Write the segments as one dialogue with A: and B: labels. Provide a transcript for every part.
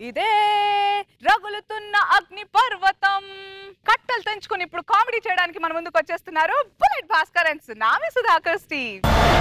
A: ఇదే రగులుతున్న అగ్ని పర్వతం. కట్టలు తెంచుకుని ఇప్పుడు కామెడీ చేయడానికి మన ముందుకు వచ్చేస్తున్నారు bullet Bhaskar and tsunami Sudhakar Steve.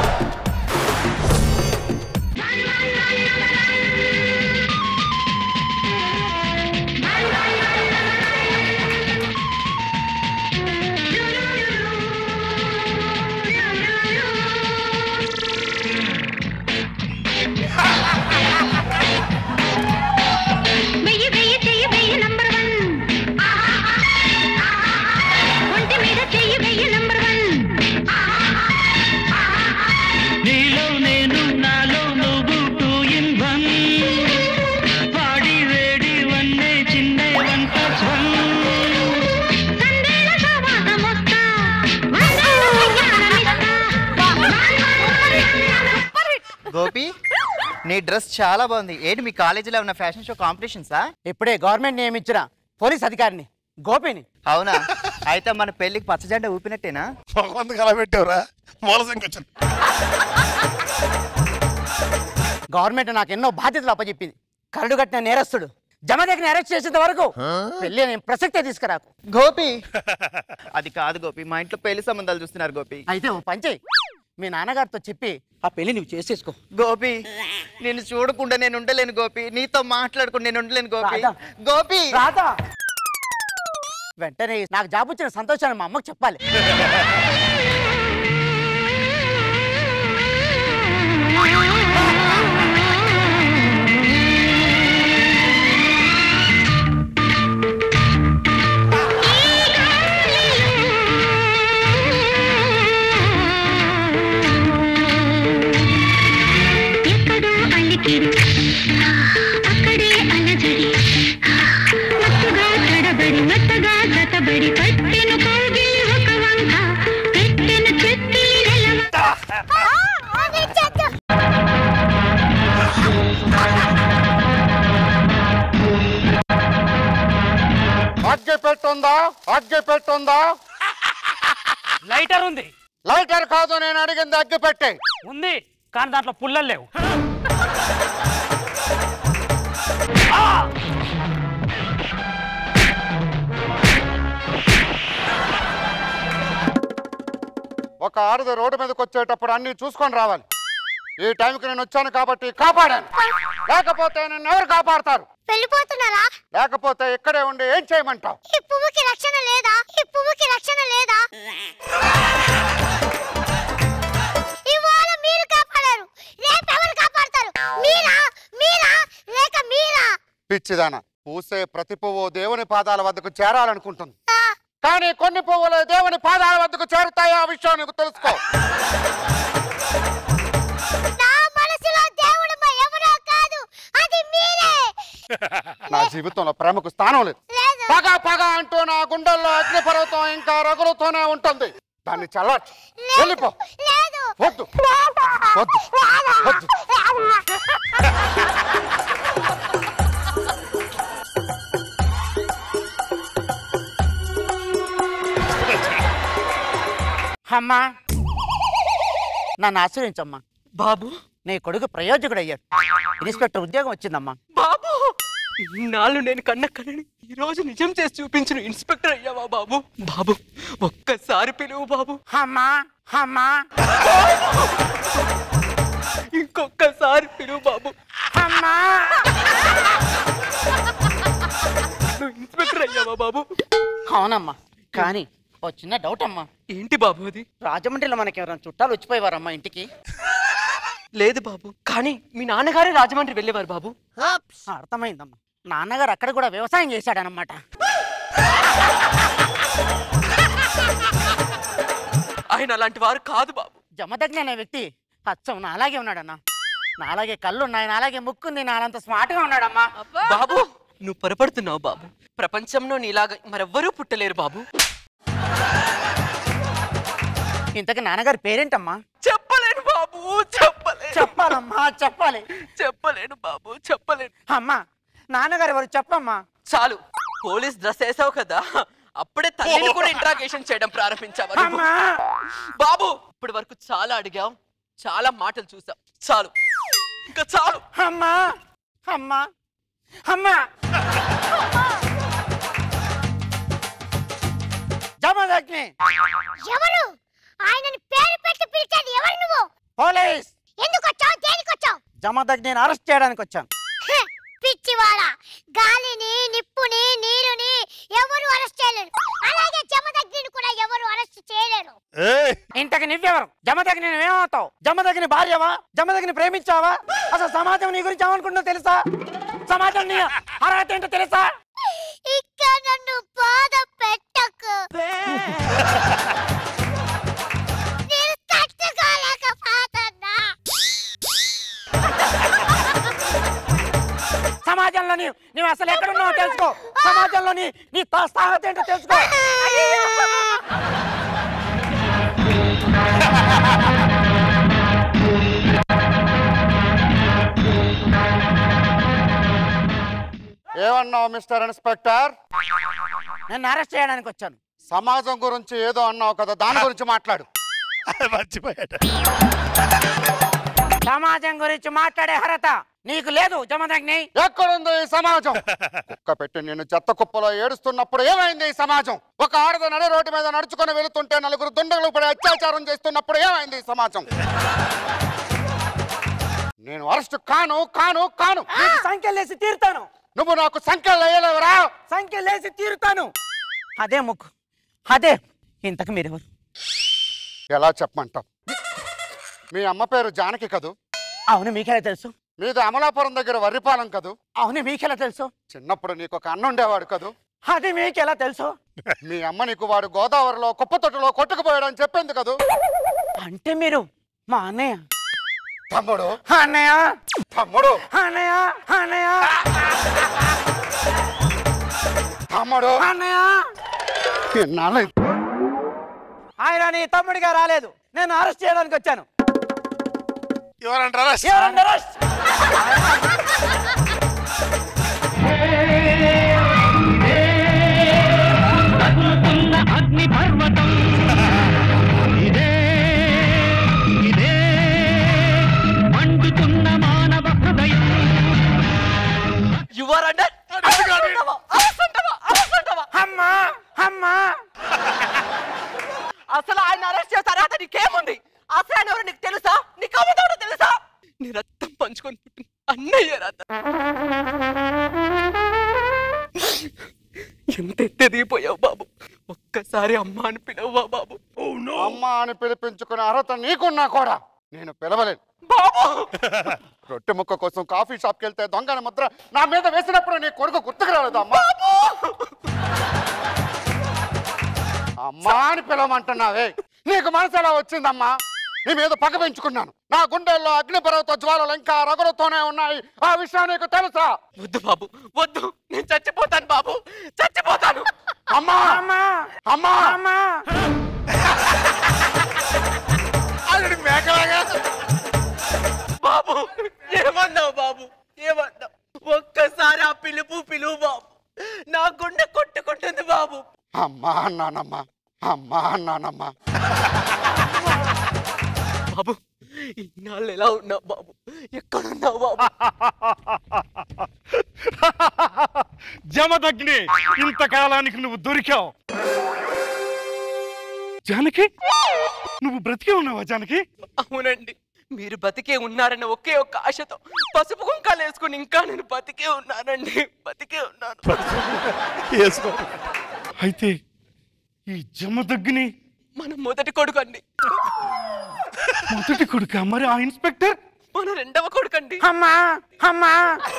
B: Gopi, నీ డ్రెస్ చాలా బాగుంది. ఏంటి మీ కాలేజీలో ఉన్న ఫ్యాషన్ షో కాంపిటీషన్సా?
C: ఇప్పుడే గవర్నమెంట్ నియమించిన పోలీస్ అధికారిని గోపిని.
B: అవునా? అయితే మన పెళ్లికి పచ్చజెండా ఊపినట్టేనా?
C: గవర్నమెంట్ నాకు ఎన్నో బాధ్యతలు అప్పచెప్పింది. కరడు కట్టిన నేరస్తుడు జమదగ్ని అరెస్ట్ చేసేంత వరకు పెళ్లి నేను ప్రసక్తే తీసుకురాకు.
B: గోపి, అది కాదు గోపి, మా ఇంట్లో పెళ్లి సంబంధాలు చూస్తున్నారు గోపి.
C: అయితే ఓ పంచే, మీ నాన్నగారితో చెప్పి ఆ పెళ్లి నువ్వు చేసేసుకో.
B: గోపి, నేను చూడకుండా నేను ఉండలేను గోపి, నీతో మాట్లాడకుండా నేను ఉండలేను గోపి. గోపి
C: రాదా? వెంటనే నాకు జాబ్ వచ్చిన సంతోషాన్ని మా అమ్మకు చెప్పాలి.
D: అగ్గి పెట్టుందా?
C: లైటర్ ఉంది.
D: లైటర్ కాదు, నేను అడిగింది అగ్గి పెట్టే.
C: ఉంది కానీ దాంట్లో పుల్లలు లేవు.
D: ఒక ఆడది రోడ్డు మీదకి వచ్చేటప్పుడు అన్ని చూసుకొని రావాలి. ఈ టైంకి నేను వచ్చాను కాబట్టి కాపాడాను, లేకపోతే నన్ను ఎవరు కాపాడతారు?
E: వెళ్ళిపోతున్నారా?
D: లేకపోతే ఇక్కడే ఉండి ఏం చేయమంటావు?
E: ఈ పువ్వుకి రక్షణ లేదా? ఈ పువ్వుకి రక్షణ లేదా? ఇవాళ మీరు కాపాడారు, రేపు ఎవరు కాపాడతారు? మీరా మీరా లేక మీరా?
D: పిచ్చిదానా, పూసే ప్రతి పువ్వు దేవుని పాదాల వద్దకు చేరాలనుకుంటుంది, కానీ కొన్ని పువ్వులు దేవుని పాదాల వద్దకు చేరుతాయి. ఆ విషయం నీకు తెలుసుకో.
E: నా మనసులో దేవుడు ఎవరో కాదు, అది మీరే.
D: నా జీవితంలో ప్రేమకు స్థానం లేదు. పగ పగ అంటూ నా గుండెల్లో అగ్నిపర్వతం ఇంకా రగులుతూనే ఉంటుంది. దాన్ని చల్లచ్చు. వెళ్ళిపో. వద్దు వద్దు వద్దు.
C: అమ్మా, నన్ను ఆశ్రయించమ్మా.
A: బాబు,
C: నీ కొడుకు ప్రయోజకుడు అయ్యాడు. ఇన్స్పెక్టర్ ఉద్యోగం వచ్చిందమ్మా.
A: బాబు, ఇన్నాళ్ళు నేను కన్న కనని ఈ రోజు నిజం చేసి చూపించిన ఇన్స్పెక్టర్ అయ్యావా బాబు? బాబు, ఒక్కసారి పిలువు బాబు.
C: అమ్మా అమ్మా,
A: ఇంకొక్కసారి పిలువు బాబు.
C: అమ్మా,
A: నువ్వు ఇన్స్పెక్టర్ అయ్యావా బాబు?
C: అవునమ్మా, కానీ ఓ చిన్న డౌట్ అమ్మా.
A: ఏంటి బాబు అది?
C: రాజమండ్రిలో మనకి ఎవరైనా చుట్టాలు వచ్చిపోయేవారమ్మా ఇంటికి?
A: లేదు బాబు, కానీ మీ నాన్నగారే రాజమండ్రి వెళ్ళేవారు బాబు.
C: అర్థమైందమ్మా, నాన్నగారు అక్కడ కూడా వ్యవసాయం చేశాడనమాట.
A: ఆయన అలాంటి వారు కాదు బాబు.
C: జమదగ్ని అనే వ్యక్తి అచ్చం నా అలాగే ఉన్నాడన్నా. నా అలాగే కళ్ళు ఉన్నాయి, నా అలాగే ముక్కుంది, నాలంత స్మార్ట్ గా ఉన్నాడమ్మా.
A: బాబు, నువ్వు పొరపడుతున్నావు బాబు. ప్రపంచంలో నీలాగా మరెవ్వరూ పుట్టలేరు బాబు.
C: ఇంతకీ నాన్నగారి పేరేంటమ్మా?
A: చెప్పలేను బాబు, చెప్పలేను.
C: చెప్పాలమ్మా, చెప్పాలి.
A: చెప్పలేను బాబు, చెప్పలేను.
C: అమ్మా, నాన్నగారు ఎవరు చెప్పమ్మా.
A: చాలు, పోలీస్ డ్రెస్ వేసావు కదా, అప్పుడే తల్లిని కూడా ఇంట్రాగేషన్ చేయడం ప్రారంభించావు బాబు. ఇప్పటి వరకు చాలా అడిగావు, చాలా మాటలు చూసావు, చాలు, ఇంకా చాలు.
C: అమ్మా అమ్మా, అమ్మా జమదగ్ని.
E: ఎవరు ఆయనని పేరు పెట్టి పిలిచేది ఎవరు నువ్వు?
C: పోలీస్.
E: ఎందుకు వచ్చావు? దేనికి వచ్చావు?
C: జమదగ్నిని అరెస్ట్ చేయడానికి వచ్చాను.
E: పిచ్చివాడా, గాలిని నిప్పుని నీరుని ఎవరు అరెస్ట్ చేయలేరు, అలాగే జమదగ్నిని కూడా ఎవరు అరెస్ట్ చేయలేరు.
C: ఇంతకు నువ్వెవరు? జమదగ్ని ఏమవుతావు? జమదగ్ని భార్యవా? జమదగ్ని ప్రేమించావా? అసలు సమాజం నీ గురించి ఏమనుకుంటుందో తెలుసా? సమాజం నీ అర్హత ఏంటో తెలుసా?
E: ఇక్కడ నన్ను బాధ పెట్టకు. నేను తట్టుకోలేకపోతున్నా.
C: సమాజంలో నీవు అసలు ఎక్కడున్నావో తెలుసుకో. సమాజంలో నీ తాహత ఏంటో తెలుసుకో.
D: ఏమన్నావు మిస్టర్ ఇన్స్పెక్టర్?
C: నన్ను అరెస్ట్ చేయడానికి వచ్చాను.
D: సమాజం గురించి ఏదో అన్నావు కదా, దాని గురించి మాట్లాడు.
F: మర్చిపోయాడు.
C: సమాజం గురించి మాట్లాడే అర్హత నీకు లేదు జమదగ్ని.
D: ఎక్కడుంది ఈ సమాజం? కుక్క పెట్టి నేను చెత్త కుప్పలో ఏడుస్తున్నప్పుడు ఏమైంది ఈ సమాజం? ఒక ఆడద నడి రోడ్డు మీద నడుచుకొని వెళుతుంటే నలుగురు దుండగులు పడి అత్యాచారం చేస్తున్నప్పుడు ఏమైంది ఈ సమాజం? నేను అరెస్ట్ కాను కాను కాను.
C: నీకు సంఖ్యలేసి తీరుతాను.
D: నువ్వు నాకు సంఖ్యలు వేయలేవురా?
C: సంఖ్యలేసి తీరుతాను. అదే ముక్కు, అదే. ఇంతకు మీరెవరు?
D: ఎలా చెప్పమంటావు? మీ అమ్మ పేరు జానకి కదూ?
C: అవును, మీకెలా తెలుసు?
D: మీది అమలాపురం దగ్గర వర్రిపాలెం కదూ?
C: అవును, మీకెలా తెలుసు?
D: చిన్నప్పుడు నీకు ఒక అన్న ఉండేవాడు కదూ?
C: అది మీకెలా తెలుసు?
D: మీ అమ్మ నీకు వాడు గోదావరిలో కుప్పతొట్టులో కొట్టుకుపోయాడని చెప్పింది కదూ?
C: అంటే మీరు మా అన్నయ్య?
D: తమ్ముడు
C: అన్నయ్య,
D: తమ్ముడు
C: అన్నయ్య, అన్నయ్య,
D: తమ్ముడు
C: అన్నయ్య.
D: ఇన్నాళ్ళు
C: ఆయన నీ తమ్ముడిగా రాలేదు, నేను అరెస్ట్ చేయడానికి వచ్చాను.
F: ఎవరంటారా?
C: ఎవరండి అరెస్ట్?
G: అగ్ని పర్వతం ఇదే ఇదే మండుతున్న మానవ హృదయం.
C: అమ్మా అమ్మా,
B: అసలు ఆయన అరెస్ట్ చేస్తారా? అతను నీకేముంది? అసలు ఆయన ఎవరు నీకు తెలుసా? నీకు అమ్మదోడు తెలుసా? నీ రక్తం పంచుకొని అన్నయ్య రథ ఎంత ఎత్తెదిగిపోయావు బాబు. ఒక్కసారి అమ్మ అని పిలవా బాబు.
D: అమ్మ అని పిలిపించుకునే అర్హత నీకున్నా కూడా నేను పిలవలేను
B: బాబు.
D: రొట్టె ముక్క కోసం కాఫీ షాప్కి వెళ్తే దొంగన ముద్ర నా మీద వేసినప్పుడు నీ కొడుకు గుర్తుకు రాలేదు అమ్మా. అమ్మా అని పిలవమంటున్నావే, నీకు మనసు ఎలా వచ్చిందమ్మా? నీ మీద పగ పెంచుకున్నాను. నా గుండెల్లో అగ్నిపర్వత జ్వాలలు ఇంకా రగులుతూనే ఉన్నాయి. ఆ విషయం నీకు తెలుసా?
B: వద్దు బాబు, వద్దు. నేను చచ్చిపోతాను బాబు, చచ్చిపోతాను.
D: అమ్మా
C: అమ్మా,
D: అమ్మా
C: అమ్మా.
F: మేకలాగా
B: బాబు ఏమన్నావు బాబు? ఏమన్నావు? ఒక్కసారి ఆ పిలుపు బాబు. నా గుండె కొట్టుకుంటుంది బాబు.
D: అమ్మా అన్నానమ్మా, అమ్మా అన్నానమ్మా.
B: బాబు ఇన్నాళ్ళు ఎలా ఉన్నావు బాబు? ఎక్కడున్నావు బాబు?
F: జమదగ్ని, ఇంతకాలానికి నువ్వు దొరికావు. జానకి, నువ్వు బ్రతికే ఉన్నావా జానకి?
B: అవునండి, మీరు బతికే ఉన్నారన్న ఒకే ఒక్క ఆశతో పసుపు కుంకాలు వేసుకుని ఇంకా నేను బతికే ఉన్నానండి, బతికే ఉన్నాను.
F: అయితే ఈ జమదగ్ని
B: మన మొదటి కొడుకు అండి.
F: మొదటి కొడుక? మరి ఆ ఇన్స్పెక్టర్
B: మన రెండవ కొడుకు అండి.
C: అమ్మా అమ్మా.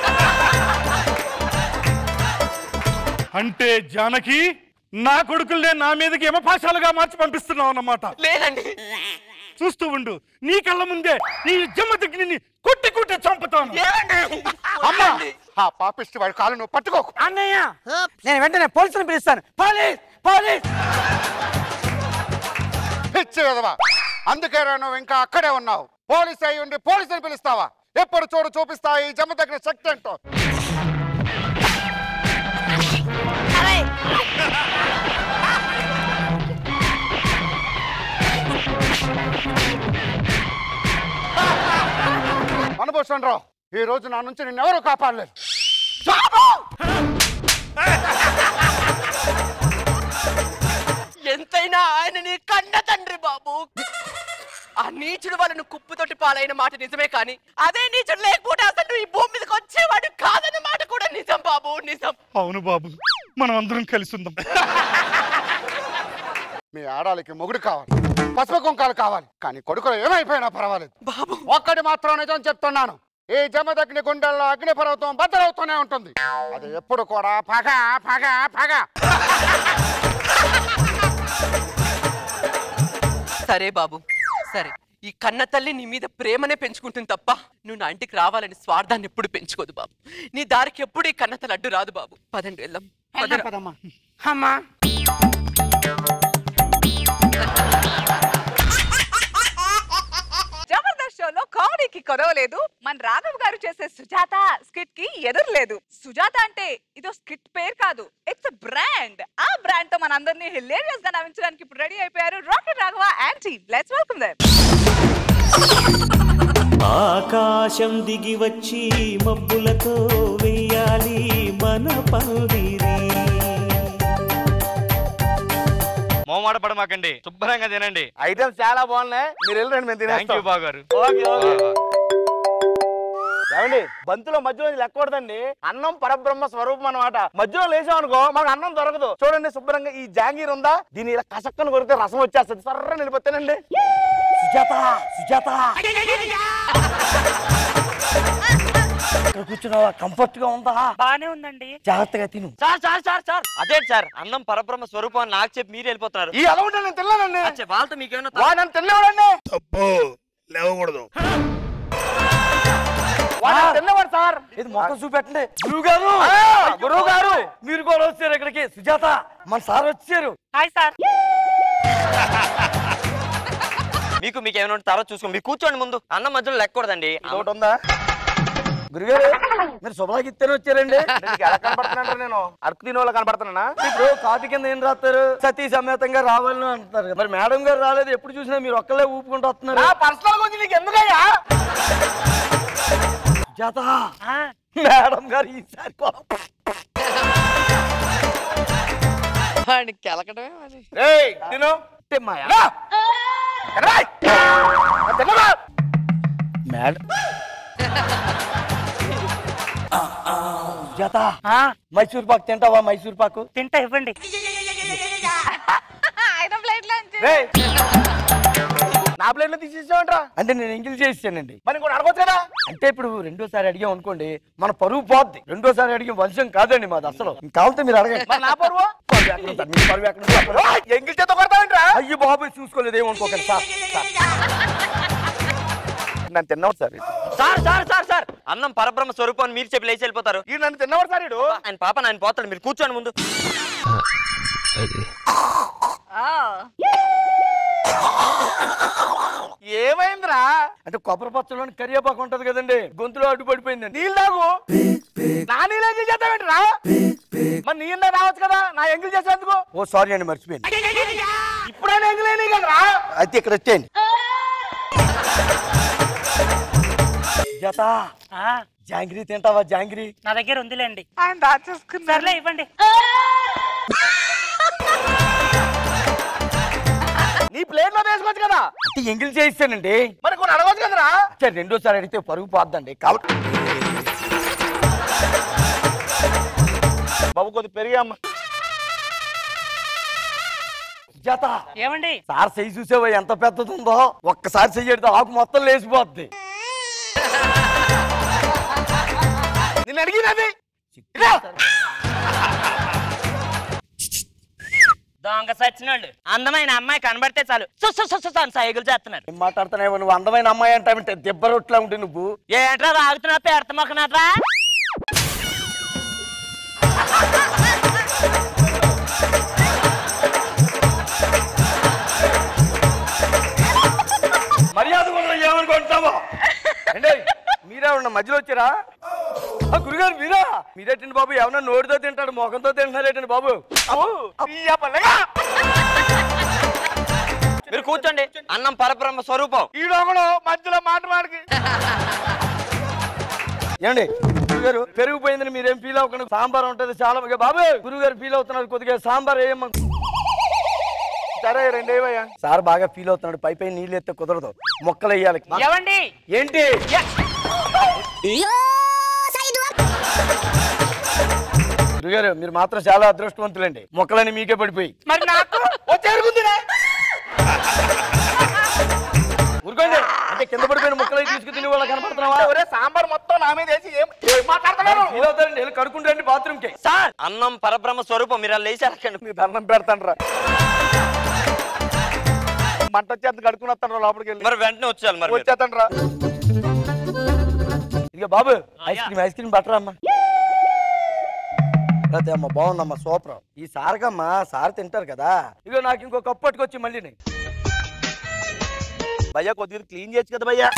F: అంటే జానకి, నా కొడుకుల్నే నా మీదకి యమపాశాలుగా మార్చి పంపిస్తున్నావు అన్నమాట.
B: లేదండి,
F: చూస్తూ ఉండు, నీ కళ్ళ ముందే ఈ జమదగ్ని కొట్టి కొట్టి చంపుతాను.
D: అమ్మా, ఆ పాపిష్టి వాడి కాలు నువ్వు పట్టుకోకు.
C: అన్నయ్య, నేను వెంటనే పోలీసుని పిలుస్తాను. Police police.
D: పిచ్చి విధవా, అందుకేరా నువ్వు ఇంకా అక్కడే ఉన్నావు. పోలీస్ అయి ఉండి పోలీసుని పిలుస్తావా? ఎప్పుడు చూడు చూపిస్తా ఈ జమదగ్ని శక్తి ఏంటో. మనభూషణ్ రావు, ఈ రోజు నా నుంచి నిన్నెవరూ కాపాడలేదు.
B: ఎంతైనా ఆయన నీ కన్న తండ్రి బాబు. ఆ నీచుడు వాళ్ళను కుప్పుతోటి పాలైన మాట నిజమే, కానీ అదే నీచుడు లేకపోతే అసలు ఈ భూమి మీదకి వచ్చేవాడు కాదన్న మాట కూడా నిజం బాబు, నిజం.
F: అవును బాబు, మనం అందరం కలిసి ఉందాం.
D: మీ ఆడాలకి మొగుడు కావాలి, పసుపు కుంకాలు కావాలి, కానీ కొడుకులు ఏమైపోయినా పర్వాలేదు
B: బాబు.
D: ఒక్కటి మాత్రం నిజం చెప్తున్నాను, ఈ జమదగ్ని గుండెల్లో అగ్నిపర్వతం బద్దలవుతూనే ఉంటుంది. అది ఎప్పుడు కూడా పగ పగ పగ.
B: సరే బాబు, సరే. ఈ కన్న తల్లి నీ మీద ప్రేమనే పెంచుకుంటుంది తప్ప నువ్వు నా ఇంటికి రావాలని స్వార్థాన్ని ఎప్పుడు పెంచుకోదు బాబు. నీ దారికి ఎప్పుడు ఈ కన్న తల్లి అడ్డు రాదు బాబు. పదండి వెళ్దాం.
C: అమ్మా
A: జబర్దస్త్ షోలో కామెడీకి కొదవలేదు. మన రాఘవ్ గారు చేసే సుజాత స్కిట్ కి ఎదురులేదు. సుజాత అంటే ఇదో స్కిట్ పేరు కాదు, ఇట్స్ బ్రాండ్. ఆ బ్రాండ్ తో మన అందరినీ హిలేరియస్ గా నవ్వించడానికి ఇప్పుడు రెడీ అయిపోయారు rocket Raghava and team. Let's welcome them.
H: ఆకాశం దిగి వచ్చి మబ్బులతో వెయ్యాలి మన పందిరి.
I: మోమాట పడమాకండి, శుభ్రంగా తినండి.
C: ఐటమ్స్ చాలా బాగున్నాయి, మీరు వెళ్ళండి, మేము తినేస్తాం.
I: బాగారు.
C: ఏమండి, బంతులో మధ్యలో లెక్కకూడదండి. అన్నం పరబ్రహ్మ స్వరూపం అన్నమాట. మధ్యలో లేసాం అనుకో మాకు అన్నం దొరకదు. చూడండి శుభ్రంగా ఈ జాంగీర్ ఉందా, దీని ఇలా కసక్కను కొరితే రసం వచ్చేస్తుంది. సర్ర నిలిపోతానండి. సుజాత సుజాత ఇక్కడ కూర్చున్నావా? కంఫర్ట్ గా ఉందా?
J: బానే ఉందండి.
C: జాగ్రత్తగా తిను.
I: సార్ సార్ సార్ సార్ అదే సార్, అన్నం పరబ్రహ్మ స్వరూపం అని నాకు చెప్పి మీరు వెళ్ళిపోతున్నారు.
C: ఈ అలా ఉంటే నేను తిన్నానండి.
I: వాళ్ళతో మీకేమన్నా
C: నన్ను తిన్నవాడండి.
F: తప్పు, లేవకూడదు.
C: తిన్నవాడు సార్. ఇది మొత్తం చూపెట్టండి. గురువు గారు మీరు కూడా వచ్చారు ఇక్కడికి. సుజాత మన సార్ వచ్చారు.
J: Hi sir.
I: మీకు ఏమైనా తర్వాత చూసుకోండి. మీరు కూర్చోండి, ముందు అన్నం మధ్యలో లెక్కకూడదండి.
C: ఒకటి ఉందా గురుగారు? మీరు శుభ్రాకి ఇస్తేనే వచ్చారండి. ఎలా కనపడుతున్నా? నేను అరకు తినే వాళ్ళు కనపడుతున్నా. ఇప్పుడు కాఫీ కింద ఏం రాస్తారు? సతీ సమేతంగా రావాలని అంటారు. మరి మేడం గారు రాలేదు, ఎప్పుడు చూసినా మీరు ఒక్కలే ఊపుకుంటూ వస్తున్నారు. పర్సనల్ గురించి నీకు ఎందుకయ్యా? జాత మేడం గారు ఈసారి తిను. మేడం జాత మైసూర్ పాకు తింటావా? మైసూర్ పాకు
J: తింటా, ఇవ్వండి.
C: నా ప్లేట్ లో తీసేసామంటరా? అంటే నేను ఎంగిల్ చేసానండి. మరి కూడా అడగొచ్చు కదా. అంటే ఇప్పుడు రెండోసారి అడిగాం అనుకోండి మన పరువు పోద్ది. రెండోసారి అడిగే వంశం కాదండి మాది అసలు. కావాలంటే మీరు అడగండి. నా పరువు ఎంగిల్ చేత కొడతామంటరా? అయ్యో బాబు చూసుకోలేదు, ఏమనుకోకండి సార్. నన్ను తిన్నవాడు sir.
I: Sir sir sir sir అన్నం పరబ్రహ్మ స్వరూపం మీరు చెప్పి లేచి వెళ్ళిపోతారు.
C: ఈ నన్ను తిన్నవాడు సార్. ఇడు
I: ఆయన పాప ఆయన పోతాడు, మీరు కూర్చోండి ముందు.
C: ఏమైందిరా? అంటే కొబ్బరి పచ్చలోని కరివేపాకు ఉంటది కదండి, గొంతులో అడ్డుపడిపోయింది. నీళ్ళు తాగు. నా నీళ్ళు ఎంగిల్ చేస్తావేంటిరా? మరి నీ రావచ్చు కదా నా ఎంగిల్ చేసేందుకు. ఓ సారీ అండి, మర్చిపోయింది. ఇప్పుడైనా ఎంగిల్ అయినాయి కదరా? అయితే ఇక్కడ వచ్చేయండి. జత జాంగ్రీ తింటావా? జాంగ్రీ
J: నా దగ్గర ఉందిలేండి.
A: ఆయన దాచేసుకున్నారు.
J: సర్లే ఇవ్వండి.
C: నీ ప్లేట్ లో వేసుకోవచ్చు కదా. అంటే ఎంగిల్ చేయిస్తానండి. మరి కొన్ని అడగవచ్చు కదరా? సరే రెండోసారి అడిగితే పరుగు పోద్దండి. కాబట్టి బాబు కొద్ది పెరిగామ్మ. జత
J: ఏమండి?
C: సార్ చెయ్యి చూసేవా ఎంత పెద్దది ఉందో? ఒక్కసారి చెయ్యడితే ఆకు మొత్తం లేచిపోద్ది. నేను అడిగినది
J: దొంగ సచ్చినాడు. అందమైన అమ్మాయి కనబడితే చాలు సైకిల్ చేస్తున్నాడు.
C: ఏం మాట్లాడుతున్నావు నువ్వు? అందమైన అమ్మాయి అంటావంటే దెబ్బ రొట్లా ఉంటే నువ్వు
J: ఏంట్రా రాగుతున్నా? పెడతమొక్కనట్రా.
C: మర్యాద ఏమనుకుంటావా? అంటే మీరే ఉన్న మధ్యలో వచ్చారా? గురుగారు మీరా? మీరేటండి బాబు? ఏమన్నా నోటితో తింటాడు, మొఖంతో తింటున్నారేటండి బాబు?
I: మీరు కూర్చోండి. అన్నం పరబ్రహ్మ స్వరూపం.
C: ఈ లోకంలో మధ్యలో మాట మాటకి ఏమండి గురుగారు పెరిగిపోయిందని మీరేం ఫీల్ అవ్వకుండా సాంబార్ ఉంటది చాలా బాబు గురుగారు ఫీల్ అవుతున్నారు కొద్దిగా సాంబార్ వేయమ్మ
K: సరే రెండేవయ్యా
C: సార్ బాగా ఫీల్ అవుతున్నాడు పై పై నీళ్ళు ఎత్తే కుదరదు మొక్కలు వేయాలి
J: ఏవండి
C: ఏంటి గురుగారు మీరు మాత్రం చాలా అదృష్టవంతులండి మొక్కలని మీకే పడిపోయి
J: మరి నాకు
C: ఊరుకోండి అంటే కింద పడిపోయిన మొక్కలు తీసుకుని వాళ్ళ కనపడుతున్నావా
K: ఒరే సాంబార్ మొత్తం నా మీద వేసి ఏం మాట్లాడుతున్నారు
C: ఫీల్ అవుతారండి వెళ్ళి కడుక్కుంటారండి బాత్రూమ్ కి
I: సార్ అన్నం పరబ్రహ్మ స్వరూపం మీరు లేచి అడగండి.
K: మీ దండం పెడతాను రా మంట వచ్చేంత కడుక్కుని వస్తాను లోపలికి వెళ్ళి
I: మరి వెంటనే వచ్చేయాలి మరి మీరు.
K: వచ్చేస్తాను రా
C: ఇక బాబు ఐస్ క్రీమ్ బట్టరా అమ్మా అదే అమ్మ బాగుందమ్మా సూపర్ ఈ సార్కమ్మా సార్ తింటారు కదా ఇక నాకు ఇంకో కప్పు పట్టుకొచ్చి మళ్ళీ
K: భయ్యా కొద్దిగా క్లీన్ చేయొచ్చు కదా భయ్యా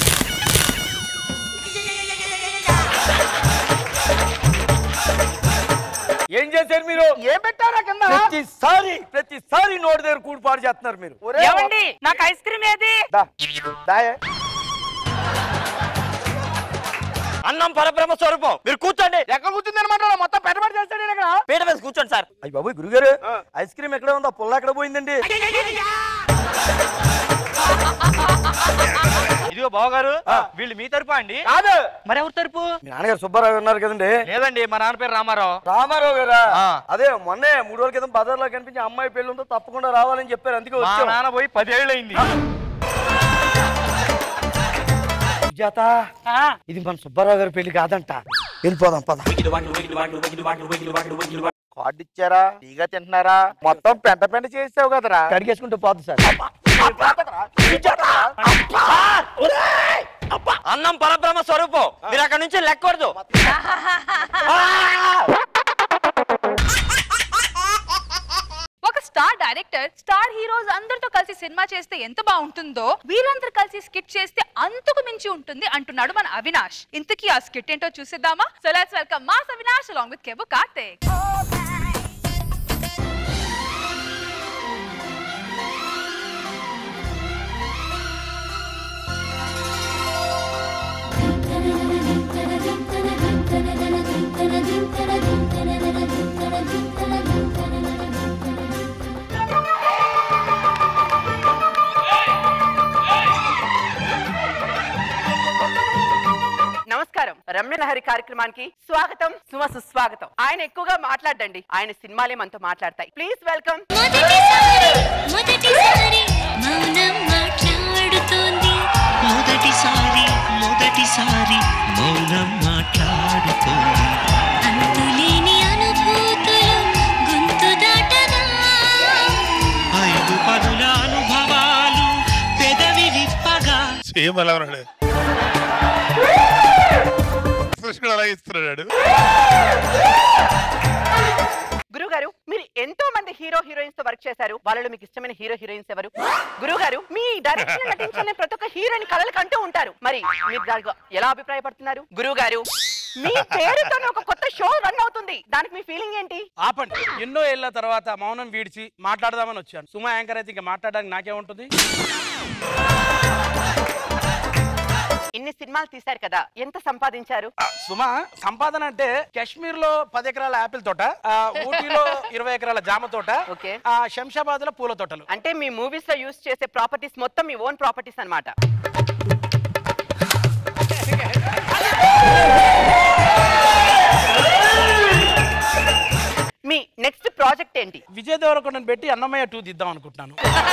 C: ఏం చేశారు మీరు
K: ఏం పెట్టారా కింద
C: ప్రతిసారి నోటి దగ్గర కూడిపాడు చేస్తున్నారు మీరు
J: ఏవండి నాకు ఐస్ క్రీమ్ ఏది
K: దాయే
I: అన్నం పరబ్రహ్మ స్వరూపం మీరు కూర్చోండి.
K: ఎక్కడ కూర్చుంది అనమాట మొత్తం పెట్టబడి చేస్తాడు ఇక్కడ
I: పీట మీద కూర్చోండి సార్.
C: అయ్యి బాబు గురుగారు ఐస్ క్రీమ్ ఎక్కడ ఉందా పుల్ల ఎక్కడ పోయిందండి
I: ఇదిగో బావగారు వీళ్ళు మీ తరపు అండి
K: కాదు
J: మరి ఎవరి తరపు
C: మీ నాన్నగారు సుబ్బారావు ఉన్నారు కదండి
I: లేదండి మా నాన్న పేరు రామారావు.
C: రామారావు గారా అదే మొన్నే 3 రోజుల క్రితం బజార్ లో కనిపించి అమ్మాయి పెళ్లి ఉందో తప్పకుండా రావాలని చెప్పారు అందుకే
I: మా
C: వచ్చాం
I: నాన్న పోయి 10 ఏళ్ళు అయింది.
C: సుజాత ఇది మన సుబ్బారావు గారి పెళ్లి కాదంట వెళ్ళిపోదాం పద
K: కార్డు ఇచ్చారా టీగా తింటున్నారా మొత్తం పెంట పెంట చేసావు కదరా
C: కడిగేసుకుంటూ పోదు సార్
I: అన్నం పరబ్రహ్మ స్వరూపం మీరు అక్కడ నుంచి లెక్కకూడదు.
A: ఒక స్టార్ డైరెక్టర్ స్టార్ హీరోస్ అందరితో కలిసి సినిమా చేస్తే ఎంత బాగుంటుందో వీళ్ళందరూ కలిసి స్కిట్ చేస్తే అంతకు మించి ఉంటుంది అంటున్నాడు మన అవినాష్. ఇంతకీ ఆ స్కిట్ ఏంటో చూసేద్దామా? So let's welcome mass Avinash along with కేబు కార్తిక్.
B: నమస్కారం. రమ్య లహరి కార్యక్రమానికి స్వాగతం, సుస్వాగతం. ఆయన ఎక్కువగా మాట్లాడండి, ఆయన సినిమాలే మనతో మాట్లాడతాయి. Please welcome.
H: మొదటిసారి మౌనం మాట్లాడుతోంది అంతులేని అనుభూతులు గొంతు దాటగా 5 పదుల అనుభవాలు పెదవి విప్పగా
L: సేమ్ అలా ఉన్నాడు అలా ఇస్తున్నాడు.
B: గురుగారు మీరు ఎంతో మంది హీరో హీరోయిన్స్ తో వర్క్ చేశారు. వాళ్ళలో మీకు ఇష్టమైన హీరో హీరోయిన్స్ ఎవరు? గురుగారు మీ డైరెక్షన్ నటించాలని ప్రతి ఒక్క హీరోయిన్ కలలు కంటూ ఉంటారు. మరి మీరు దానికి ఎలా అభిప్రాయపడుతున్నారు? గురుగారు మీ పేరుతోనే ఒక కొత్త షో రన్ అవుతుంది, దానికి మీ ఫీలింగ్ ఏంటి?
M: ఆపండి. ఎన్నో ఏళ్ల తర్వాత మౌనం వీడిచి మాట్లాడదామని వచ్చాను. సుమా యాంకర్ అయితే ఇంకా మాట్లాడడానికి నాకేముంటుంది?
B: ఇన్ని సినిమాలు తీశారు కదా, ఎంత సంపాదించారు?
M: సుమా సంపాదన అంటే కాశ్మీర్ లో 10 ఎకరాల ఆపిల్ తోట, ఊటీలో 20 ఎకరాల జామ తోట, శంషాబాద్ లో పూల తోటలు.
B: అంటే మీ మూవీస్ లో యూజ్ చేసే ప్రాపర్టీస్ మొత్తం మీ ఓన్ ప్రాపర్టీస్ అన్నమాట. మీ నెక్స్ట్ ప్రాజెక్ట్ ఏంటి?
M: విజయ్ దేవరకొండను పెట్టి అన్నమయ్య 2 తీద్దాం అనుకుంటున్నాను.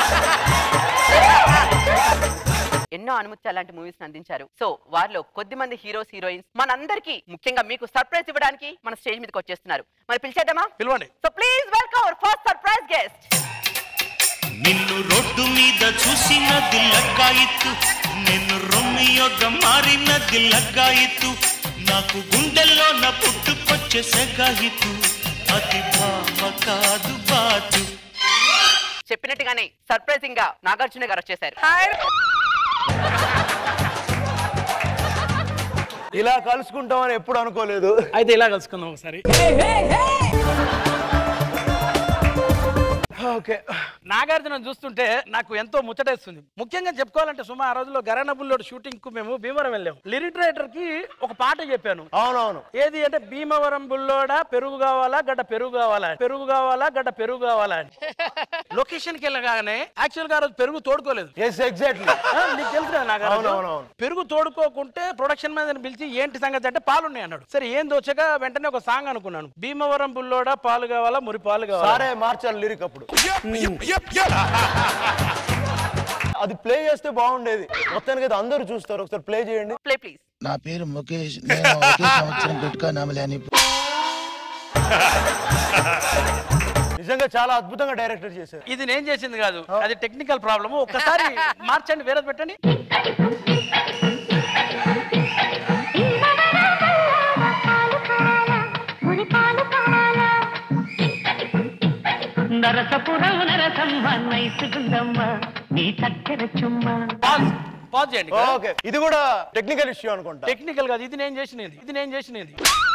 B: ఎన్నో అనుమతి అలాంటి మూవీస్ అందించారు. సో వారిలో కొద్ది మంది హీరోస్ హీరోయిన్స్ మనందరికి ముఖ్యంగా మీకు సర్ప్రైజ్ ఇవ్వడానికి మన స్టేజ్ మీదకి వచ్చేస్తున్నారు. మరి పిలిచేద్దామా?
M: పిలవండి.
B: So please welcome our first surprise guest.
H: నిన్ను రోడ్డు మీద చూసినది లగ్గాయిత్తు, నిన్ను రొమ్మియోగ మారినది లగ్గాయిత్తు, నాకు గుండెల్లో నా పుట్టుకొచ్చే సెగాయిత్తు, అది భామ కాదు బాతు.
B: చెప్పినట్టుగానే సర్ప్రైజింగ్ గా నాగార్జున గారు వచ్చేసారు.
C: ఇలా కలుసుకుంటామని ఎప్పుడు అనుకోలేదు.
M: అయితే ఇలా కలుసుకుందాం ఒకసారి. ఓకే నాగార్జున చూస్తుంటే నాకు ఎంతో ముచ్చటేస్తుంది. ముఖ్యంగా చెప్పుకోవాలంటే సుమా ఆ రోజుల్లో గరానా బుల్లోడ్ షూటింగ్ కు మేము భీమవరం వెళ్ళాము. లిరిక్ రైటర్ కి ఒక పాట చెప్పాను.
C: అవునవును.
M: ఏది అంటే భీమవరం బుల్లోడా పెరుగు కావాలా గడ్డ పెరుగు కావాలా, పెరుగు కావాలా గడ్డ పెరుగు కావాలా అని. లొకేషన్ కి వెళ్ళగానే యాక్చువల్ గా ఆ రోజు పెరుగు తోడుకోలేదు.
C: ఎగ్జాక్ట్లీ
M: నీకు తెలుసు కదా నాకు. పెరుగు తోడుకోకుంటే ప్రొడక్షన్ మేనేజర్ పిలిచి ఏంటి సంగతి అంటే పాలున్నాయి అన్నాడు. సరే ఏం దోచక వెంటనే ఒక సాంగ్ అనుకున్నాను. భీమవరం బుల్లోడా పాలు కావాలా మురి పాలు కావాలా.
C: సరే మార్చాలి లిరిక్ అప్పుడు. అది ప్లే చేస్తే బాగుండేది. మొత్తానికి అయితే అందరూ చూస్తారు. ఒకసారి ప్లే చేయండి.
A: Play please.
N: నా పేరు ముఖేష్. నేను ఒకే సంవత్సరం గుట్కా నమలేని.
C: నిజంగా చాలా అద్భుతంగా డైరెక్టర్ చేశారు.
M: ఇది నేను చేసింది కాదు, అది టెక్నికల్ ప్రాబ్లమ్. ఒక్కసారి మార్చండి, వేరేది పెట్టండి.
G: నరసపురం నరసమ్మ నైసుగుందమ్మ నీ చక్కెర చుమ్మ.
M: పాజ్ చేయండి.
C: ఓకే, ఇది కూడా టెక్నికల్ ఇష్యూ అనుకుంటా.
M: టెక్నికల్ కాదు, ఇది నేను చేసినది.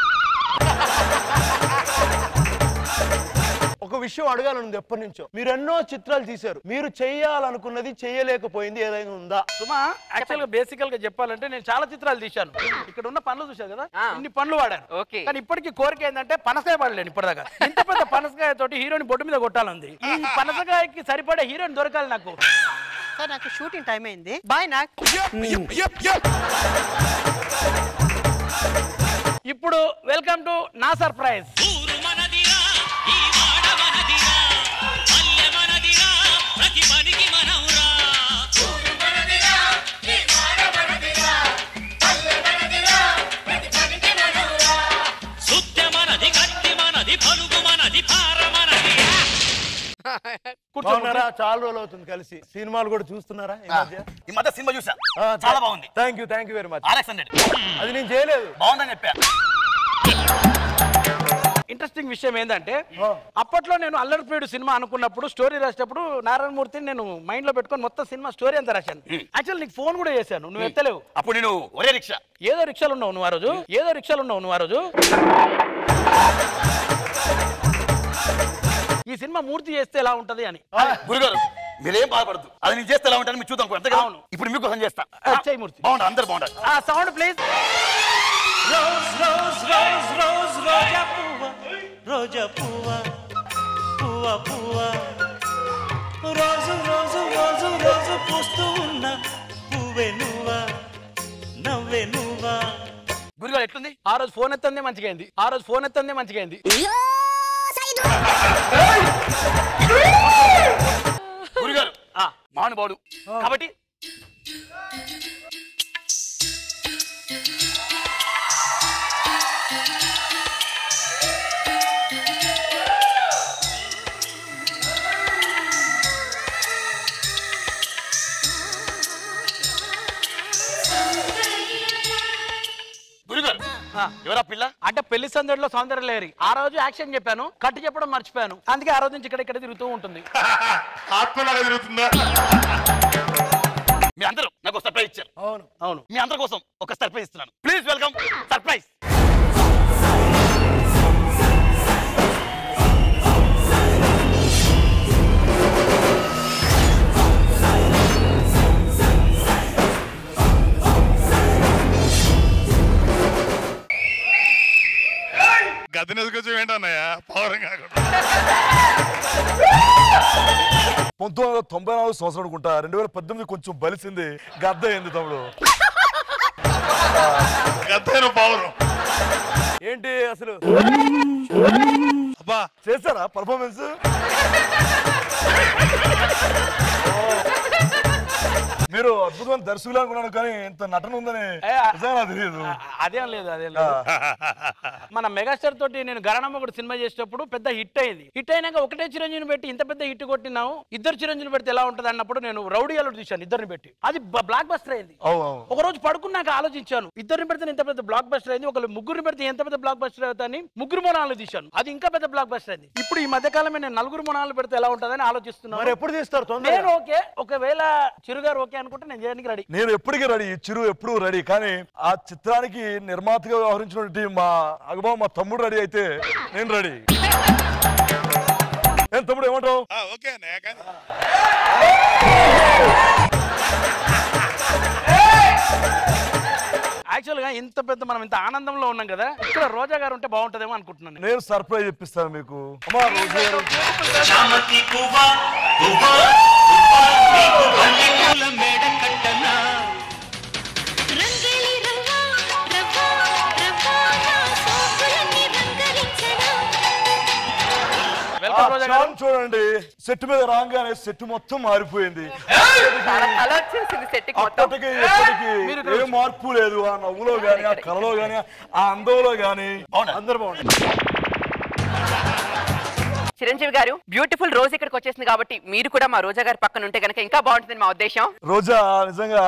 C: ఒక విషయం అడగాలనుంది ఎప్పటి నుంచో. మీరు ఎన్నో చిత్రాలు తీశారు, మీరు చేయాలనుకున్నది చేయలేకపోయింది ఏదైనా ఉందా?
M: సుమా యాక్చువల్ గా బేసికల్ గా చెప్పాలంటే నేను చాలా చిత్రాలు తీశాను. ఇక్కడ ఉన్న పనులు చూశారు కదా, ఇన్ని పనులు వాడాను. కానీ ఇప్పటికీ కోరిక ఏంటంటే పనసకాయ పడలేను ఇప్పటిదాకా. ఇంత పెద్ద పనసకాయ తోటి హీరోని బొట్టు మీద కొట్టాలంది. ఈ పనసకాయకి సరిపడే హీరోయిన్ దొరకాలి నాకు.
B: సార్ నాకు షూటింగ్ టైం అయింది, బాయ్. నాకు
M: ఇప్పుడు వెల్కమ్ టు నా సర్ప్రైజ్.
C: కూర్చోన్నారా? చాలా రోజులు అవుతుంది కలిసి. సినిమాలు కూడా చూస్తున్నారా?
O: ఈ మధ్య సినిమా చూసా, చాలా బాగుంది.
C: Thank you very much.
O: RX100
C: అది నేను చేయలేదు,
O: బాగుందని చెప్పా.
M: ఇంట్రెస్టింగ్ విషయం ఏంటంటే అప్పట్లో నేను అల్లరిపేడు సినిమా అనుకున్నప్పుడు స్టోరీ రాసేటప్పుడు నారాయణమూర్తిని నేను మైండ్ లో పెట్టుకొని మొత్తం సినిమా స్టోరీ అంతా రాశాను. యాక్చువల్ నీకు ఫోన్ కూడా చేశాను, నువ్వు ఎత్తలేవు.
O: అప్పుడు నేను ఒరే రిక్షా
M: ఏదో రిక్షాలు ఉన్నావు నువ్వు ఆ రోజు. ఈ సినిమా మూర్తి చేస్తే ఎలా ఉంటది అని.
O: గురుగారు మీరేం బాధపడదు, అది నేను చేస్తే ఎలా ఉంటాను మీరు చూద్దాం. అంతేగా ఇప్పుడు మీకోసం చేస్తా.
M: మూర్తి
O: బాగుంటుంది, అందరు బాగుంటారు.
M: ఆ సౌండ్ ప్లీజ్.
H: రోజా పువ్వా పువ్వా పువ్వా రోజు రోజు రోజు రోజు పూస్తూ ఉన్న పువ్వే నువ్వా నవ్వే నువ్వా.
M: గురుగారు ఎట్లుంది? ఆ రోజు ఫోన్ ఎత్తందే మంచిగైంది.
O: గురుగారు మహానుభావుడు కాబట్టి ఎవరా పిల్ల
M: అంటే పెళ్లి సందడిలో సౌందర్య లేరి. ఆ రోజు యాక్షన్ చెప్పాను, కట్టు చెప్పడం మర్చిపోయాను. అందుకే ఆ రోజు నుంచి ఇక్కడ తిరుగుతూ ఉంటుంది.
L: ఆత్మలాగా తిరుగుతుందా?
O: మీ అందరూ నాకు ఒక సర్ప్రైజ్ ఇచ్చారు.
M: అవును
O: మీ అందరి కోసం ఒక సర్ప్రైజ్ ఇస్తున్నాను. Please welcome surprise.
L: గద్దెనెదుకొచ్చి ఏంటన్నాయా పౌరం కాకుండా.
P: 1994 సంవత్సరం అనుకుంటా, 2018 కొంచెం బలిసింది. గద్ద అయింది తమ్ముడు.
L: గద్దెన పౌరం
C: ఏంటి అసలు?
P: అబ్బా చేస్తారా పర్ఫార్మెన్స్? మీరు అద్భుతమైన దర్శకులు అనుకున్నాను, కానీ ఇంత నటన ఉందని తెలియదు.
M: అదేం లేదు. మన మెగాస్టార్ తోటి నేను గరణమ్మ కూడా సినిమా చేసేటప్పుడు పెద్ద హిట్ అయింది. హిట్ అయినాక ఒకటే చిరంజీవిని పెట్టి ఇంత పెద్ద హిట్ కొట్టినావు, ఇద్దరు చిరంజీవులు పెడితే ఎలా ఉంటది అన్నప్పుడు నేను రౌడీ అల్లుడు తీశాను ఇద్దరిని పెట్టి. అది బ్లాక్ బస్టర్ అయింది. ఒక రోజు పడుకున్నాక ఆలోచించాను, ఇద్దరిని పెడితే ఇంత పెద్ద బ్లాక్ బస్టర్ అయింది, ఒక ముగ్గురిని పెడితే ఎంత పెద్ద బ్లాక్ బస్టర్ అవుతాని ముగ్గురు మొనాలు తీశాను. అది ఇంకా పెద్ద బ్లాక్ బస్టర్ అయింది. ఇప్పుడు ఈ మధ్య కాలమే నేను నలుగురు మొనాలు పెడితే ఎలా ఉంటదని ఆలోచిస్తున్నాను.
C: మరి ఎప్పుడు తీస్తారు?
M: నేను ఓకే, ఒకవేళ చిరుగారు ఓకే అనుకుంటే నేను చేయడానికి రెడీ.
P: నేను ఎప్పటికీ రెడీ, చిరు ఎప్పుడు రెడీ. కానీ ఆ చిత్రానికి నిర్మాతగా వ్యవహరించినటువంటి మా అగబాబు మా తమ్ముడు రెడీ అయితే నేను రెడీ. ఏం తమ్ముడు ఏమంటావు?
L: ఓకే అన్నయ్య కానీ
M: యాక్చువల్ గా ఇంత పెద్ద మనం ఇంత ఆనందంలో ఉన్నాం కదా, ఇక్కడ రోజా గారు ఉంటే బాగుంటదేమో అనుకుంటున్నాను.
P: నేను సర్ప్రైజ్ ఇప్పిస్తాను మీకు. అమ్మా రోజా గారు. చూడండి, సెట్ మీద రాగానే సెట్ మొత్తం మారిపోయింది. అప్పటికి ఎప్పటికి ఏ మార్పు లేదు. ఆ నవ్వులో గాని, ఆ కళలో గాని, ఆ అందంలో గాని అందరూ బాగుంటుంది.
B: చిరంజీవి గారు, బ్యూటిఫుల్ రోజు ఇక్కడికి వచ్చేసింది కాబట్టి మీరు కూడా మా రోజా గారి పక్కన ఉంటే గనక ఇంకా బాగుంటుంది మా ఉద్దేశం.
P: రోజా నిజంగా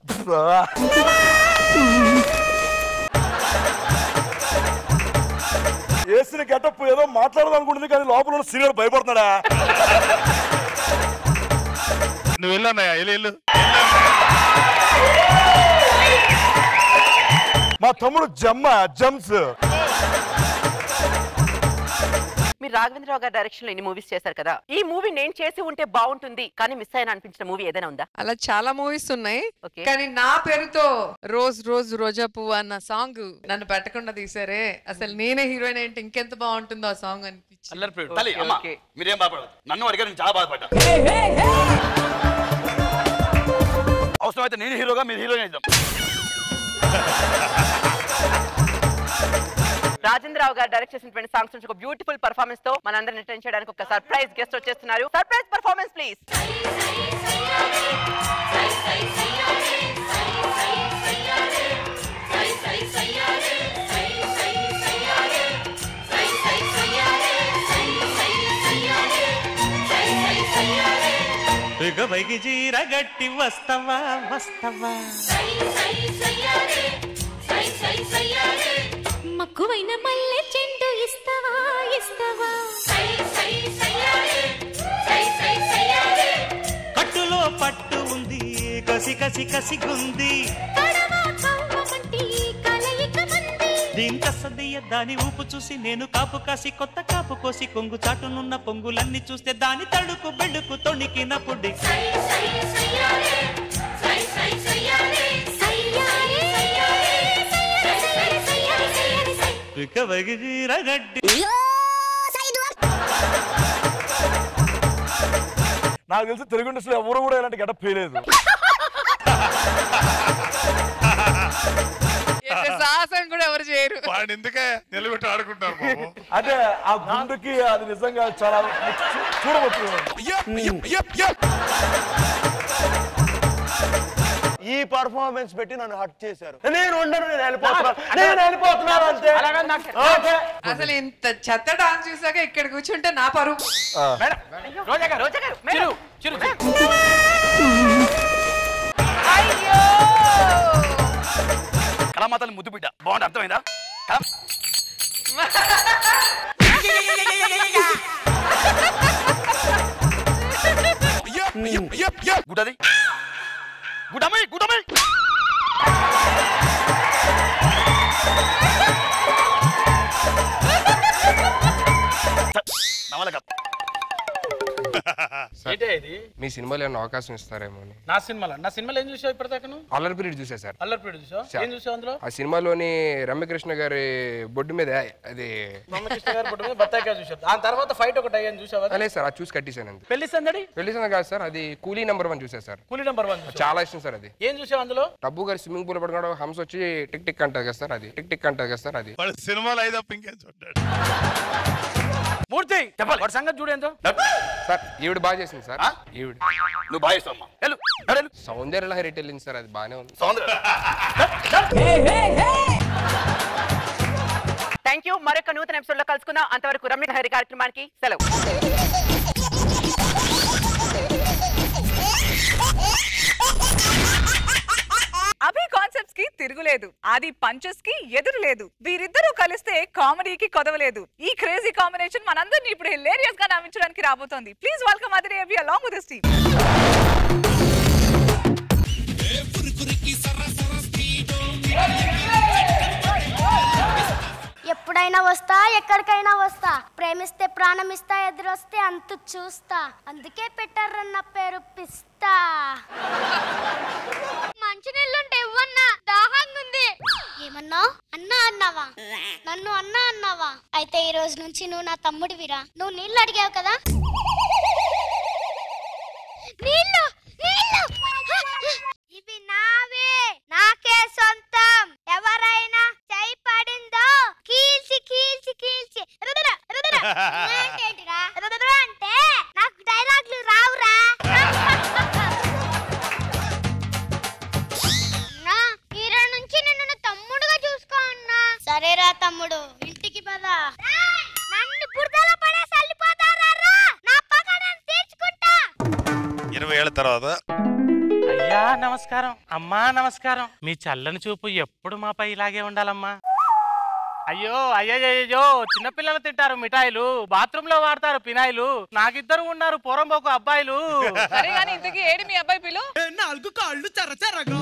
P: వేసిన గెటప్ ఏదో మాట్లాడదాం అనుకుంటుంది, కానీ లోపల సీనియర్ భయపడుతున్నాడా?
L: నువ్వు వెళ్ళన్నయ్యా, వెళ్ళు.
P: మా తమ్ముడు జమ్స్.
B: మీరు రాఘవేంద్రరావు గారి డైరెక్షన్ లో ఇన్ని మూవీస్ చేశారు కదా, ఈ మూవీ నేను చేసి ఉంటే బాగుంటుంది కానీ మిస్ అయినా అనిపించిన మూవీ ఏదైనా ఉందా?
Q: అలా చాలా మూవీస్ ఉన్నాయి, కానీ నా పేరుతో రోజ్ రోజ్ రోజా పువ్వు అన్న సాంగ్ నన్ను పెట్టకుండా తీసారే. అసలు నేనే హీరోయిన్ ఏంటి ఇంకెంత బాగుంటుందో ఆ సాంగ్ అనిపించింది.
O: మీరేం బాధపడదు, నన్ను అడిగారు, నేను చాలా బాధపడ్డా. అవసరమైతే నేను హీరోగా మీరు హీరోయిన్ ఇద్దాం.
B: రాజేంద్రరావు గారు డైరెక్ట్ చేసినటువంటి సాంగ్స్ నుంచి ఒక బ్యూటిఫుల్ పర్ఫార్మెన్స్ తో మనందరిని ఎంటర్టైన్ చేయడానికి ఒక సర్ప్రైజ్ గెస్ట్ వచ్చేస్తున్నారు. Surprise performance please.
H: బిగబైకి జీరగట్టి వస్తవా వస్తవా,
R: మక్కువైన మల్లె చెండు ఇస్తవా ఇస్తవా,
H: కట్టులో పట్టు ఉంది కసి కసి కసిగుంది, దీంతసదయ్య దాని ఊపు చూసి నేను కాపు కాసి కొత్త కాపు కోసి కొంగు చాటునున్న పొంగులన్నీ చూస్తే దాని తడుకు బెడుకు తొణికిన పొడి రగడ్డి.
P: నాకు తెలిసి తెలుగు ఇండస్ట్రీలో ఎవరు కూడా ఇలాంటి గెటప్ చేయలేదు.
Q: సాహసం కూడా ఎవరు చేయరు.
L: వాడిని ఎందుకే నిలబెట్టి ఆడుకుంటారు బాబు.
P: అంటే ఆ గుండుకి అది నిజంగా చాలా చూడవచ్చు.
C: ఈ పర్ఫార్మెన్స్ పెట్టి నన్ను హట్ చేశారు. నేను ఉండను, నేను వెళ్ళిపోతున్నాను అంతే.
Q: అసలు ఇంత చెత్త డాన్స్ చూసాక ఇక్కడ కూర్చుంటే నా పరువు.
O: కళామాతల్ని ముద్దు బిడ్డ బాగుంది, అర్థమైందా? గుడ్డది గుడ్డమ్మాయి గుడ్డమ్మాయి
S: మీ సినిమాలో ఏమైనా అవకాశం ఇస్తారేమో.
M: నా సినిమాలో ఏం చూసావు ఇప్పటిదాకా?
S: అల్లరి పీరియడ్ చూసా సార్.
M: అల్లరి పీరియడ్ చూసావు? ఏం చూసావు అందులో?
S: ఆ సినిమాలోని రమ్యకృష్ణ గారి బొడ్డు మీద అది
M: రమ్యకృష్ణ గారి బొడ్డు మీద బత్తాయికాయ చూసావు. దాని తర్వాత ఫైట్ ఒకటి అయ్యాను చూసావా?
S: లేదు సార్, అది చూసి కట్టేశాను అంతే.
M: పెళ్లి సందడి
S: కాదు సార్, అది కూలీ నెంబర్ 1 చూసా సార్.
M: కూలీ నెంబర్ 1
S: చాలా ఇష్టం సార్. అది
M: ఏం చూసావు అందులో?
S: డబ్బు గారు స్విమ్మింగ్ పూల్ పడుకోవడం, హంస వచ్చి టిక్ టిక్ అంటారు కదా సార్, అది టిక్ టిక్ అంటారు కదా సార్. అది
L: సినిమాలో అయితే ఇంకేం చూడ్డాడు.
M: మూర్తి చెప్పాలి వాడి సంగతి చూడేందో
S: సార్. ఈవిడ బాగా చేసింది సార్. ఈవిడ
O: నువ్వు బాగా చేస్తావు.
S: సౌందర్య లహరి వెళ్ళింది సార్, అది బాగానే ఉంది.
B: Thank you. మరొక నూతన ఎపిసోడ్ లో కలుసుకుందాం. అంతవరకు రమ్య లహరి కార్యక్రమానికి సెలవు.
A: అభి కాన్సెప్ట్స్ కి తిరుగులేదు, ఆది పంచెస్ కి ఎదురు లేదు. వీరిద్దరూ కలిస్తే కామెడీకి కొదవలేదు. ఈ క్రేజీ కాంబినేషన్ మనందరినీ ఇప్పుడు హిలేరియస్ గా నవ్వించడానికి రాబోతోంది. Please welcome Adhire Abhi along with this team.
E: ఎప్పుడైనా వస్తా, ఎక్కడికైనా వస్తా. ప్రేమిస్తే ప్రాణం ఇస్తా, ఎదురొస్తే అంతు చూస్తా. అందుకే పెట్టారన్న పేరు పిస్తా. మంచినీళ్ళుంటే ఇవ్వన్నా, దాహంగా ఉంది. ఏమన్నా అన్నా అన్నావా? నన్ను అన్నా అన్నావా? అయితే ఈ రోజు నుంచి నువ్వు నా తమ్ముడివిరా. నువ్వు నీళ్ళు అడిగావు కదా. నీళ్ళు నీళ్ళు ఇవి నావే, నాకే సొంతం. ఎవరైనా చై పడిందో కీల్చి కీల్చి కీల్చి అంటే నాకు డైలాగ్లు రావురా. ఈరోజు నుంచి నిన్ను తమ్ముడుగా చూసుకో అన్నా. సరేరా తమ్ముడు, ఇంటికి పద. నన్ను బురదలో పడేసి వెళ్ళిపోతారా? నా పగ నేను తీర్చుకుంటా.
L: 20 ఏళ్ల తర్వాత
M: అయ్యా నమస్కారం, అమ్మా నమస్కారం. మీ చల్లని చూపు ఎప్పుడు మాపై ఇలాగే ఉండాలమ్మా. అయ్యో అయ్యయ్యో, చిన్నపిల్లలు తింటారు మిఠాయిలు, బాత్రూమ్ లో వాడతారు పినాయిలు. నాకిద్దరు ఉన్నారు పోరంబోకు అబ్బాయిలు.
A: ఇంతకీ ఏడి మీ అబ్బాయి పిలు?
T: 4 కాళ్ళు చరచరగా,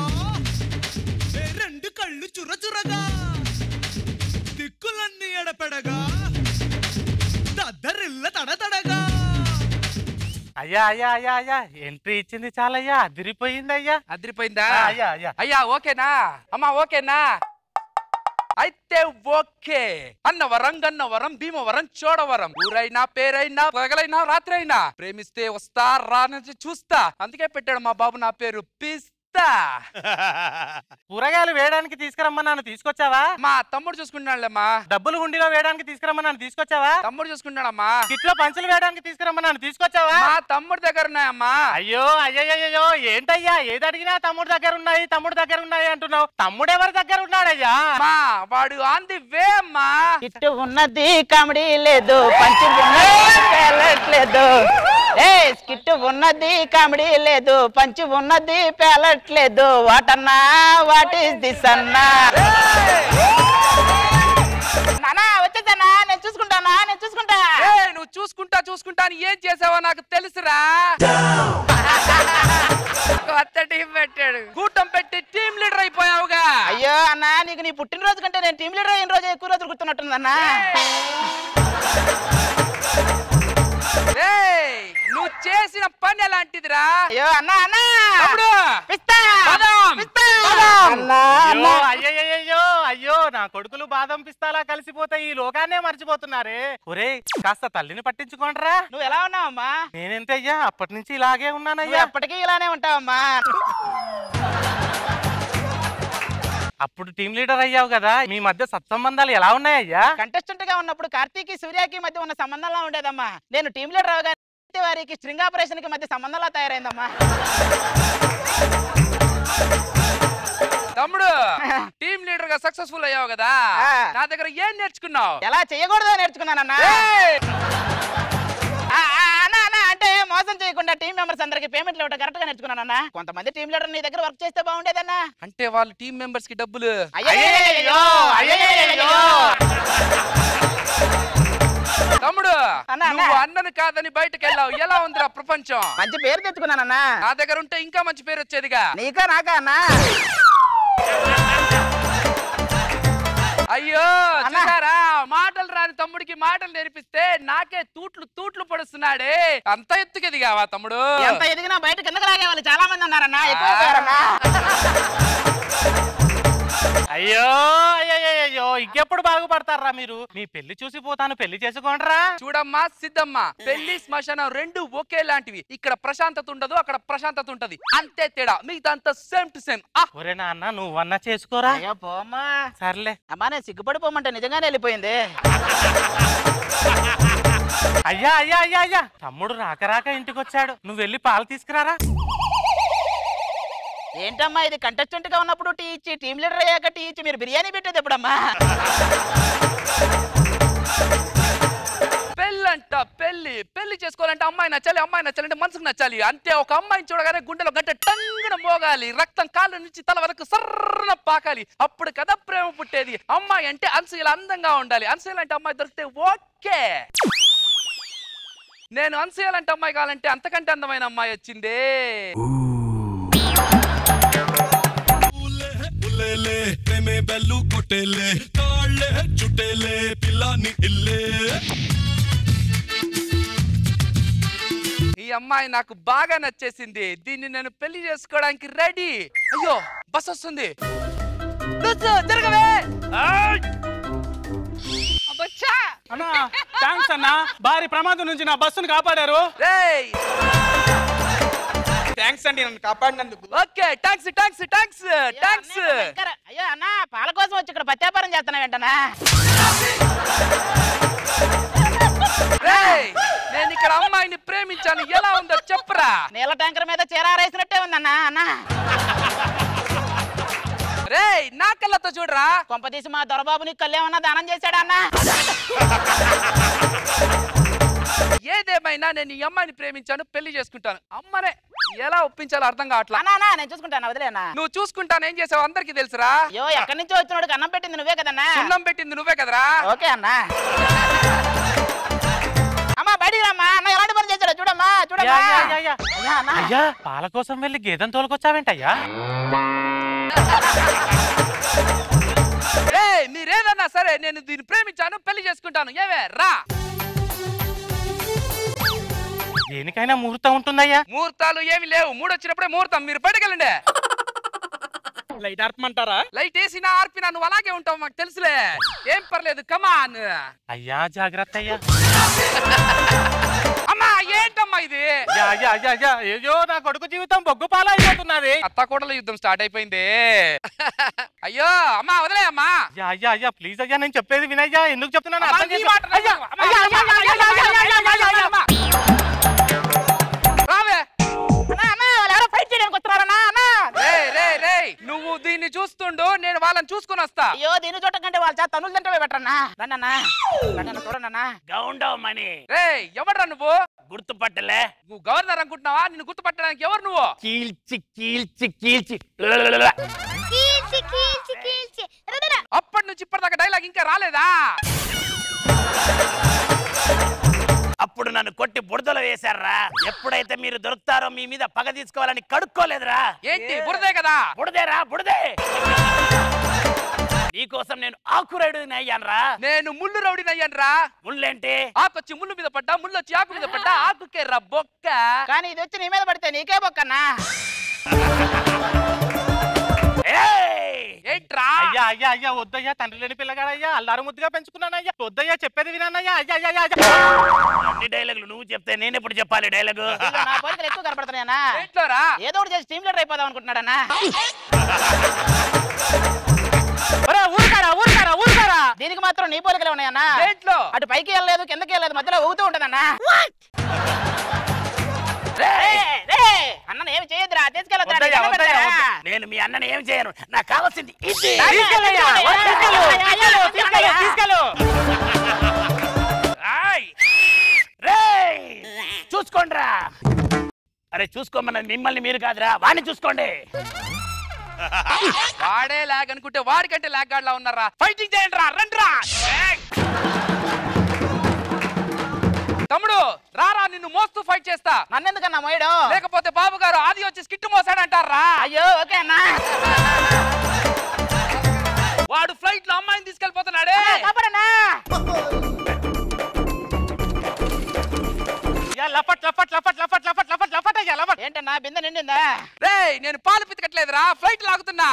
T: 2 కళ్ళు చురచురగా, దిక్కులన్నీ ఎడపెడగా, దద్దరిల్ల తడతడగా.
M: అయ్యా అయ్యా అయ్యా అయ్యా, ఎంట్రీ ఇచ్చింది చాలయ్యా, అదిరిపోయింది అయ్యా.
U: అదిరిపోయిందా?
M: అయ్యా అయ్యా
U: అయ్యా ఓకేనా అమ్మా? ఓకేనా? అయితే ఓకే. అన్నవరం గన్నవరం భీమవరం చోడవరం, ఊరైనా పేరైనా పగలైనా రాత్రి అయినా ప్రేమిస్తే వస్తా రానని చూస్తా. అందుకే పెట్టాడు మా బాబు నా పేరు పిస్తా.
M: కూరగాయలు వేయడానికి తీసుకురమ్మన్నాను, తీసుకొచ్చావా?
U: మా తమ్ముడు చూసుకుంటాడులేమ్మా.
M: డబ్బులు హుండీలో వేయడానికి తీసుకురమ్మన్నాను, తీసుకొచ్చావా?
U: తమ్ముడు చూసుకుంటాడమ్మా.
M: కిట్లో పంచులు వేయడానికి తీసుకురమ్మన్నాను, తీసుకొచ్చావా?
U: మా తమ్ముడు దగ్గర ఉన్నాయమ్మా.
M: అయ్యో అయ్యయ్యో, ఏంటయ్యా ఏది అడిగినా తమ్ముడు దగ్గర ఉన్నాయి తమ్ముడు దగ్గర ఉన్నాయి అంటున్నావు. తమ్ముడు ఎవరి దగ్గర ఉన్నాడయ్యా?
U: మా వాడు ఆన్ ది వే అమ్మా.
J: ఇటు ఉన్నది కామెడీ లేదు, పంచి పేలట్లేదు. స్కిట్ ఉన్నది కామెడీ లేదు, పంచి ఉన్నది పేలట్లేదు. వాటన్నా వాట్ ఈస్ దిస్ అన్నా? నానా వచ్చేసానా, నేను చూసుకుంటానా, నేను చూసుకుంటా.
U: నువ్వు చూసుకుంటా అని ఏం చేసావో నాకు తెలుసురా. కొత్త టీం పెట్టాడు, కూటం పెట్టి టీం లీడర్ అయిపోయావుగా.
J: అయ్యో అన్నా, నీకు నీ పుట్టినరోజు కంటే నేను టీం లీడర్ అయిన రోజు ఎక్కువ రోజులు గుర్తున్నట్టుందన్నా.
U: నువ్వు చేసిన పని ఎలాంటిదిరా?
J: అయ్యో అన్నా అన్నా,
M: అయ్యో అయ్యో, నా కొడుకులు బాదం పిస్తాలా కలిసిపోతాయి, ఈ లోకాన్నే మర్చిపోతున్నారే. ఒరే కాస్త తల్లిని పట్టించుకోండిరా.
J: నువ్వు ఎలా ఉన్నావమ్మా?
M: నేనెంతయ్యా అప్పటి నుంచి ఇలాగే ఉన్నానయ్యా.
J: ఎప్పటికీ ఇలానే ఉంటావమ్మా.
M: అప్పుడు టీం లీడర్ అయ్యావు కదా, మీ మధ్య సత్సంబంధాలు ఎలా ఉన్నాయ్యా?
J: కంటెస్టెంట్ గా ఉన్నప్పుడు కార్తీక్ సూర్యకి మధ్య ఉన్న సంబంధంలా ఉండేదమ్మా. నేను టీం లీడర్ అవగానే వారికి స్ట్రింగ్ ఆపరేషన్ కి మధ్య సంబంధంలా తయారైందమ్మా.
U: తమ్ముడు టీం లీడర్ గా సక్సెస్ఫుల్ అయ్యావు కదా, నా దగ్గర ఏం నేర్చుకున్నావు?
J: ఎలా చేయకూడదో నేర్చుకున్నానన్నా. అంటే మోసం చేయకుండా టీం మెంబర్స్ అందరికి పేమెంట్లు ఇవ్వడం కరెక్ట్ గా నేర్చుకున్నానన్నా. కొంతమంది టీం లీడర్ నీ దగ్గర వర్క్ చేస్తే బాగుండేదన్నా.
U: అంటే వాళ్ళు టీం మెంబర్స్ కి డబ్బులు తమ్ముడు నువ్వు అన్నను కాదని బయటకు వెళ్ళావు, ఎలా ఉందిరా ప్రపంచం?
J: మంచి పేరు తెచ్చుకున్నానన్నా.
U: నా దగ్గర ఉంటే ఇంకా మంచి పేరు వచ్చేదిగా.
J: నీకా నాకా అన్నా?
U: అయ్యో చూసారా, మాటలు రాని తమ్ముడికి మాటలు నేర్పిస్తే నాకే తూట్లు పొడుస్తున్నాడే. అంత ఎత్తుకు ఎదిగావా తమ్ముడు?
J: ఎంత ఎదిగినా బయట కిందకు లాగే వాళ్ళు చాలా మంది ఉన్నారన్నా, ఎక్కువ.
M: అయ్యో అయ్యో, ఇంకెప్పుడు బాగుపడతారా మీరు? మీ పెళ్లి చూసి పోతాను, పెళ్లి చేసుకోండిరా.
U: చూడమ్మా సిద్ధమ్మ, పెళ్లి శ్మశానం రెండు ఒకేలాంటివి. ఇక్కడ ప్రశాంతత ఉండదు, అక్కడ ప్రశాంతత ఉంటది, అంతే తేడా. మిగతా సేమ్ టు సేమ్.
M: ఒరే నాన్న నువ్వన్నా చేసుకోరా.
J: అయ్యో పోమ్మా.
M: సర్లే
J: అమ్మా, నేను సిగ్గుపడిపోమంటే నిజంగానే వెళ్ళిపోయింది.
M: అయ్యా అయ్యా అయ్యా అయ్యా, తమ్ముడు రాక ఇంటికి వచ్చాడు, నువ్వు వెళ్ళి పాలు తీసుకురారా.
J: ఏంటమ్మా ఇది, కంటెస్టెంట్ గా ఉన్నప్పుడు టీ ఇచ్చి టీం లీడర్ అయ్యాక టీ ఇచ్చి మీరు బిర్యానీ పెట్టేది ఎప్పుడమ్మా?
U: పెళ్ళంట పెళ్లి చేసుకోవాలంటే అమ్మాయి నచ్చాలి, అమ్మాయి నచ్చాలంటే మనసుకు నచ్చాలి, అంతే. ఒక అమ్మాయిని చూడగానే గుండెలో గంట టంగున మోగాలి, రక్తం కాళ్ళ నుంచి తల వరకు సర్రన పాకాలి, అప్పుడు కదా ప్రేమ పుట్టేది. అమ్మాయి అంటే అనసూయ అందంగా ఉండాలి, అనసూయ లాంటి అమ్మాయి దొరికితే ఓకే. నేను అనసూయ లాంటి అమ్మాయి కావాలంటే అంతకంటే అందమైన అమ్మాయి వచ్చిందే.
T: ప్రేమే బెల్లు కొట్టేలే తాళ్ళే చుట్టేలే పిల్లాని ఇల్లే.
U: ఈ అమ్మాయి నాకు బాగా నచ్చేసింది. దీన్ని నేను పెళ్లి చేసుకోవడానికి రెడీ. అయ్యో బస్ వస్తుంది. జరగవే.
M: అన్నా థ్యాంక్స్ అన్నా, భారీ ప్రమాదం నుంచి నా బస్సును కాపాడారు. థ్యాంక్స్ అండి నన్ను కాపాడినందుకు.
U: Okay thanks thanks thanks thanks.
J: అయ్యో అన్న పాల కోసం వచ్చి ఇక్కడ పత్యాపారం చేస్తున్నావు ఏంటన్నా?
U: నేను ఇక్కడ అమ్మాయిని ప్రేమించాను, ఎలా ఉందో చెప్పరా?
J: నీళ్ళ ట్యాంకర్ మీద చీరారేసినట్టే ఉందన్నా. అన్న
U: రే నా కళ్ళతో చూడరా.
J: కొంపదీసి మా దొరబాబు నీకు కళ్ళేమన్నా దానం చేశాడా అన్న?
U: ఏదేమైనా నేను ఈ అమ్మాయిని ప్రేమించాను, పెళ్లి చేసుకుంటాను. అమ్మనే ఎలా ఒప్పించాలో అర్థం కావట్లా.
J: నేను చూసుకుంటాను, వదిలేనా?
U: నువ్వు చూసుకుంటాను ఏం చేసావు అందరికి తెలుసురా.
J: అయ్యో ఎక్కడి నుంచో వచ్చినోడికి అన్నం పెట్టింది నువ్వే కదన్నా?
U: అన్నం పెట్టింది నువ్వే కదరా.
J: ఓకే అన్నా. అమ్మా బయటికి రమ్మా. అన్న ఎలాంటి పని చేశాడో చూడమ్మా చూడమ్మా.
M: అయ్యా పాల కోసం వెళ్ళి గేదెను తోలుకొచ్చావేంటయ్యా?
U: మీరేదన్నా సరే నేను దీన్ని ప్రేమించాను, పెళ్లి చేసుకుంటాను. ఏవే రా.
M: దేనికైనా ముహూర్తం ఉంటుందయ్యా?
U: ముహూర్తాలు ఏమి లేవు, మూడొచ్చినప్పుడే ముహూర్తం. మీరు బయటకెళ్ళండి.
M: లైట్ ఆర్పమంటారా?
U: లైట్ వేసినా ఆర్పినా నువ్వు అలాగే ఉంటావు, మాకు తెలుసులే. ఏం పర్లేదు, కమాన్.
M: అయ్యా జాగ్రత్త అయ్యా.
U: అమ్మా ఏంటమ్మా ఇది?
M: అయ్యో నా కొడుకు జీవితం బొగ్గు పాలైపోతున్నది.
U: అత్తాకోడల యుద్ధం స్టార్ట్ అయిపోయింది. అయ్యో అమ్మా వదిలే అమ్మా.
M: అయ్యా ప్లీజ్ అయ్యా నేను చెప్పేది వినయ్యా. ఎందుకు చెప్తున్నాను అర్థం చేసుకో.
U: రావే.
J: ఫైట్ చేయడానికి వస్తున్నారన్నా?
U: నువ్వు దీన్ని చూస్తుండు, నేను వాళ్ళని చూసుకుని వస్తా.
J: అయ్యో దీన్ని చూడటం కంటే వాళ్ళ చేత తనులు తింటే బెటరన్నా. రండన్నా చూడన్నా.
M: గౌండవ్ మనీ.
U: ఎవడ్రా నువ్వు?
M: గుర్తుపట్టలే.
U: నువ్వు గవర్నర్ అనుకుంటున్నావా? నిన్ను గుర్తుపట్టడానికి ఎవరు నువ్వు?
M: కీల్చి
U: అప్పటి నుంచి ఇప్పటిదాకా డైలాగ్ ఇంకా రాలేదా?
M: అప్పుడు నన్ను కొట్టి బురదలో వేశారా. ఎప్పుడైతే మీరు దొరుకుతారో మీ మీద పగ తీసుకోవాలని కడుక్కోలేదురా.
U: ఏంటి బురదే కదా?
M: బురదేరా బురదే. నీకోసం నేను ఆకు రౌడీని అయ్యానురా.
U: నేను ముళ్ళు రౌడీని అయ్యానురా.
M: ముళ్ళేంటి?
U: ఆకొచ్చి ముళ్ళు మీద పడ్డా, ముళ్ళు వచ్చి ఆకు మీద పడ్డా, ఆకుకే రా బొక్క.
J: కానీ ఇది వచ్చి నీ మీద పడితే నీకే బొక్కన్నా.
U: ఏంట్రా?
M: అయ్యా వద్దయ్యా, తండ్రి లేని పిల్లగాడయ్యా, అల్లారు ముద్దుగా పెంచుకున్నానయ్యా. వద్దయ్యా చెప్పేది వినానయ్యా. అన్ని డైలాగులు నువ్వు చెప్తే నేను ఎప్పుడు చెప్పాలి డైలాగు?
J: నా పోలికలు ఎక్కువ కనపడుతున్నాయన్నా.
U: ఏంట్లోరా?
J: ఏదో ఒకటి చేసి టీమ్ లీడర్ అయిపోదాం అనుకుంటున్నాడన్నా. ఊరుకారా. దీనికి మాత్రం నీ పోలికలే ఉన్నాయన్నా.
U: ఏంట్లో?
J: అటు పైకి వెళ్ళలేదు కిందకి వెళ్ళలేదు, మధ్యలో ఊగుతూ ఉంటదన్నా. అన్న ఏమి చేయొద్దురా, తీసుకెళ్ళొద్దురా.
M: నేను మీ అన్నని ఏమి చేయను, నాకు కావాల్సింది చూసుకోండిరా. అరే చూసుకోమన్నది మిమ్మల్ని మీరు కాదురా, వాడిని చూసుకోండి.
U: వాడే లాగ్ అనుకుంటే వాడికంటే లాగ్ గాడ్లా ఉన్నారా. ఫైటింగ్ చేయండి రా, రండి రా. తమ్ముడు రారా, నిన్ను మోస్తూ ఫైట్ చేస్తా.
J: నన్నెందుకన్నా మోయడు?
U: లేకపోతే బాబు గారు ఆది వచ్చి స్కిట్ మోసాడంటారా?
J: అయ్యో ఓకే అన్నా.
U: వాడు ఫ్లైట్ లో అమ్మాయిని తీసుకెళ్లిపోతున్నాడే.
J: ఏంటన్నా బిందె నిండిందా?
U: రేయ్ నేను పాలు పితకట్లేదురా, ఫ్లైట్ లాగుతున్నా.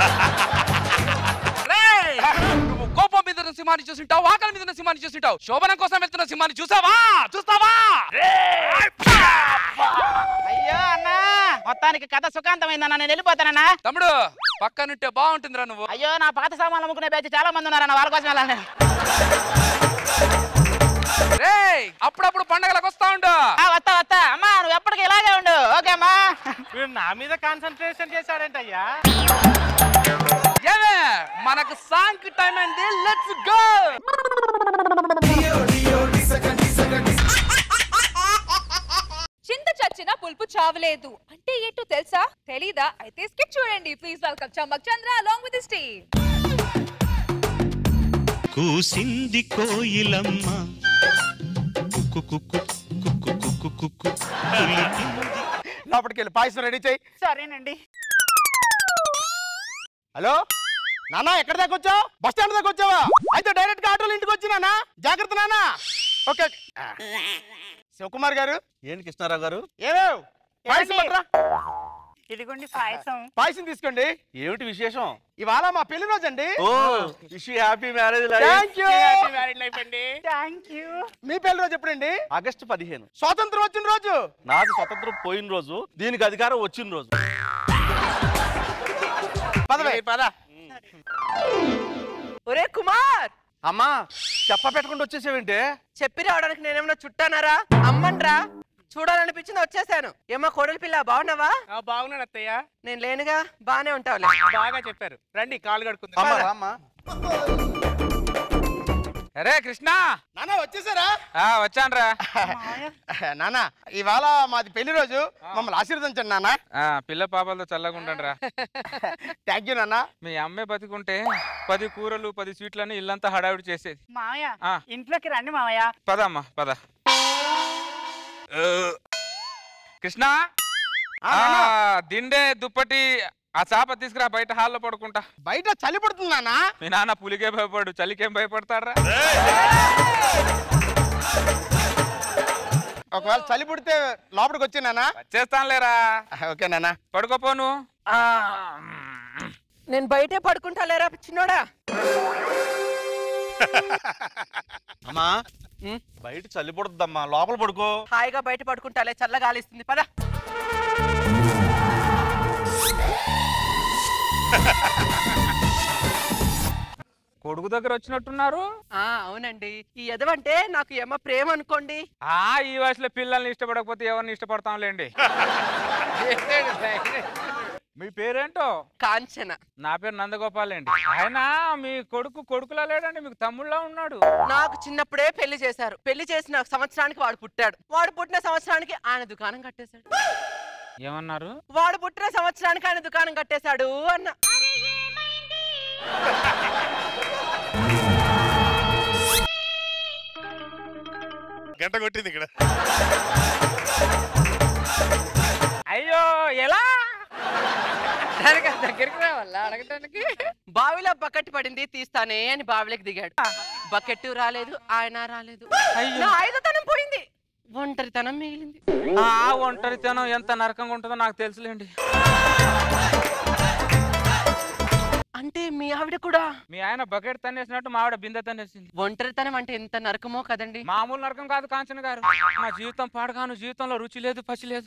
U: నువ్వు కోపం మీద ఉన్న సింహాన్ని చూసింటావు, ఆకలి మీద ఉన్న సింహాన్ని చూసింటావు, శోభనం కోసం వెళ్తున్న సింహాన్ని చూసావా?
J: అయ్యో అన్నా, మొత్తానికి కథ సుఖాంతమైందన్నా. నేను వెళ్ళిపోతానన్నా.
U: తమ్ముడు పక్కనుంటే బాగుంటుందిరా నువ్వు.
J: అయ్యో నా పాత సామాన్లు అమ్ముకునే బ్యాచ్ చాలా మంది ఉన్నారన్న, వాళ్ళ కోసం వెళ్ళాలి.
U: అప్పుడప్పుడు పండగలకు వస్తా ఉండు.
J: వస్తా అమ్మా, నువ్వు ఎప్పటికీ ఇలాగే ఉండు. ఓకే అమ్మా.
M: నా మీద కాన్సన్ట్రేషన్ చేశాడంటయ్యా.
U: ఏమే మనకు సాంగ్ టైం అయింది, లెట్స్ గో.
A: చింత చచ్చిన పులుపు చావలేదు అంటే ఏంటో తెలుసా? తెలీదా? అయితే స్కిట్ చూడండి. Please welcome Chammak Chandra along with his team.
H: కూసింది కోయిలమ్మ
C: లోపలికి వెళ్ళి పాయసం రెడీ చేయి.
J: సరేనండి.
C: హలో
J: నానా ఎక్కడ దాకా వచ్చావు? బస్ స్టాండ్ దాకా వచ్చావా? అయితే డైరెక్ట్ గా ఆటోలో ఇంటికి వచ్చి నానా. జాగ్రత్త నానా. ఓకే శివకుమార్ గారు.
F: ఏంటి కృష్ణారావు గారు?
J: ఏమేవ్ పాయసం పట్రా.
D: ఇదిగోండి పాయసం.
J: పాయసం తీసుకోండి.
F: ఏమిటి విశేషం?
J: ఇవాళ మా పెళ్లి రోజు అండి.
F: Oh wish you happy marriage
J: thank you.
D: Happy marriage life అండి. Thank you.
J: మీ పెళ్లి రోజు ఎప్పుడండి?
F: ఆగస్టు 15.
J: స్వాతంత్రం వచ్చిన రోజు.
F: నాకు స్వతంత్రం పోయిన రోజు, దీనికి అధికారం వచ్చిన రోజు.
J: పదవే
B: పద. ఒరే కుమార్,
F: అమ్మా చెప్ప పెట్టకుండా వచ్చేసేవేంటే?
B: చెప్పి రావడానికి నేనేమన్నా చుట్టానారా? అమ్మన్రా, చూడాలనిపించింది వచ్చేసాను. ఏమా కోడలి పిల్ల, బాగున్నావా?
D: బాగున్నాను అత్తయ్య.
B: నేను లేనుగా, బానే ఉంటావులే.
D: బాగా చెప్పారు. రండి కాలు కడుకుందాం.
V: అరే కృష్ణ,
J: నానా వచ్చేసారా?
V: వచ్చానురా.
J: నానా ఇవాళ మాది పెళ్లి రోజు, మమ్మల్ని ఆశీర్వదించండి నాన్న.
V: పిల్ల పాపలతో చల్లగా ఉంటానురా.
J: థ్యాంక్ యూ నాన్న.
V: మీ అమ్మే బతికుంటే 10 కూరలు 10 స్వీట్లని ఇల్లంతా హడావిడి చేసేది.
D: మామయ్య ఇంట్లోకి రండి మామయ్య.
V: పదమ్మా పద. కృష్ణ, దిండే దుప్పటి ఆ చాప తీసుకురా, బయట హాల్లో పడుకుంటా.
J: బయట చలి పడుతుంది నాన్న.
V: మీ నాన్న పులికే భయపడు, చలికేం భయపడతాడ్రా?
J: ఒకవేళ చలి పుడితే లోపలికి వచ్చి నాన్న.
V: వచ్చేస్తానులేరా.
J: ఓకే నాన్న.
V: పడుకోపోను.
B: నేను బయటే పడుకుంటా లేరా చిన్నోడా.
F: అమ్మా బయట చలి పడుతుందమ్మా, లోపల పడుకో.
B: హాయిగా బయట పడుకుంటాలే, చల్లగాలిస్తుంది. పద.
V: కొడుకు దగ్గర వచ్చినట్టున్నారు.
B: అవునండి, ఈ ఎదవంటే నాకు ఏమో ప్రేమ అనుకోండి.
V: ఈ వయసులో పిల్లల్ని ఇష్టపడకపోతే ఎవరిని ఇష్టపడతాంలేండి. మీ పేరేంటో?
B: కాంచన.
V: నా పేరు నందగోపాల్ అండి. ఆయన మీ కొడుకులా లేడండి, మీకు తమ్ముళ్ళ ఉన్నాడు.
B: నాకు చిన్నప్పుడే పెళ్లి చేశారు. పెళ్లి చేసిన సంవత్సరానికి వాడు పుట్టాడు. వాడు పుట్టిన సంవత్సరానికి ఆయన దుకాణం కట్టేశాడు.
V: ఏమన్నారు?
B: వాడు పుట్టిన సంవత్సరానికి ఆయన దుకాణం కట్టేశాడు అన్న.
L: గంట కొట్టింది ఇక్కడ.
V: అయ్యో ఎలా దగ్గరికి రావాలా అడగటానికి?
B: బావిలో బకెట్ పడింది, తీస్తానే అని బావిలోకి దిగాడు. బకెట్ రాలేదు, ఆయన రాలేదు. నా ఆయుధతనం పోయింది, ఒంటరితనం మిగిలింది.
V: ఒంటరితనం ఎంత నరకంగా ఉంటుందో నాకు తెలుసులేండి.
B: అంటే మీ ఆవిడ కూడా?
V: మీ ఆయన బకెట్ తన్నేసినట్టు మా ఆవిడ బిందె తన్నేసింది.
B: ఒంటరితనం అంటే ఎంత నరకమో కదండి.
V: మామూలు నరకం కాదు కాంచన గారు. నా జీవితం పాడగాను, జీవితంలో రుచి లేదు, పసి లేదు.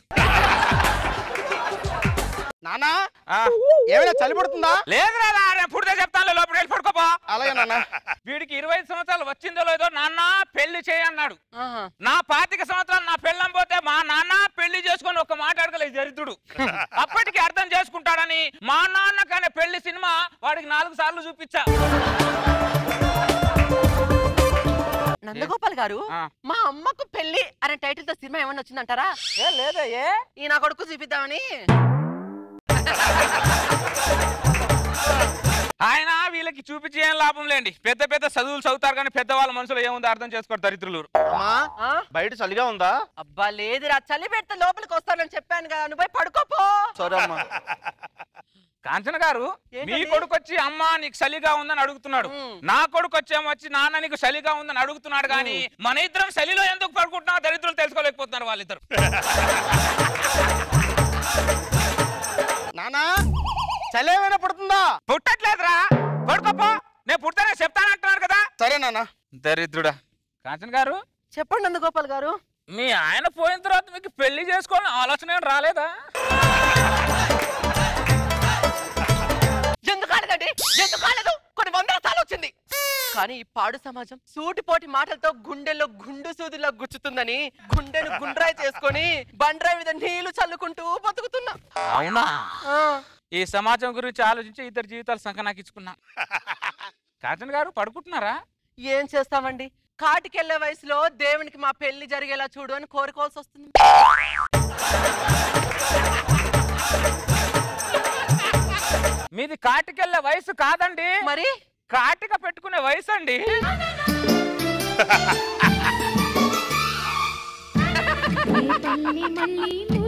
J: నానా ఏమైనా చలి పడుతుందా?
V: లేదురా, పుడితే చెప్తాను, లోపలికి వెళ్ళి పడుకోపా.
J: అలాగే నాన్న.
V: వీడికి 25 సంవత్సరాలు వచ్చిందో లేదో నాన్న పెళ్లి చేయన్నాడు. నా 25 సంవత్సరాలు నా పెళ్ళం పోతే మా నాన్న పెళ్లి చేసుకొని ఒక మాట అడగలేదు దరిద్రుడు. అప్పటికి అర్థం చేసుకుంటాడని మా నాన్న కానీ పెళ్లి సినిమా వాడికి 4 సార్లు చూపించా.
B: నందగోపాల్ గారు, మా అమ్మకు పెళ్లి అనే టైటిల్ తో సినిమా ఏమన్నా వచ్చిందంటారా?
V: లేదా
B: ఈ నా కొడుకు చూపిద్దామని.
V: ఆయన వీళ్ళకి చూపించి ఏం లాభం లేండి. పెద్ద పెద్ద చదువులు చదువుతారు కానీ పెద్దవాళ్ళ మనసులో ఏముందో అర్థం చేసుకోరు దరిద్రులు.
F: బయట చలిగా ఉందా?
B: అబ్బా లేదురా, చలి పెడితే లోపలికి వస్తానని చెప్పాను కదా, నువ్వు పోయి పడుకోపో.
F: సరే అమ్మా.
V: కాంచన గారు, మీ కొడుకు వచ్చి అమ్మా నీకు చలిగా ఉందని అడుగుతున్నాడు. నా కొడుకు వచ్చి నాన్న నీకు చలిగా ఉందని అడుగుతున్నాడు. కానీ మన ఇద్దరం చలిలో ఎందుకు పడుకుంటున్నా దరిద్రులు తెలుసుకోలేకపోతున్నారు వాళ్ళిద్దరు.
J: నానా చలి ఏమైనా పడుతుందా?
V: పుట్టట్లేదురా, పడుకోపో. నేను పుడతానే చెప్తానంటున్నాను కదా.
J: సరే నాన్న.
V: దరిద్రుడా. కాంచన గారు
B: చెప్పండి నందగోపాల్ గారు.
V: మీ ఆయన పోయిన తర్వాత మీకు పెళ్లి చేసుకోవాలని ఆలోచన ఏం రాలేదా?
B: ఎందుకు కాలేదండి? ఎందుకు కాలేదు? కొన్ని 100 సార్లు వచ్చింది. కానీ ఈ పాడు సమాజం సూటిపోటి మాటలతో గుండెల్లో గుండు సూదిలో గుచ్చుతుందని గుండెను గుండ్రాయి చేసుకొని బండ్రాయి మీద నీళ్లు చల్లుకుంటూ బతుకుతున్నా.
V: అవునా? ఈ సమాజం గురించి ఆలోచించి ఇద్దరు జీవితాలు సంకనాకించుకున్నా. కాంచన గారు పడుకుంటున్నారా?
B: ఏం చేస్తామండి, కాటికెళ్లే వయసులో దేవునికి మా పెళ్లి జరిగేలా చూడు అని కోరుకోవాల్సి వస్తుంది.
V: మీది కాటికెళ్లే వయసు కాదండి,
B: మరి
V: కాటిక పెట్టుకునే వయసు అండి.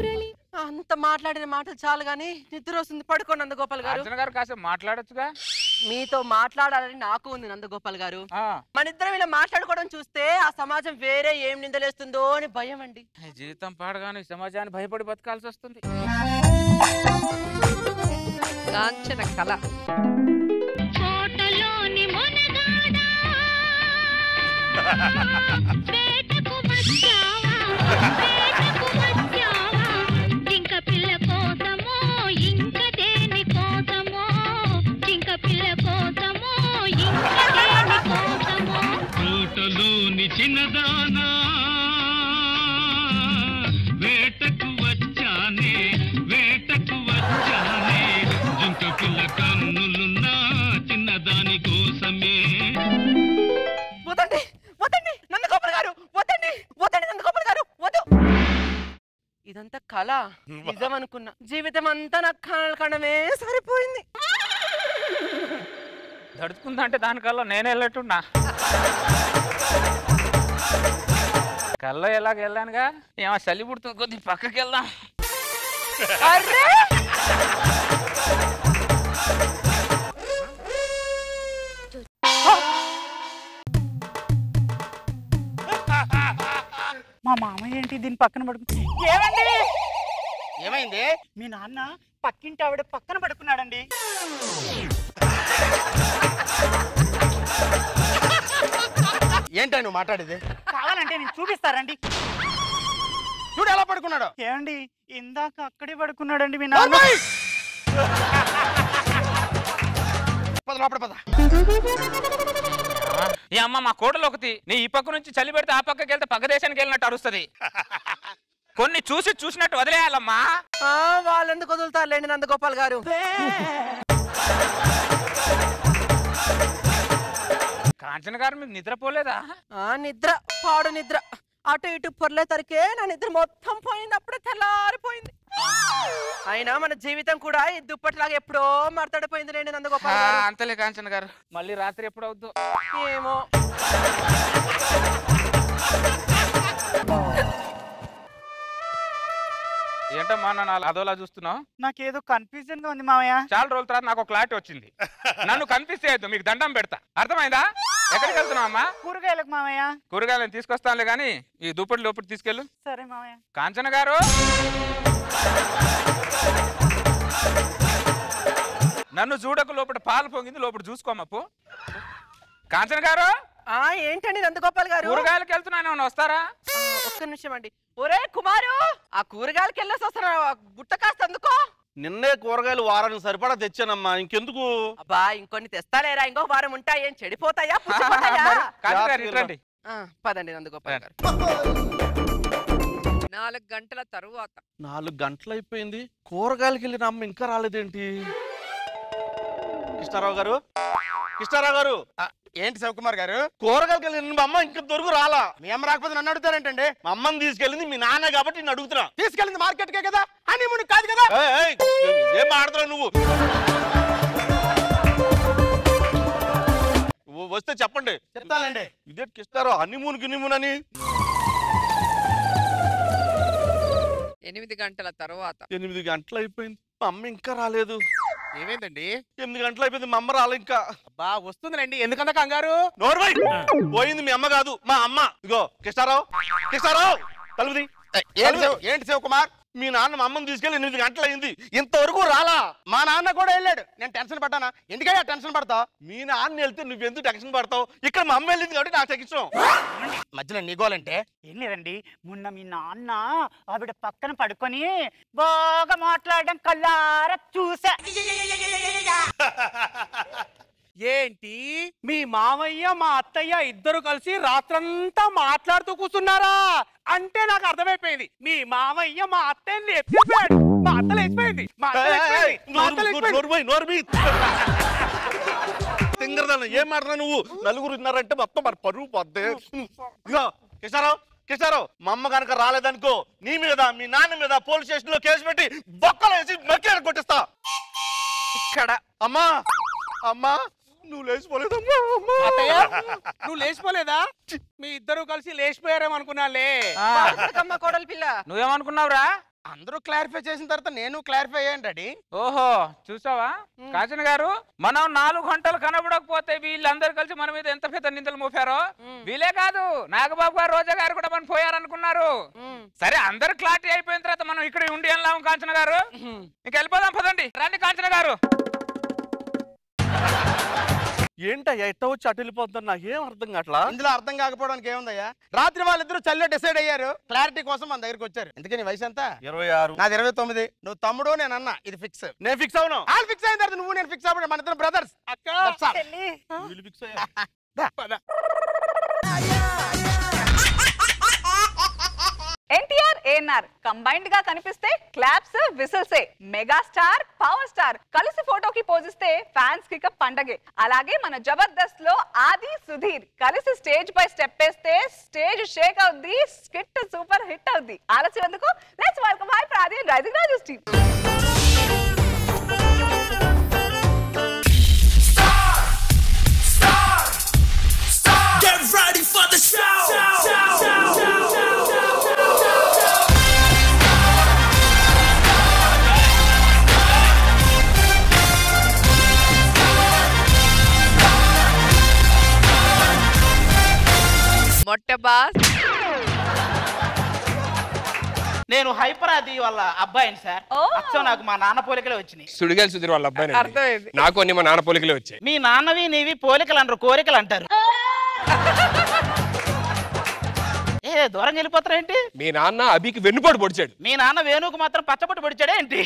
B: అంత మాట్లాడిన మాటలు చాలు గాని నిద్ర వస్తుంది, పడుకోండి నందగోపాల్ గారు.
V: కాసేపు మాట్లాడొచ్చుగా.
B: మీతో మాట్లాడాలని నాకు ఉంది నందగోపాల్ గారు. మన ఇద్దరం ఇలా మాట్లాడుకోవడం చూస్తే ఆ సమాజం వేరే ఏం నిందలేస్తుందో అని భయం అండి.
V: జీవితం పాడగానే సమాజాన్ని భయపడి బతకాల్సి వస్తుంది.
Q: లాంఛన కళ.
R: కోటలోని మొనగాడా వేటకు వచ్చావా జింక పిల్ల కోసమో ఇంక దేని కోసమో జింక పిల్ల కోసమో ఇంక దేని కోసమో
I: కోటలోని చిన్నదానా వేటకు వచ్చానే జింక పిల్ల కన్నులున్నా చిన్నదాని కోసమే.
B: వదండి వదండి నందగోపాల్ గారు, వదండి వదండి నందగోపాల్ గారు, వద్దు. ఇదంతా కళ, నిజం అనుకున్నా. జీవితం అంతా నాకు కనడమే సరిపోయింది.
V: దడుచుకుందంటే దానికల్లా నేను వెళ్ళట్టున్నా. కల్లో ఎలాగ వెళ్ళానుగా. ఏమో చలి పుడుతుంది, కొద్ది పక్కకి వెళ్దాం.
D: మా మామయ్య ఏంటి దీని పక్కన పడుకు ఏమండి
J: ఏమైంది?
D: మీ నాన్న పక్కింటి ఆవిడ పక్కన పడుకున్నాడండి.
J: ఏంటో నువ్వు మాట్లాడేది?
D: కావాలంటే నేను చూపిస్తారండి.
J: చూడు ఎలా పడుకున్నాడు.
D: ఏమండి ఇందాక అక్కడే పడుకున్నాడండి మీ నాన్న.
J: పద లోపల పద.
V: ఈ అమ్మ మా కోటలో ఒకటి. నీ ఈ పక్క నుంచి చలి పెడితే ఆ పక్కకి వెళ్తే పక్క దేశానికి వెళ్ళినట్టు అరుస్తుంది. కొన్ని చూసినట్టు వదిలేయాలమ్మా.
B: వాళ్ళెందుకు వదులుతారులేండి నందగోపాల్ గారు.
V: కాంచన గారు మీకు నిద్రపోలేదా?
B: నిద్ర పాడు నిద్ర. అటు ఇటు పొర్లే తరికే నా నిద్ర మొత్తం పోయింది. అప్పుడే తెల్లారిపోయింది. అయినా మన జీవితం కూడా ఈ దుప్పటిలాగా ఎప్పుడో మరతడిపోయింది లేండి నందగోపాల్ గారు.
V: అంతలే కాంచన గారు. మళ్ళీ రాత్రి ఎప్పుడు అవుద్దు
B: ఏమో.
V: ఏంటమ్మా నన్ను అదోలా చూస్తున్నావు?
D: నాకేదో కన్ఫ్యూజన్ గా ఉంది మామయ్య.
V: చాలా రోజుల తర్వాత నాకు ఒక క్లారిటీ వచ్చింది. నన్ను కన్ఫ్యూజ్ చేయొద్దు, మీకు దండం పెడతా. అర్థమైందా? ఎక్కడికి వెళ్తున్నావు అమ్మా?
D: కూరగాయలకు మామయ్య.
V: కూరగాయలను తీసుకొస్తానులే గానీ ఈ దుప్పటి లోపలికి తీసుకెళ్ళు.
D: సరే మామయ్య.
V: కాంచన గారు, నన్ను చూడకు. లోపల పాలు పొంగింది, లోపల చూసుకోమప్పు. కాంచన గారు.
B: ఏంటండి నందగోపాల్ గారు?
V: కూరగాయలకు వెళ్తున్నాను, వస్తారా?
B: ఒక్క నిమిషం అండి. ఒరే కుమారు, ఆ కూరగాయలకి వెళ్ళేసి వస్తారా? గుట్ట కాస్త అందుకో.
C: నిన్నే కూరగాయలు వారానికి సరిపడా తెచ్చానమ్మా, ఇంకెందుకు?
B: అబ్బా ఇంకొన్ని తెస్తాలేరా, ఇంకో వారం ఉంటాయి. ఏం చెడిపోతాయా పుచ్చిపోతాయా? పదండి నందగోపాల్ గారు.
Q: 4 గంటల తరువాత.
C: 4 గంటలు అయిపోయింది, కూరగాయలకి వెళ్ళిన అమ్మ ఇంకా రాలేదేంటి? కృష్ణారావు గారు, కృష్ణారావు గారు.
J: ఏంటి శివకుమార్ గారు?
C: కూరగాయలకి వెళ్ళిన మా అమ్మ ఇంతవరకు రాలా.
J: మీ అమ్మ రాకపోతే నన్ను అడుగుతారేంటండి?
C: మా అమ్మని తీసుకెళ్ళింది మీ నాన్న కాబట్టి నేను అడుగుతున్నా.
J: తీసుకెళ్ళింది మార్కెట్కే కదా, హనీమూన్ కాదు కదా.
C: ఏం మాడుతున్నావు నువ్వు? వస్తే చెప్పండి.
J: చెప్తానండి.
C: ఇదే కృష్ణారావు హనీమూన్ గిన్నీమూన్ అని.
Q: 8 గంటల తర్వాత.
C: 8 గంటలు అయిపోయింది, మా అమ్మ ఇంకా రాలేదు.
J: ఏమైందండి?
C: 8 గంటలు అయిపోయింది, మా అమ్మ రాలే ఇంకా.
J: అబ్బా వస్తుందిలేండి, ఎందుకంత కంగారు?
C: నోర్వై పోయింది మీ అమ్మ కాదు, మా అమ్మ. ఇగో కృష్ణారావు, కృష్ణారావు తలుపుది.
J: ఏంటి శివకుమార్?
C: మీ నాన్న మా అమ్మని తీసుకెళ్ళి 8 గంటలు అయింది, ఇంతవరకు రాలా.
J: మా నాన్న కూడా వెళ్ళాడు. నేను టెన్షన్ పడ్డానా? ఎందుకయ్యా టెన్షన్ పడతావు?
C: మీ నాన్న వెళ్తే నువ్వెందుకు టెన్షన్ పడతావు? ఇక్కడ మా అమ్మ వెళ్ళింది కాబట్టి నాకు టెన్షన్.
J: మధ్యలో నీగోలంటే
D: ఏం లేదండి, మొన్న మీ నాన్న ఆవిడ పక్కన పడుకొని బాగా మాట్లాడడం కళ్ళారా చూసా.
J: ఏంటి మీ మామయ్య మా అత్తయ్య ఇద్దరు కలిసి రాత్రంతా మాట్లాడుతూ కూర్చున్నారా? అంటే నాకు అర్థమైపోయింది, మీ మామయ్య మా అత్తయ్యని లేపేశాడు. మా అత్త లేచిపోయింది.
C: ఏం మాట్లాడు నువ్వు? నలుగురు ఉన్నారంటే మొత్తం మరి పరువు పోద్ది. ఇగో కృష్ణారావు, కృష్ణారావు మా అమ్మ కనుక రాలేదనుకో, నీ మీద మీ నాన్న మీద పోలీస్ స్టేషన్ లో కేసు పెట్టి బొక్కలు వేసి మక్కి కొట్టిస్తా.
B: ఇక్కడ
C: అమ్మా, అమ్మా నువ్వు లేచిపోలేదమ్మా.
J: నువ్వు లేచిపోలేదా? మీ ఇద్దరు కలిసి లేచిపోయారేమనుకున్నాలే.
B: కోడలి పిల్ల
V: నువ్వేమనుకున్నావురా?
J: అందరూ క్లారిఫై చేసిన తర్వాత నేను క్లారిఫై అయ్యాను డాడీ.
V: ఓహో చూసావా కాచన గారు, మనం 4 గంటలు కనబడకపోతే వీళ్ళందరూ కలిసి మన మీద ఎంత పెద్ద నిందలు మోపారో. వీలే కాదు, నాగబాబు గారు, రోజా గారు కూడా మనం పోయారనుకున్నారు. సరే అందరు క్లారిటీ అయిపోయిన తర్వాత మనం ఇక్కడ ఉండి వెళ్ళాము కాంచన గారు. ఇంక వెళ్ళిపోదాం పదండి. రండి కాంచన గారు.
M: ఏంటయ్యా ఎట్ట వచ్చి అటు వెళ్ళిపోతున్నా నాకేం అర్థం కావట్లా.
J: ఇందులో అర్థం కాకపోవడానికి ఏముందయ్యా, రాత్రి వాళ్ళిద్దరూ చల్లే డిసైడ్ అయ్యారు, క్లారిటీ కోసం మన దగ్గరికి వచ్చారు. ఎందుకని వయసు ఎంత?
P: 26.
J: నాది 29. నువ్వు తమ్ముడు, నేను అన్న, ఇది ఫిక్స్.
M: నేను ఫిక్స్ అవును.
J: వాళ్ళు ఫిక్స్ అయిన తర్వాత నువ్వు నేను ఫిక్స్ అవ్వడం, మన ఇద్దరు బ్రదర్స్.
A: ఎన్టీఆర్ ఏఎన్ఆర్ కంబైన్డ్ గా కనిపిస్తే క్లాప్స్ విసిల్సే. మెగాస్టార్ పవర్ స్టార్ కలిసి ఫోటోకి పోజిస్తే ఫ్యాన్స్ కి పండగే. అలాగే మన జబర్దస్త్ లో ఆది సుధీర్ కలిసి స్టేజ్ పై స్టెప్ వేస్తే స్టేజ్ షేక్ అవుద్ది, స్కిట్ సూపర్ హిట్ అవుద్ది. ఆలస్యం ఎందుకు, లెట్స్ వెల్కమ్ హై ప్రాది అండ్ రైజింగ్ రాజుస్ team.
K: Get ready for the show.
Q: మొట్టబాస్
D: నేను హైపర్ అది వాళ్ళ అబ్బాయిని సార్. అచ్చం నాకు మా నాన్న పోలికలే వచ్చినాయి.
S: సుడిగాలి సుధీర్ వాళ్ళ అబ్బాయి.
Q: అర్థమైంది.
S: నాకు అన్ని మా నాన్న పోలికలే వచ్చాయి.
D: మీ నాన్నవి నీవి పోలికలు అంటారు, కోరికలు అంటారు. ఏ దూరంగా వెళ్ళిపోతారా ఏంటి?
S: మీ నాన్న అభికి వెన్నుపోటు పొడిచాడు.
D: మీ నాన్న వేణుకు మాత్రం పచ్చబొట్టు పొడిచాడే ఏంటి?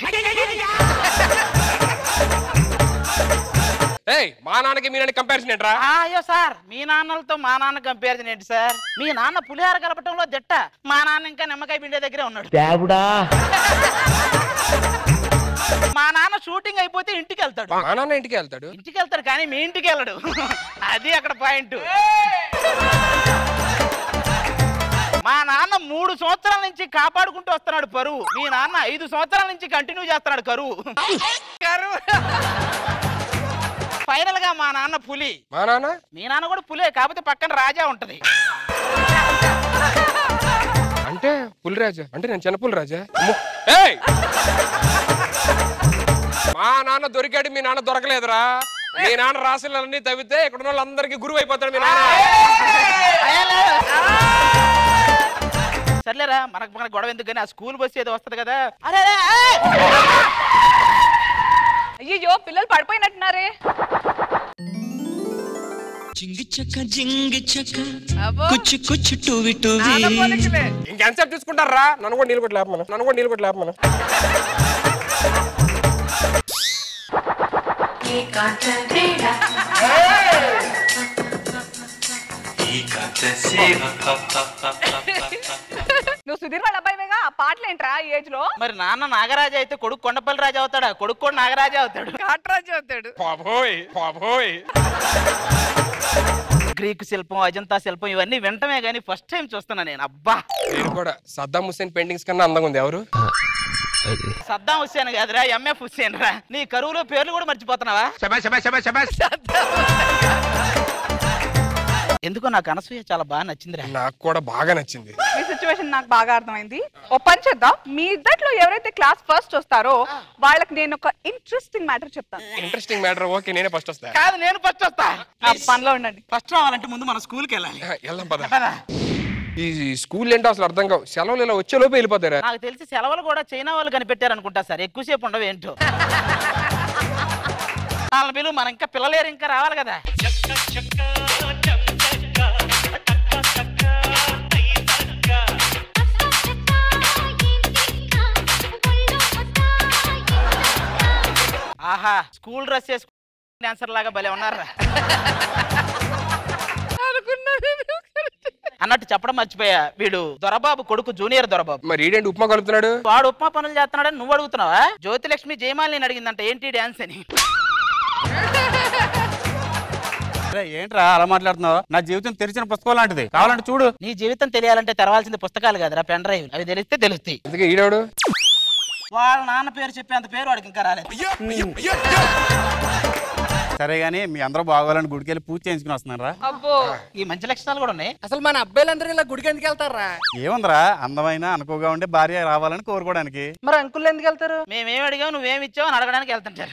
S: మా నాన్నకి మీ నాన్న కంపారిజన్ ఏంట్రా?
D: అయ్యో సార్, మీ నాన్నలతో మా నాన్న కంపారిజన్ ఏంటి సార్? మీ నాన్న పులిహార కలపటంలో దిట్ట, మా నాన్న ఇంకా నిమ్మకాయ పిండే దగ్గరే ఉన్నాడు. మా నాన్న షూటింగ్ అయిపోతే ఇంటికి వెళ్తాడు.
S: మా నాన్న ఇంటికి వెళ్తాడు.
D: ఇంటికి వెళ్తాడు కానీ మీ ఇంటికి వెళ్ళడు. అది అక్కడ పాయింట్. మా నాన్న 3 సంవత్సరాల నుంచి కాపాడుకుంటూ వస్తున్నాడు పరువు. మీ నాన్న 5 సంవత్సరాల నుంచి కంటిన్యూ చేస్తున్నాడు కరువు. ఫైనల్ గా మా నాన్న పులి.
S: మా నాన్న?
D: మీ నాన్న కూడా పులే, కాకపోతే పక్కన రాజా ఉంటది.
S: అంటే పులిరాజా అంటే నేను చిన్న పులిరాజా. మా నాన్న దొరికాడు, మీ నాన్న దొరకలేదురా. మీ నాన్న రాశులన్నీ తవ్వితే ఇక్కడ ఉన్న వాళ్ళందరికీ గురువు అయిపోతాడు మీ నాన్న.
D: సర్లేరా, మనకు మన గొడవ ఎందుకు కానీ ఆ స్కూల్ బస్సు ఏదో వస్తుంది కదా. అరే
A: అయ్యో పిల్లలు పడిపోయినట్టున్నారే.
K: జింగి చక్క జింగి చక్క కుచ్చు కుచ్చు టూవి టూవి.
S: ఇంకెంతసేపు చూసుకుంటారా? నన్ను కూడా నీళ్ళు కొట్టి లేపమను. నన్ను కూడా నీళ్ళు కొట్టి లేపమను.
A: నువ్వు సుధీర్ వాళ్ళ అబ్బాయివేగా, ఆ పాటలు ఏంట్రా ఈ ఏజ్ లో?
D: మరి నాన్న నాగరాజు అయితే కొడుకు కొండపల్లి రాజు అవుతాడా? కొడుకు కూడా నాగరాజు అవుతాడు.
Q: కాటరాజు అవుతాడు.
D: గ్రీకు శిల్పం, అజంతా శిల్పం ఇవన్నీ వింటమే గానీ ఫస్ట్ టైం చూస్తున్నా నేను. అబ్బా,
S: నేను కూడా సద్దాం హుస్సేన్ పెయింటింగ్స్ కన్నా అందంగా ఉంది. ఎవరు?
D: సద్దాం హుస్సేన్ కాదురా, ఎంఎఫ్ హుస్సేన్ రా. నీ కరువులో పేర్లు కూడా మర్చిపోతున్నావా? ఎందుకో నాకు అనసూయ చాలా బాగా నచ్చిందిరా.
S: నాకు కూడా బాగా నచ్చింది.
A: మీ సిచ్యువేషన్ నాకు బాగా అర్థమైంది. ఓ పని చేద్దాం, మీ ఇద్దట్లో ఎవరైతే క్లాస్ ఫస్ట్ వస్తారో వాళ్ళకి నేను ఒక ఇంట్రెస్టింగ్ మ్యాటర్ చెప్తాను.
S: Interesting matter. ఓకే, నేనే ఫస్ట్ వస్తా.
D: కాదు, నేను ఫస్ట్ వస్తా.
A: పనిలో ఉండండి.
D: ఫస్ట్ రావాలంటే ముందు మన స్కూల్కి వెళ్ళాలి.
S: వెళ్దాం పద. ఈ స్కూల్ ఏంటో అసలు అర్థం కావు. సెలవులు ఇలా వచ్చే లోపే వెళ్ళిపోతారా?
D: నాకు తెలిసి సెలవులు కూడా చైనా వాళ్ళు కనిపెట్టారు అనుకుంటా సార్. ఎక్కువసేపు ఉండవు ఏంటో. వాళ్ళ పిల్లలు మన ఇంకా పిల్లలేరు, ఇంకా రావాలి కదా. ఆహా, స్కూల్ డ్రెస్ వేసుకుని డాన్సర్ లాగా భలే ఉన్నారా. అన్నట్టు చెప్పడం మర్చిపోయా, వీడు దొరబాబు కొడుకు, జూనియర్ దొరబాబు.
S: మరి ఈడేంటి ఉప్మా కలుపుతున్నాడు?
D: వాడు ఉప్మా పనులు చేస్తున్నాడని నువ్వు అడుగుతున్నావా? జ్యోతిలక్ష్మి జయమాలిని అడిగిందంట ఏంటి డాన్స్ అని.
J: ఏంట్రా అలా మాట్లాడుతున్నావు? నా జీవితం తెరిచిన పుస్తకం లాంటిది, కావాలంటే చూడు.
D: నీ జీవితం తెలియాలంటే తెరవాల్సింది పుస్తకాలు కాదురా, పెన్ డ్రైవ్. అవి తెలిస్తే తెలుస్తాయి.
S: అందుకే ఈడోడు
D: వాళ్ళ నాన్న పేరు చెప్పేంత పేరు వాడికి ఇంకా రాలేదు. సరే గానీ మీ అందరూ బాగోవాలని గుడికి వెళ్ళి పూజ చేయించుకుని వస్తున్నారా?
U: అబ్బో
V: ఈ మంచి లక్షణాలు కూడా ఉన్నాయి.
U: అసలు మన అబ్బాయిలందరూ ఇలా గుడికి ఎందుకు వెళ్తారా?
D: ఏముందిరా, అందమైన అనుకోగా ఉండే భార్య రావాలని కోరుకోవడానికి.
U: మరి అంకుల్ ఎందుకు వెళ్తారు?
V: మేమేం అడిగావు నువ్వేమి ఇచ్చావు అని అడగడానికి వెళ్తుంటారు.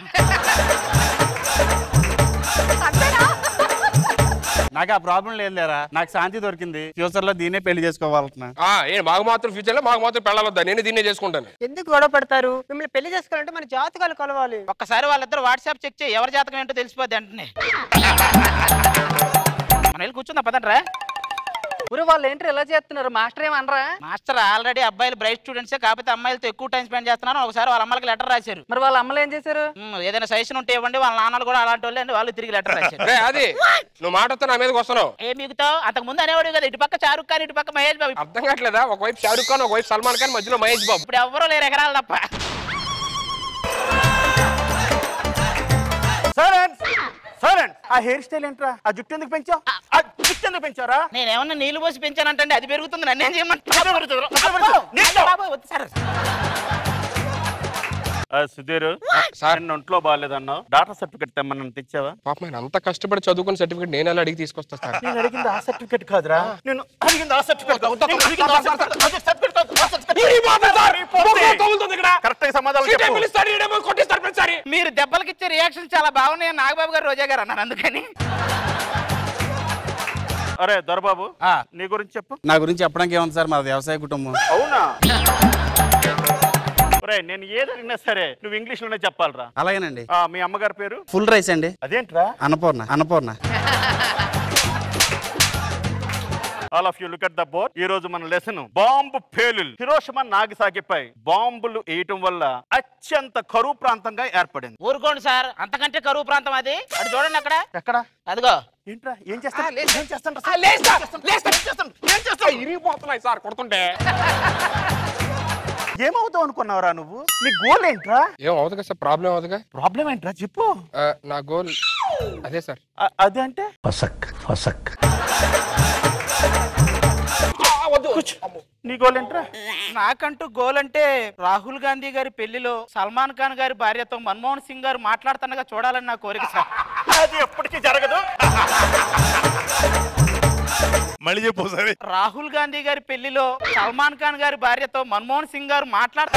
D: నాకు ఆ ప్రాబ్లం లేదు లేరా, నాకు శాంతి దొరికింది. ఫ్యూచర్ లో దీన్నే పెళ్లి చేసుకోవాలన్నా.
S: మాకు మాత్రం ఫ్యూచర్ లో మాకు మాత్రం పెళ్ళాలొద్దా? నేను దీన్నే చేసుకుంటాను.
B: ఎందుకు గొడవ పడతారు? మిమ్మల్ని పెళ్లి చేసుకోవాలంటే మన జాతకాలు కలవాలి.
V: ఒక్కసారి వాళ్ళిద్దరు వాట్సాప్ చెక్ చేయి, ఎవరి జాతకం ఏంటో తెలిసిపోద్ది అంటనే. మన వెళ్ళి కూర్చుందా పదండ్రా.
U: ఊరు వాళ్ళు ఏంటి ఎలా చేస్తున్నారు? మాస్టర్ ఏమనరా?
V: మాస్టర్ ఆల్రెడీ అబ్బాయిలు బ్రైట్ స్టూడెంట్సే, కాకపోతే అమ్మాయిలతో ఎక్కువ టైం స్పెండ్ చేస్తున్నారు. ఒకసారి వాళ్ళ అమ్మలకి లెటర్ రాశారు.
U: మరి వాళ్ళ అమ్మలు ఏం చేశారు?
V: ఏదైనా సజెషన్ ఉంటే ఇవ్వండి, వాళ్ళ నాన్నలు కూడా అలాంటి వాళ్ళే, వాళ్ళు తిరిగి లెటర్ రాశారు.
S: అది నువ్వు మాట వస్తే నా మీదకి వస్తున్నావు.
V: ఏ మిగతావు అంతకు ముందు అనేవాడు కదా, ఇటు పక్క షారుఖ్ ఖాన్ ఇటు పక్క మహేష్ బాబు.
S: అర్థం కావట్లేదా? ఒకవైపు షారుఖ్ ఖాన్, ఒకవైపు సల్మాన్ ఖాన్, మధ్యలో మహేష్ బాబు.
V: ఇప్పుడు ఎవరో లేరు ఎకరాలు తప్ప.
M: ఆ హెయిర్ స్టైల్ ఏంట్రా? ఆ జుట్టు ఎందుకు పెంచావు? ఆ జుట్టు ఎందుకు పెంచారా?
V: నేనేమన్నా నీళ్లు పోసి పెంచానంటే అది పెరుగుతుంది, నన్ను ఏం చేయమంటారు?
M: సుధీర్, ఒంట్లో బాగాలేదన్నావు, డాక్టర్ సర్టిఫికెట్ తెమ్మని తెచ్చావా?
S: పాప నేను అంత కష్టపడి చదువుకున్న సర్టిఫికెట్ నేను ఎలా అడిగి తీసుకొస్తా సార్?
M: నేను అడిగింది ఆ సర్టిఫికెట్ కాదురా, నేను అడిగింది ఆ సర్టిఫికెట్.
V: మీరు దెబ్బలకి ఇచ్చే రియాక్షన్ చాలా బాగున్నాయి నాగబాబు గారు, రోజా గారు అన్నారు అందుకని.
M: అరే దొరబాబు, నీ గురించి చెప్పు.
D: నా గురించి చెప్పడానికి ఏముంది సార్, మా వ్యవసాయ కుటుంబం.
M: అవునా? నేను ఏదైనా సరే నువ్వు ఇంగ్లీష్ లోనే చెప్పాలరా.
D: అలాగేనండి.
M: మీ అమ్మగారి పేరు?
D: ఫుల్ రైస్ అండి.
M: అదేంట్రా?
D: Annapurna. Annapurna.
M: All of you look at the board. ఈ రోజు మన లెసన్ బాంబు పేలులు. హిరోషిమా నాగసాకిపై బాంబులు వేయటం వల్ల అత్యంత కరువు ప్రాంతంగా ఏర్పడింది.
V: ఊరుకోండి సార్, అంతకంటే కరువు ప్రాంతం అది. అటు చూడండి అక్కడ.
M: ఎక్కడ?
V: అదిగో.
M: ఏంట్రా ఏం చేస్తాను?
S: ఇరిగిపోతున్నాయి సార్ కొడుతుంటే.
M: ఏమవుతావు అనుకున్నావురా నువ్వు? నీ గోల్ ఏంట్రా?
S: ఏం అవుతుంది సార్? ప్రాబ్లం అవుతుందిగా.
M: ప్రాబ్లం ఏంట్రా చెప్పు.
S: నా గోల్ అదే సార్.
M: అదే అంటే నీ గోల్ ఏంట్రా?
V: నాకంటూ గోల్ అంటే రాహుల్ గాంధీ గారి పెళ్లిలో సల్మాన్ ఖాన్ గారి భార్యతో మన్మోహన్ సింగ్ గారు మాట్లాడుతుండగా చూడాలని నా కోరిక సార్.
M: అది ఎప్పటికీ జరగదు.
L: మళ్ళీ చెప్పు సరే.
V: రాహుల్ గాంధీ గారి పెళ్లిలో సల్మాన్ ఖాన్ గారి భార్యతో మన్మోహన్ సింగ్ గారు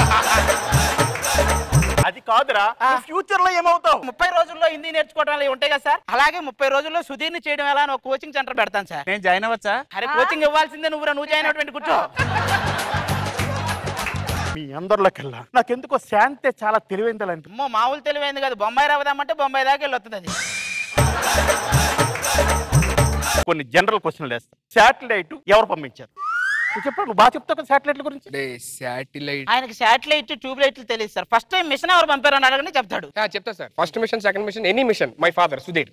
M: అది కాదురా, ఫ్యూచర్ లో ఏమవుతావు?
V: 30 రోజుల్లో హిందీ నేర్చుకోవడం అలా ఉంటాయి కదా సార్, అలాగే 30 రోజుల్లో సుధీర్ ని చేయడం ఎలా అని ఒక కోచింగ్ సెంటర్ పెడతాను సార్.
D: నేను జాయిన్ అవ్వచ్చా?
V: అరే కోచింగ్ ఇవ్వాల్సిందే, నువ్వు జాయిన్ అవ్వటువంటి కూర్చో.
M: మీ అందరిలోకెల్లా నాకెందుకో శాంతే చాలా తెలివైంది.
V: అమ్మో మామూలు తెలివైంది కాదు, బొంబాయి రావదామంటే బొంబాయి దాకా వెళ్ళి వస్తుంది అది.
M: కొన్ని జనరల్ క్వశ్చన్లు వేస్తా. శాటిలైట్ ఎవరు పంపించారు చెప్పు? నువ్వు బాగా చెప్తావు కదా శాటిలైట్ల గురించి.
S: శాటిలైట్
V: ఆయనకి శాటిలైట్ ట్యూబ్ లైట్లు తెలియదు సార్. ఫస్ట్ టైం మిషన్ ఎవరు పంపారని అడగని చెప్తాడు.
S: చెప్తా sir. First mission, second mission, any mission, my father Sudheer.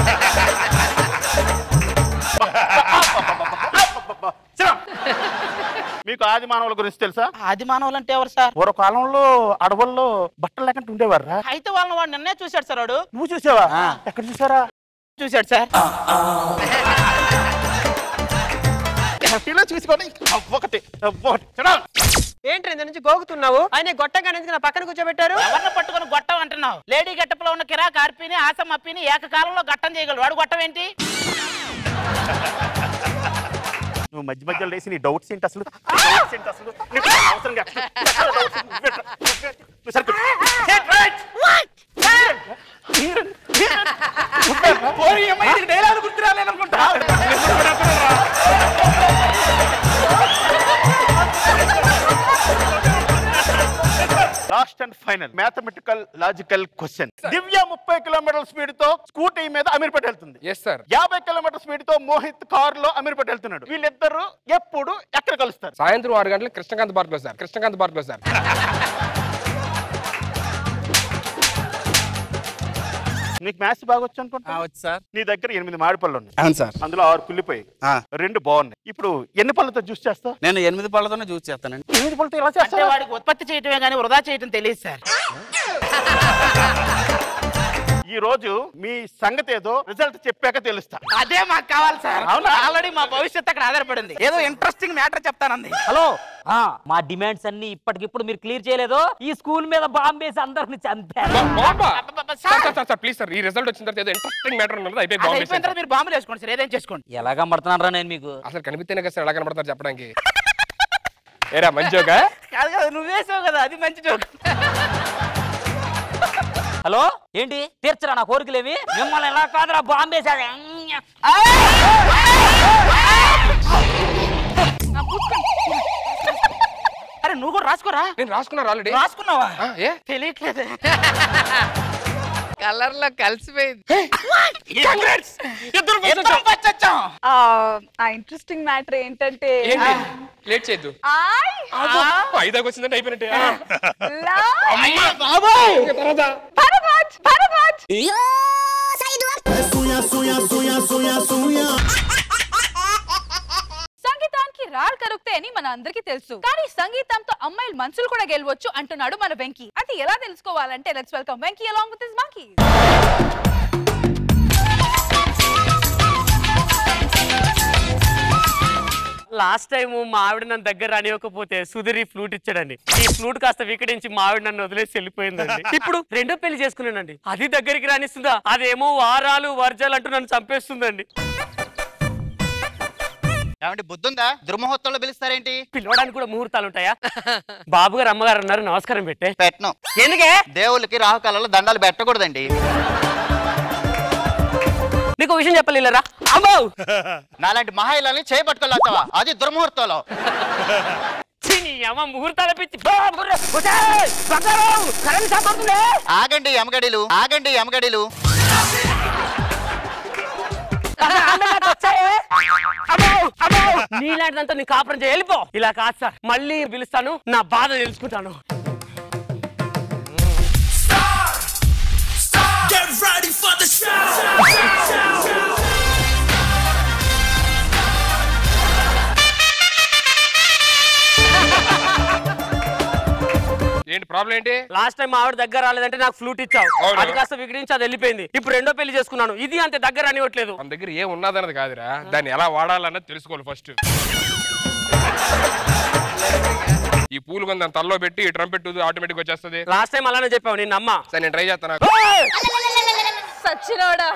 M: మీకు ఆది మానవుల గురించి తెలుసా?
V: ఆది మానవులు అంటే ఎవరు సార్?
M: పూర్వకాలంలో అడవుల్లో బట్టలు లేకుండా ఉండేవారు.
V: అయితే వాళ్ళని వాడు నిన్నే చూశాడు సార్. వాడు
M: నువ్వు చూసావా? ఎక్కడ చూసారా?
V: చూశాడు సార్.
M: చూసుకోండి.
B: ఏంటి ఇంత నుంచి గోగుతున్నావు? ఆయన గొట్టంగా నా పక్కన కూర్చోబెట్టారు.
V: ఎవరిని పట్టుకొని గొట్టం అంటున్నావు? లేడీ గట్టపులో ఉన్న కిరా కార్పిని ఆసం అప్పిని ఏకకాలంలో గట్టం చేయగలడు. వాడు గొట్టం ఏంటి?
M: నువ్వు మధ్య మధ్యలో లేసి నీ డౌట్స్ ఏంటి అసలు? Last and final mathematical logical question. Divya 30 కిలోమీటర్ల స్పీడ్ తో స్కూటీ మీద అమీర్పేట వెళ్తుంది. 50 కిలోమీటర్ల స్పీడ్ తో మోహిత్ కార్ లో అమీర్పేట వెళ్తున్నాడు. వీళ్ళిద్దరు ఎప్పుడు ఎక్కడ కలుస్తారు?
S: సాయంత్రం 6 గంటలకు కృష్ణకాంత్ పార్క్ లో సార్.
M: నీకు మ్యాథ్స్ బాగా వచ్చు అనుకుంటా.
D: వచ్చు సార్.
M: నీ దగ్గర 8 మామిడి పళ్ళు ఉన్నాయి.
D: అవును సార్.
M: అందులో 6 కుళ్ళిపోయి 2 బాగున్నాయి. ఇప్పుడు ఎన్ని పళ్ళతో జ్యూస్ చేస్తావు?
D: నేను 8 పళ్ళతోనే జ్యూస్ చేస్తానండి.
M: 8 పళ్ళతో ఎలా చేస్తావు?
V: వాడికి ఉత్పత్తి చేయటమే కానీ వృధా చేయటం తెలియదు సార్.
D: ఈ రోజు మీ సంగతి ఏదో రిజల్ట్ చెప్పాక తెలుస్తా.
M: అదే మాకు కావాలి సార్.
D: అవునా?
M: ఆల్రెడీ మా భవిష్యత్తు అక్కడ ఆధారపడింది. ఏదో ఇంట్రెస్టింగ్ మ్యాటర్ చెప్తానంది.
G: హలో మా డిమాండ్స్ అన్ని ఇప్పటికిప్పుడు మీరు క్లియర్ చేయలేదు. ఈ స్కూల్ మీద బాంబేసి అందరిని చంపారు.
S: ప్లీజ్ సార్, ఈ రిజల్ట్ వచ్చిన తర్వాత ఏదో ఇంట్రెస్టింగ్ మ్యాటర్ ఉన్నది.
M: అయిపోయిన తర్వాత మీరు బాంబులు వేసుకోండి సార్, ఏదైనా చేసుకోండి.
G: ఎలా కనబడుతున్నారా నేను మీకు?
S: అసలు కనిపిస్తేనే కదా సార్ ఎలా కనబడతారు చెప్పడానికి. ఏరా మంచి జోకా?
M: కాదు కదా, నువ్వు వేసావు కదా, అది మంచి జోక్.
G: హలో ఏంటి తీర్చరా నా కోరికలేవి? మిమ్మల్ని ఎలా కాదురా బాంబేసాడు.
M: అరే నువ్వు కూడా రాసుకోరా.
S: నేను రాసుకున్నా ఆల్రెడీ.
M: రాసుకున్నావా?
G: తెలియట్లేదు.
Q: కలర్ లో కలిసిపోయింది.
A: ఆ ఇంట్రెస్టింగ్ మ్యాటర్ ఏంటంటే
S: లేట్ చేయొద్దు. ఐదాకు వచ్చిందంటే అయిపోయినట్టే.
A: సంగీతానికి రాళ్ళు కరుకుతే అని మన అందరికీ తెలుసు, కానీ సంగీతంతో అమ్మాయిల మనసులు కూడా గెలవచ్చు అంటున్నాడు మన వెంకీ. అది ఎలా తెలుసుకోవాలంటే let's welcome Venky along with his monkeys.
N: Last time మా ఆవిడ నన్ను దగ్గర రానివ్వకపోతే సుధీర్ ఈ ఫ్లూట్ ఇచ్చాడండి. ఈ ఫ్లూట్ కాస్త వికటించి మా ఆవిడ నన్ను వదిలేసి వెళ్ళిపోయిందండి. ఇప్పుడు రెండో పెళ్లి చేసుకున్నానండి. అది దగ్గరికి రానిస్తుందా? అదేమో వారాలు వర్జాలు అంటూ నన్ను చంపేస్తుందండి.
W: ఏమంటే బుద్ధుందా? దుర్ముహూర్తంలో పిలుస్తారేంటి?
N: పిలవడానికి కూడా ముహూర్తాలు ఉంటాయా? బాబు గారు అమ్మగారు అన్నారు, నమస్కారం పెట్టే.
W: పెట్టను.
N: ఎందుకే?
W: దేవుళ్ళకి రాహుకాలంలో దండాలు పెట్టకూడదండి.
N: నీకు విషయం చెప్పలేరా? అమ్మో,
W: నాలాంటి మహిళల్ని చేపట్టుకోలేస్తావా? అది దుర్ముహూర్తంలో.
N: ముహూర్తాల పిచ్చి.
W: ఆగండి యమగడిలు, ఆగండి యమగడిలు.
N: నీలాంటిదంతా నీ కాపురం చేయి, వెళ్ళిపో. ఇలా కాదు సార్, మళ్ళీ పిలుస్తాను, నా బాధ తెలుసుకుంటాను.
K: Get ready for the show.
S: ఏంటి ప్రాబ్లం ఏంటి?
N: లాస్ట్ టైం ఆవిడ దగ్గర రాలేదంటే నాకు ఫ్లూట్ ఇచ్చావు. అది కాస్త వికటించి అది వెళ్ళిపోయింది. ఇప్పుడు రెండో పెళ్లి చేసుకున్నాను, ఇది అంతే దగ్గర అనివ్వట్లేదు.
S: మన దగ్గర ఏం ఉన్నదన్నది కాదురా, దాన్ని ఎలా వాడాలన్నది తెలుసుకోవాలి ఫస్ట్. ఈ పూలు కొంత తల్లో పెట్టి ట్రంపెట్ ఆటోమేటిక్ వచ్చేస్తుంది.
N: లాస్ట్ టైం అలానే చెప్పావు, నేను నమ్మా.
S: సరే నేను ట్రై చేస్తాను.
A: సచ్చినోడా,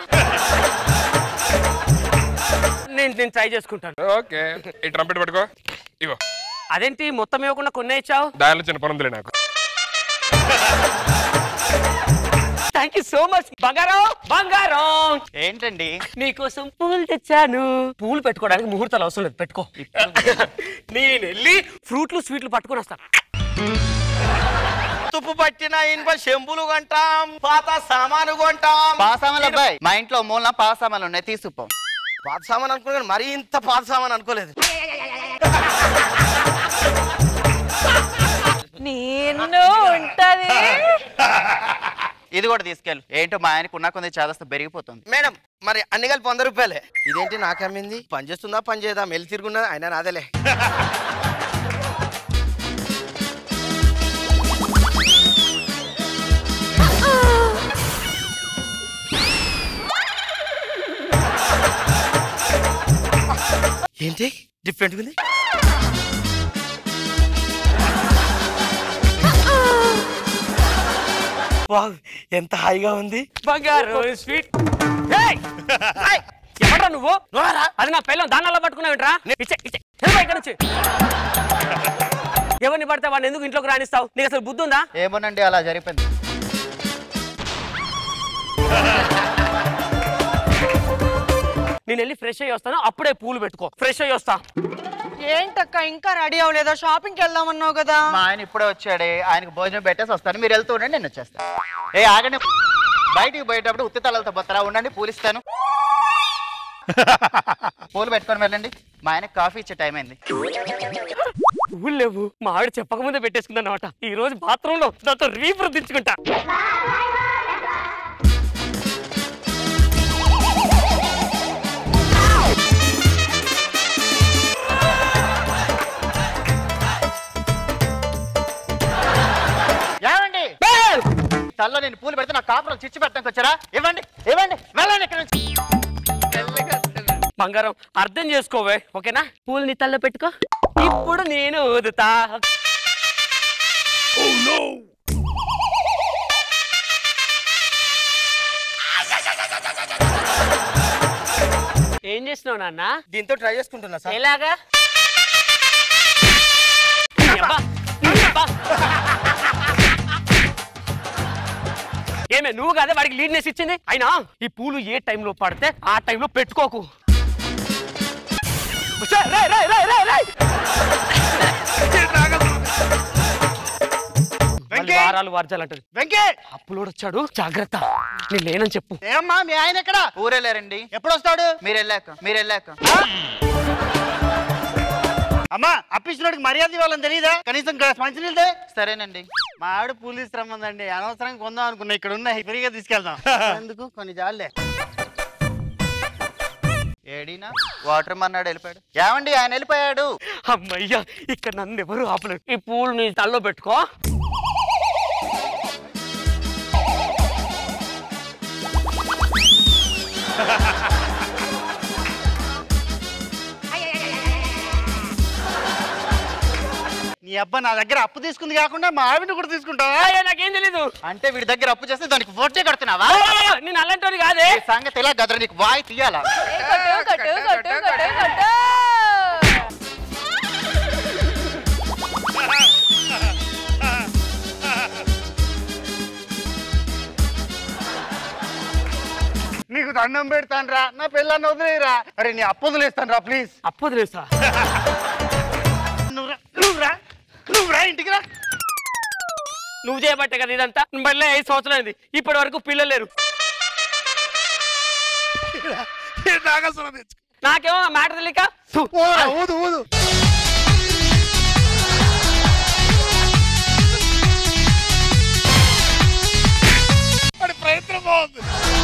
N: నేను ట్రై చేసుకుంటాను.
S: ఓకే, ఈ ట్రంపెట్ పట్టుకో. ఇగో.
N: అదేంటి మొత్తం ఇవ్వకుండా కొన్నే ఇచ్చావు?
S: దానిలో చిన్న పనుందిలే నాకు.
N: Thank you so much. బంగారం బంగారం.
W: ఏంటండి?
N: నీకోసం పూలు తెచ్చాను. పూలు పెట్టుకోవడానికి ముహూర్తాలు అవసరం లేదు, పెట్టుకో. నేను వెళ్ళి ఫ్రూట్లు స్వీట్లు పట్టుకొని వస్తాను.
W: తుప్పు పట్టిన ఇనుప చెంబులు కొంటాం, పాత సామాను కొంటాం. పాత సామాన్లు అబ్బాయి, మా ఇంట్లో మూలన పాత సామాన్లు ఉన్నాయి, తీసుకుపో.
C: పాత సామాన్ అనుకున్నాను, మరీ ఇంత పాత సామాన్ అనుకోలేదు.
A: నిన్ను ఉంటది.
W: ఇది కూడా తీసుకెళ్ళు. ఏంటో మా ఆయనకు ఉన్న కొంత చేదస్త పెరిగిపోతుంది.
C: మేడం మరి అన్ని కలిపి 100 రూపాయలే. ఇదేంటి నాకమ్మింది? పని చేస్తుందా పని చేయదా? మెల్లి తిరుగున్నదా? అయినా నాదేలే. ఏంటి డిఫరెంట్ ఉంది? ఎంత హాయిగా ఉంది.
N: బంగారు స్వీట్. ఎవరా నువ్వు? అది నా పిల్లం, దాన్ని పట్టుకున్నావుంట్రా? ఇక్కడ నుంచి ఎవరిని పడితే వాడిని ఎందుకు ఇంట్లోకి రాణిస్తావు? నీకు అసలు బుద్ధి ఉందా?
W: ఏమోనండి, అలా జరిగిపోయింది.
N: నేను వెళ్ళి ఫ్రెష్ అయ్యి వస్తాను, అప్పుడే పూలు పెట్టుకో. ఫ్రెష్ అయ్యి వస్తా.
X: ఏంటక్క ఇంకా రెడీ అవ్వలేదా? షాపింగ్కి వెళ్దామన్నావు కదా.
W: మా ఆయన ఇప్పుడే వచ్చాడే, ఆయనకు భోజనం పెట్టేసి వస్తాను, మీరు వెళ్తూ ఉండండి, నేను వచ్చేస్తాను. ఏ ఆగండి, బయటికి పోయేటప్పుడు ఉత్తి తలలతో పోతారా? ఉండండి, పూలు ఇస్తాను. పూలు పెట్టుకొని వెళ్ళండి, మా ఆయనకు కాఫీ ఇచ్చే టైం అయింది.
N: పూలు లేవు, మా ఆవిడ చెప్పకముందే పెట్టేసుకుందా అనమాట. ఈ రోజు బాత్రూమ్ లో దాంతో రీప్రదించుకుంటా.
W: తల్లో నేను పూలు పెడితే నా కాపురం చిచ్చు పెట్టడానికి వచ్చారా? ఇవ్వండి ఇవ్వండి, వెళ్ళండి ఇక్కడ నుంచి.
N: బంగారం అర్థం చేసుకోవే, ఓకేనా? పూలు నీ తల్లో పెట్టుకో. ఇప్పుడు నేను ఊదుతా. ఏం చేస్తున్నావు నాన్న?
C: దీంతో ట్రై చేసుకుంటున్నా సార్.
N: ఎలాగా? ఏమే నువ్వు కదా వాడికి లీడ్నెస్ ఇచ్చింది. అయినా ఈ పూలు ఏ టైంలో పడితే ఆ టైంలో పెట్టుకోకు. వారాలు వార్చాలంటది.
W: వెంకీ
N: అప్పులోడు వచ్చాడు, జాగ్రత్త. నేను లేనని చెప్పు.
W: ఏమ్మా మీ ఆయన ఎక్కడ? ఊరెళ్ళారండి. ఎప్పుడు వస్తాడు? మీరు వెళ్ళాక.
C: అమ్మా అప్పించినోడికి మర్యాద ఇవ్వాలని తెలియదా? కనీసం మంచినీళ్ళదే.
W: సరేనండి.
C: మా ఆవిడ పోలీస్ రమ్మందండి, అనవసరంగా కొందాం అనుకున్నా. ఇక్కడ ఉన్నాయి, ఫ్రీగా తీసుకెళ్దాం. ఎందుకు కొన్ని జాలే.
W: ఏడీనా వాటర్ మన్నాడు వెళ్ళిపోయాడు. ఏమండి ఆయన వెళ్ళిపోయాడు.
N: అమ్మయ్యా, ఇక్కడ నన్ను ఎవరు ఆపలేడు. ఈ పూలు నీ తల్లో పెట్టుకో.
C: నీ అబ్బా నా దగ్గర అప్పు తీసుకుంది కాకుండా మా ఆవిడ కూడా తీసుకుంటావా?
N: నాకేం తెలీదు.
W: అంటే వీడి దగ్గర అప్పు చేస్తే దానికి వడ్డీ కడుతున్నావా?
N: నేను అలాంటి కాదే.
W: సంగతి ఇలా గదర నీకు వాయి తీయాలా?
C: నీకు దండం పెడతాను రా, నా పిల్లల్ని వదిలేరా. అరే నీ అప్పు వదిలేస్తాను రా ప్లీజ్.
N: అప్పు వదిలేస్తా.
C: నువ్వు రా ఇంటికి రా.
N: నువ్వు చేయబట్టే కదా ఇదంతా. మళ్ళీ 5 సంవత్సరాలు అయింది, ఇప్పటి వరకు పిల్లలు లేరు. నాకేమో మాట తెలియక
C: ఊదు ఊదు.
L: ప్రయత్నం బాగుంది.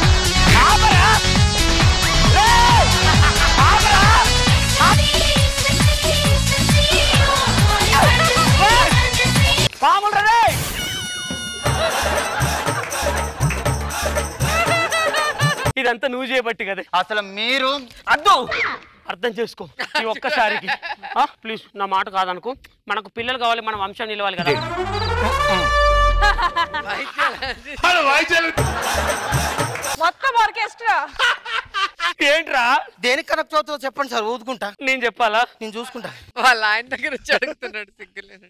N: ఇదంతా నువ్వు చేయబట్టి కదా.
W: అసలు మీరు
N: అర్థం చేసుకో ఈ ఒక్కసారికి. ప్లీజ్ నా మాట కాదనుకో. మనకు పిల్లలు కావాలి, మన వంశం నిలవాలి కదా.
A: మొత్తం ఆర్కెస్ట్రా.
N: ఏంట్రా?
C: దేనికి కనెక్ట్ అవుతుందో చెప్పండి సార్, ఊదుకుంటా.
N: నేను చెప్పాలా?
C: నేను చూసుకుంటా.
Q: వాళ్ళ ఆయన దగ్గర వచ్చి అడుగుతున్నాడు, సిగ్గులేదు.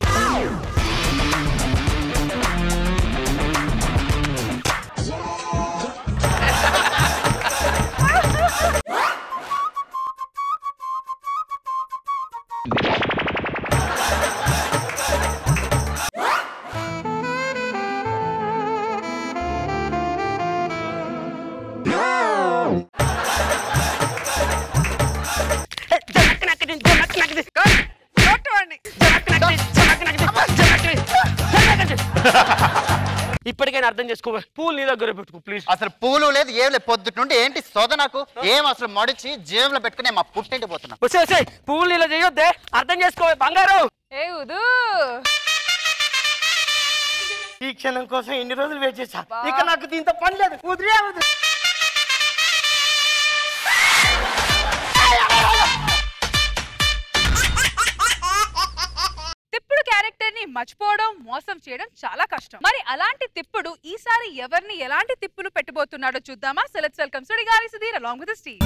N: ఇప్పటికైనా అర్థం చేసుకో. పూలు నీ దగ్గర పెట్టుకో ప్లీజ్.
W: అసలు పూలు లేదు ఏం లేదు. పొద్దుట నుండి ఏంటి సోద నాకు. ఏం అసలు మడిచి జేబులో పెట్టుకుని మా పుట్టింటి పోతున్నా.
N: పూలు ఇలా చేయొద్దే, అర్థం చేసుకో బంగారు.
C: ఈ క్షణం కోసం ఎన్ని రోజులు వెయిట్ చేశా. ఇక నాకు దీంతో పని లేదు. కుదిరే
A: తిప్పుడు క్యారెక్టర్ ని మర్చిపోవడం, మోసం చేయడం చాలా కష్టం. మరి అలాంటి తిప్పుడు ఈసారి ఎవరిని ఎలాంటి తిప్పులు పెట్టబోతున్నాడో చూద్దామా? So let's welcome Sudigali Sudheer along with his team.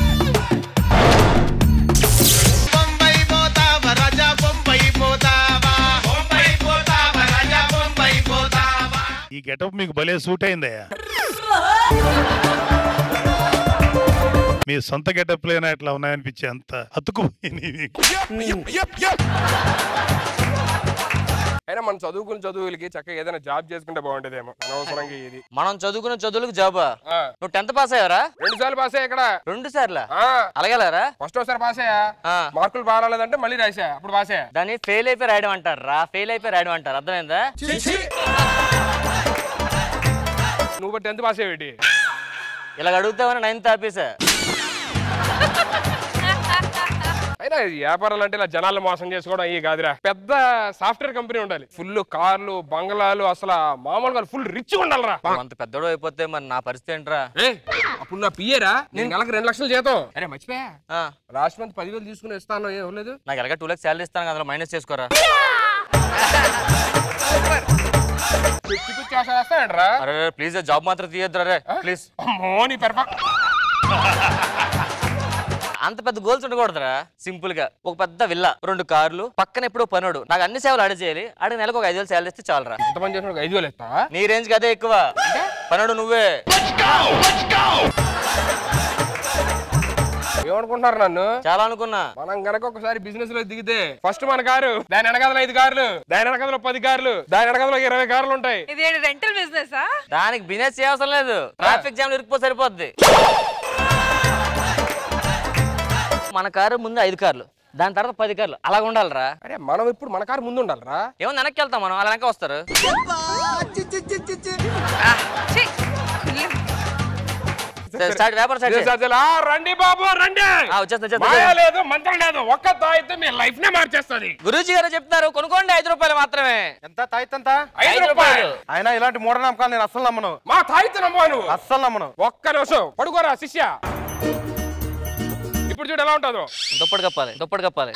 L: ఈ గెటప్ మీకు భలే సూట్ అయిందయ్యా. మీ సొంత గెటప్ లేనా ఇట్లా ఉన్నాయనిపించే అంత అతుకుపోయింది.
S: అయినా మనం చదువులకి చక్కగా ఏదైనా జాబ్ చేసుకుంటే బాగుంటదేమో. అనవసరంగా ఇది
E: మనం చదువుకున్న చదువులకు జాబా? నువ్వు 10th పాస్ అయ్యారా?
S: 2 సార్లు పాస్ అయ్యా. ఇక్కడ
E: 2 సార్లా? అలాగేలారా?
S: ఫస్ట్ ఒకసారి పాస్ అయ్యా, మార్కులు బాగాలేదంటే మళ్ళీ రాసా, అప్పుడు పాస్ అయ్యా.
E: దాన్ని ఫెయిల్ అయిపోయి రాయడం అంటారు రా. ఫెయిల్ అయిపోయి రాయడం అంటారు, అర్థమైందా?
S: నువ్వు 10th పాస్ అయ్యేటి.
E: ఇలా అడుగుతావని 9th ఆపేసా.
S: అయినా వ్యాపారాలు అంటే ఇలా జనాలు మోసం చేసుకోవడం ఈ కాదురా. పెద్ద సాఫ్ట్వేర్ కంపెనీ ఉండాలి, ఫుల్ కార్లు బంగ్లాలు, అసలు మామూలుగా ఫుల్ రిచ్ ఉండాలిరా.
E: అంత పెద్దోడు అయిపోతే మరి నా పరిస్థితి ఏంట్రా?
S: అప్పుడు నా పియ్యరా, నేను నెలకు 2 లక్షలు జీతం. అరే మర్చిపోయా, లాస్ట్ మంత్ 10,000 తీసుకుని ఇస్తాను. ఏం లేదు,
E: నాకు ఎలాగ 2 లక్షలు శాలరీ ఇస్తాను, అందులో మైనస్ చేసుకోరా. అరే ప్లీజ్ జాబ్ మాత్రం తీయద్దురా ప్లీజ్. అంత పెద్ద గోల్స్ ఉండకూడదురా. సింపుల్ గా ఒక పెద్ద విల్లా, 2 కార్లు, పక్కన ఎప్పుడు పనుడు, నాకు అన్ని సేవలు అడి చేయాలి. అడిగి నెలకు ఒక 5,000 శాలరీ ఇస్తే చాలరా.
S: ఎంతమంది చేసిన 5,000 ఇస్తావా?
E: నీ రేంజ్ కి అదే ఎక్కువ. పనుడు నువ్వే.
S: ఏమనుకుంటున్నారు నన్ను?
E: చాలా అనుకున్నా.
S: మనం గనక ఒకసారి బిజినెస్ లో దిగితే ఫస్ట్ మన కారు, దాని వెనకాల 5 కార్లు, దాని వెనకాల 10 కార్లు, దాని వెనకాల 20 కార్లు ఉంటాయి.
A: ఇది రెంటల్ బిజినెస్.
E: దానికి బిజినెస్ చేయవసరం లేదు, ట్రాఫిక్ జామ్ ఇరుక్కుపో సరిపోద్ది. మన కారు ముందు 5 కార్లు, దాని తర్వాత 10 కార్లు, అలాగ ఉండాలిరా.
S: అరే మనం ఇప్పుడు మన కారు ముందు ఉండాలిరా.
E: ఏమో వెనక్కి వెళ్తాం మనం, అలా వెనక వస్తారు.
S: రండి బాబు రండి. మాయా లేదు మంత్రం లేదు, ఒక్క తాయితే మీ లైఫ్ నే మార్చేస్తుంది.
E: గురూజీ గారు చెప్తారు కొనుక్కోండి, 5 రూపాయలు మాత్రమే.
P: ఎంత తాయిత్ ఎంత?
S: 5 రూపాయలు.
P: అయినా ఇలాంటి మూఢనమ్మకాలు నేను అస్సలు నమ్మను.
S: మా తాయిత్ నమ్మను,
P: అస్సలు నమ్మను.
S: ఒక్క నిమిషం పడుకోరా శిష్య. ఇప్పుడు చూడు ఎలా ఉంటుందో.
E: దుప్పటి కప్పాలి, దుప్పటి కప్పాలి.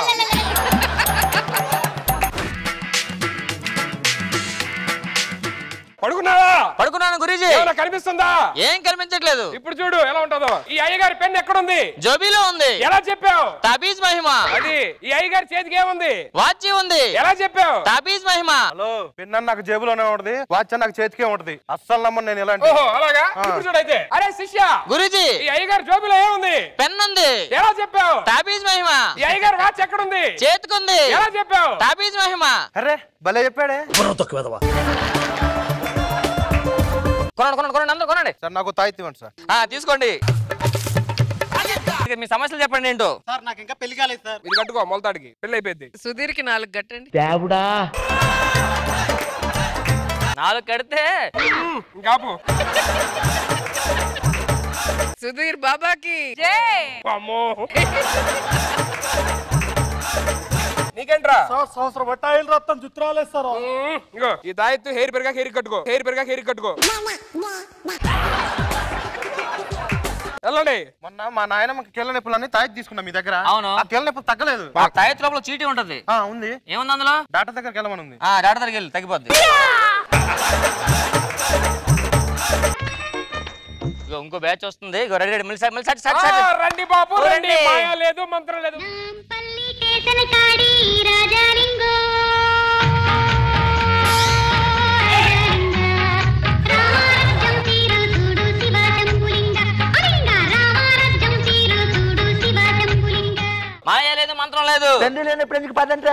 S: పడుకున్నావా?
E: పడుకున్నాను గురూజీ.
S: కనిపిస్తుందా?
E: ఏం కనిపించట్లేదు.
S: ఇప్పుడు చూడు ఎలా ఉంటుందో. ఈ అయ్యగారి పెన్ ఎక్కడుంది?
E: జోబీలో ఉంది.
S: ఎలా చెప్పావు?
E: తాబీజ్ మహిమ.
S: అది ఈ అయ్యగారి చేతికి ఏముంది?
E: వాచ్ ఉంది.
S: ఎలా చెప్పావు?
E: తాబీజ్ మహిమ.
P: హలో, పెన్ నాకు జేబులోనే ఉంటది, వాచ్ నాకు చేతికే ఉంటది. అస్సలు నమ్మను నేను ఇలాంటి.
S: ఓహో అలాగా. ఇప్పుడు చూడైతే. అరే శిష్య
E: గురూజీ,
S: ఈ అయ్యగారి జోబులో ఏముంది?
E: పెన్ ఉంది.
S: ఎలా చెప్పావు?
E: తాబీజ్ మహిమ.
S: ఈ అయ్యగారి వాచ్ ఎక్కడుంది?
E: చేతికుంది.
S: ఎలా చెప్పావు?
E: తాబీజ్ మహిమ.
P: అరే భలే చెప్పాడే.
E: కొనండి కొనండి కొనండి, అందరూ కొనండి.
P: సార్ నాకు తాయిత్ ఇవ్వండి సార్.
E: తీసుకోండి. మీ సమస్యలు చెప్పండి ఏంటో.
W: సార్ నాకు ఇంకా పెళ్లి కాలేదు సార్.
S: ఇది కట్టుకో, మొలతాడికి పెళ్లి అయిపోయింది.
Q: సుధీర్కి 4 కట్టండి.
E: దేవుడా 4 కడితే
S: ఇంకాపు.
Q: సుధీర్ బాబాకి
S: అమ్మో. నీకేంట్రా?
P: సంవత్సరం బట్టాయిలు రత్తం చిత్రాలేదు సార్.
S: ఇంకో ఈ తాయెత్తు హెయిర్ పెరిగా హెయిర్ కట్టుకో, హెయిర్ పెరిగా హెయిర్ కట్టుకో. వెళ్ళండి.
P: మొన్న మా నాయనమ్మకి కీళ్ళ నొప్పులన్నీ తాయిత్ తీసుకున్నా మీ దగ్గర.
E: అవును.
P: ఆ కీళ్ళ నొప్పులు తగ్గలేదు.
E: తాయెత్తు లోపల చీటీ ఉంటది.
P: ఉంది.
E: ఏముంది అందులో?
P: డాక్టర్ దగ్గరికి వెళ్ళమని ఉంది.
E: డాక్టర్ దగ్గరికి వెళ్ళి తగ్గిపోద్ది. ఇంకో బ్యాచ్ వస్తుంది.
S: రండి బాబు రండి. మాయా లేదు మంత్రం లేదు.
E: మాయా లేదు మంత్రం లేదు.
C: తండ్రి లేనప్పుడు ఎందుకు పదంటే?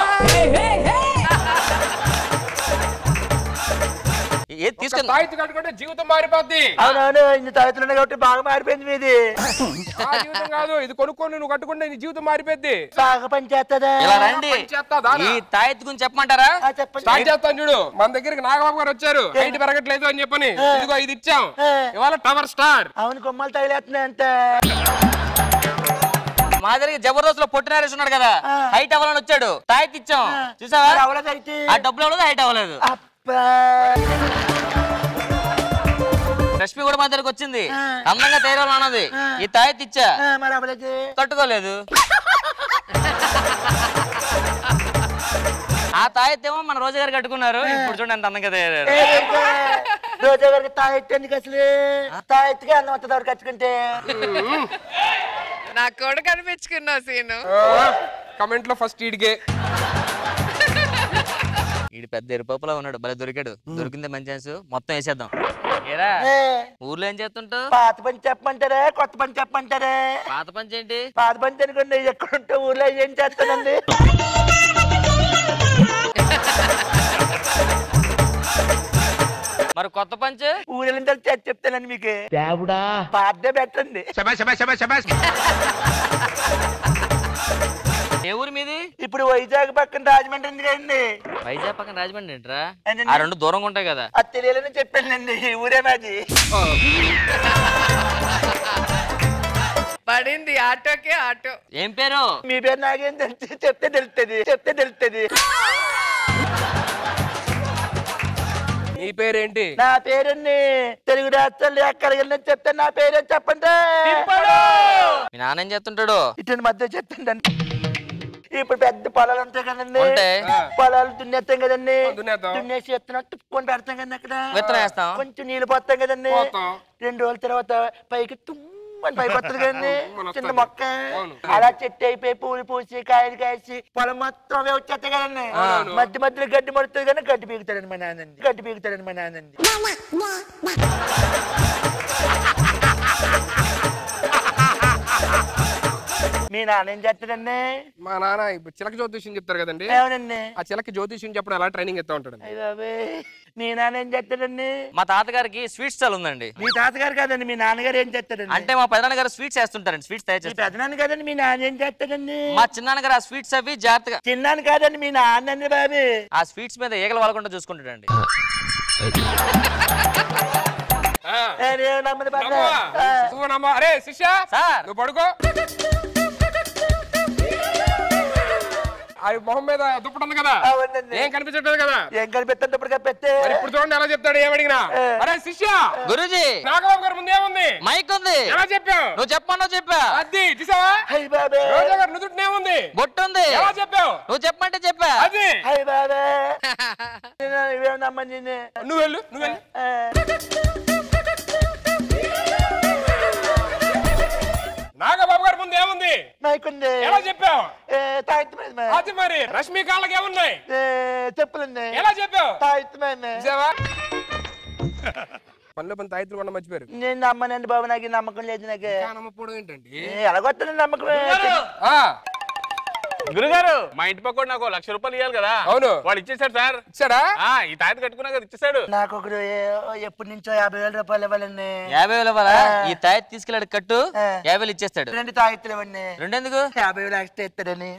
E: తీసుకుని
S: తాయితు కట్టుకుంటే జీవితం మారిపోద్ది.
C: అవునవును, ఇన్ని తాయితులు కాబట్టి బాగా మారిపోయింది మీది.
S: ఆ జీవితం కాదు, ఇది కొనుక్కొని నువ్వు కట్టుకుంటే నీ జీవితం మారిపోద్ది.
C: బాగా పని చేస్తుందా?
E: ఇలా రండి. ఈ తాయెత్తు గురించి చెప్పమంటారా?
S: స్టార్ట్ చేస్తాను చూడు. మన దగ్గరికి నాగబాబు గారు వచ్చారు, హైట్ పెరగట్లేదు అని చెప్పని. ఇదిగో ఇది ఇచ్చాం, ఇవాళ టవర్ స్టార్.
C: అవును, కొమ్మలు తగిలేస్తున్నాయి అంతే.
E: మా దగ్గర జబర్దస్త్ లో పొట్టి నరేష్ ఉన్నాడు కదా, హైట్ అవ్వాలని వచ్చాడు, తాయెత్తు ఇచ్చాం. చూసావా? ఆ డబ్బులు అవ్వలేదు, హైట్ అవ్వలేదు. రష్మి కూడా మా దగ్గరకు వచ్చింది, అందంగా తయారన్నది. ఈ తాయెత్తు ఇచ్చా, కట్టుకోలేదు. ఆ తాయెత్తేమో మన రోజా గారు కట్టుకున్నారు. ఇప్పుడు చూడండి ఎంత అందంగా తయారు.
C: రోజా గారికి తాయెత్తు ఎందుకు అసలు? తాయెత్తుగా అందం వస్తుంది ఎవరు కట్టుకుంటే.
Q: నాకు కూడా కనిపించుకున్నావు సీను.
S: కమెంట్ లో ఫస్ట్ ఈడికే.
E: ఈడు పెద్ద ఎరుపప్పులా ఉన్నాడు, భలే దొరికాడు. దొరికిందే మంచి ఛాన్స్, మొత్తం వేసేద్దాం. ఏరా ఊర్లో ఏం చేస్తుంటావు?
C: పాత పని చెప్పమంటారా, కొత్త పని చెప్పమంటారా?
E: పాత పని ఏంటి?
C: పాత పని అనుకోండి, ఎక్కడుంటే ఊర్లో ఏం చేస్తానండి.
E: మరి కొత్త పంచ్
C: ఊరెళ్ళిన తర్వాత చెప్తానండి మీకు. దేవుడా పాతదే పెట్టండి.
E: ఏ ఊరు మీది?
C: ఇప్పుడు వైజాగ్ పక్కన రాజమండ్రి ఉంది కదండి.
E: వైజాగ్ పక్కన రాజమండ్రి ఏంట్రా? ఆ రెండు దూరంగా ఉంటాయి కదా.
C: అది తెలియాలని చెప్పానండి. ఊరే మాది.
Q: పడింది ఆటోకే ఆటో.
E: ఏం పేరు?
C: మీ పేరు నాకేం తెలుసు, చెప్తే తెలుస్తుంది.
S: నీ పేరేంటి?
C: నా పేరుని తెలుగు రాష్ట్రాలు ఎక్కడికి చెప్తే నా పేరే చెప్పండి.
E: మీ నాన్న ఏం చెప్తుంటాడు?
C: ఇటు మధ్య చెప్తుండండి. ఇప్పుడు పెద్ద పొలాలు ఉంటాయి కదండి,
E: ఉంటాయి.
C: పొలాలు దున్నేస్తాం కదండి,
S: దున్నేస్తాం.
C: దున్నేసి విత్తనం తుప్పుకొని పెడతాం కదండి. అక్కడ
E: విత్తనం వేస్తాం.
C: కొంచెం నీళ్ళు పోతాం కదండి.
S: పోతాం.
C: 2 రోజుల తర్వాత పైకి తుమ్మని పైకి వస్తుంది కదండి
S: మన
C: చిన్న
S: వస్తది.
C: మొక్క.
S: అవును.
C: అలా చెట్టు అయిపోయి పూలు పూసి కాయలు కాసి పొలం మొత్తం అవే వచ్చేస్తాయి కదండి.
S: అవును.
C: మధ్య మధ్యలో గడ్డి మడుతుంది కానీ గడ్డి పీకుతాడండి మా నాన్నండి. మీ నాన్న ఏం చేస్తాడండి?
S: మా నాన్న ఇప్పుడు చిలక జ్యోతిష్యం చెప్తారు కదండి,
C: అవునండి.
S: ఆ చిలక జ్యోతిష్యం చెప్పడం ఎలా ట్రైనింగ్ ఇస్తా ఉంటాడు.
C: అయ్య బాబోయ్, మీ నాన్న ఏం చేస్తాడండి?
E: మా తాతగారికి స్వీట్ స్టాల్ ఉందండి.
C: మీ తాతగారు కాదండి, మీ నాన్నగారు ఏం చేస్తాడండి?
E: అంటే మా పెదనాన్న గారు స్వీట్స్ వేస్తుంటారండి, స్వీట్స్ తయారు
C: మీ
E: చేస్తారు.
C: పెదనాన్న కాదండి, మీ నాన్న ఏం చేస్తాడండి?
E: మా చిన్నాన్న గారు ఆ స్వీట్స్ అవి జాగ్రత్తగా,
C: చిన్నాన్న కాదండి, మీ నాన్న అండి బాబు.
E: ఆ స్వీట్స్ మీద ఈగలు వాలకుండా చూసుకుంటాడండి.
C: అరే నమ్మని బాబు.
S: అరే శిష్య,
E: సార్
S: నువ్వు పడుకో. అది మొహం మీద దుప్పటి ఉంది కదా, ఏం కనిపించట్లేదు కదా?
C: ఏం కనిపిస్తుంది ఇప్పుడు కప్పెత్తే?
S: మరి ఇప్పుడు చూడండి ఎలా చెప్తాడు, ఏమడిగినా. అరే శిష్య,
E: గురూజీ
S: నాగబాబు గారు ముందు ఏముంది?
E: మైక్ ఉంది.
S: ఎలా చెప్పావు?
E: నువ్వు చెప్పమన్నావు చెప్పా.
S: అది చూసావా?
C: అయ్య బాబే,
S: రోజా గారు నుదుటిని ఏముంది?
E: బొట్టు ఉంది.
S: ఎలా చెప్పావు?
E: నువ్వు చెప్పమంటే చెప్పా.
S: అది
C: అయ్య బాబే, ఇవేం నమ్మని
S: నువ్వు వెళ్ళు. నాగబాబు గారు ముందు ఏముంది?
C: మైకుంది.
S: ఎలా చెప్పావు?
C: తాయిత్తమైంది.
S: అది మరి రష్మి కాళ్ళకి ఏమున్నాయి?
C: చెప్పులుంది.
S: ఎలా చెప్పావు?
C: తాయిత్తమైంది.
S: చూసావా? పనిలో పని తాయిత్తులు కొండ మర్చిపోయారు.
C: నేను నమ్మనండి బాబు, నాకు నమ్మకం లేదు. నాకు
S: నమ్మకపోవడం ఏంటండి?
C: ఎలాగొట్టండి నమ్మకం.
F: గురుగారు, మా ఇంటి పక్క నాకు 1,00,000 రూపాయలు ఇవ్వాలి కదా.
S: అవును,
F: వాడు ఇచ్చేసాడు సార్.
S: ఇచ్చాడా?
F: ఈ తాయత కట్టుకున్నా కదా, ఇచ్చేసాడు.
C: నాకు ఒకడు ఎప్పటి నుంచో 50,000 రూపాయలు ఇవ్వాలండి.
E: 50,000 ఇవ్వాలా? ఈ తాయత్ తీసుకెళ్ళాడు కట్టు, 50,000 ఇచ్చేస్తాడు.
C: 2 తాయిత్తులు ఇవ్వండి.
E: రెండెందుకు?
C: 50,000 ఎక్స్ట్రా ఇస్తాడని.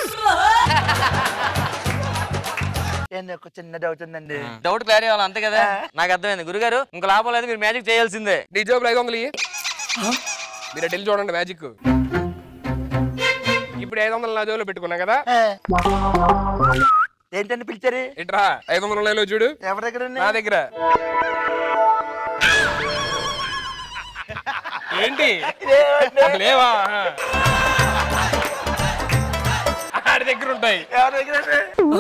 C: ఒక చిన్న డౌట్ ఉందండి.
E: డౌట్ క్లియర్ అవ్వాలి అంతే కదా. నాకు అర్థమైంది గురుగారు, ఇంకో లాభం లేదు, మీరు మ్యాజిక్ చేయాల్సిందే.
S: నీ జోబులు 500 మీరు ఢిల్లీ చూడండి మ్యాజిక్. ఇప్పుడు 500 నా జోబులో పెట్టుకున్నా కదా.
C: ఏంటని పిలిచారు?
S: ఇట్రా 500 చూడు.
C: ఎవరి దగ్గర?
S: నా దగ్గర. ఏంటి లేవా? ఆడి దగ్గర ఉంటాయి.
C: ఎవరి దగ్గర?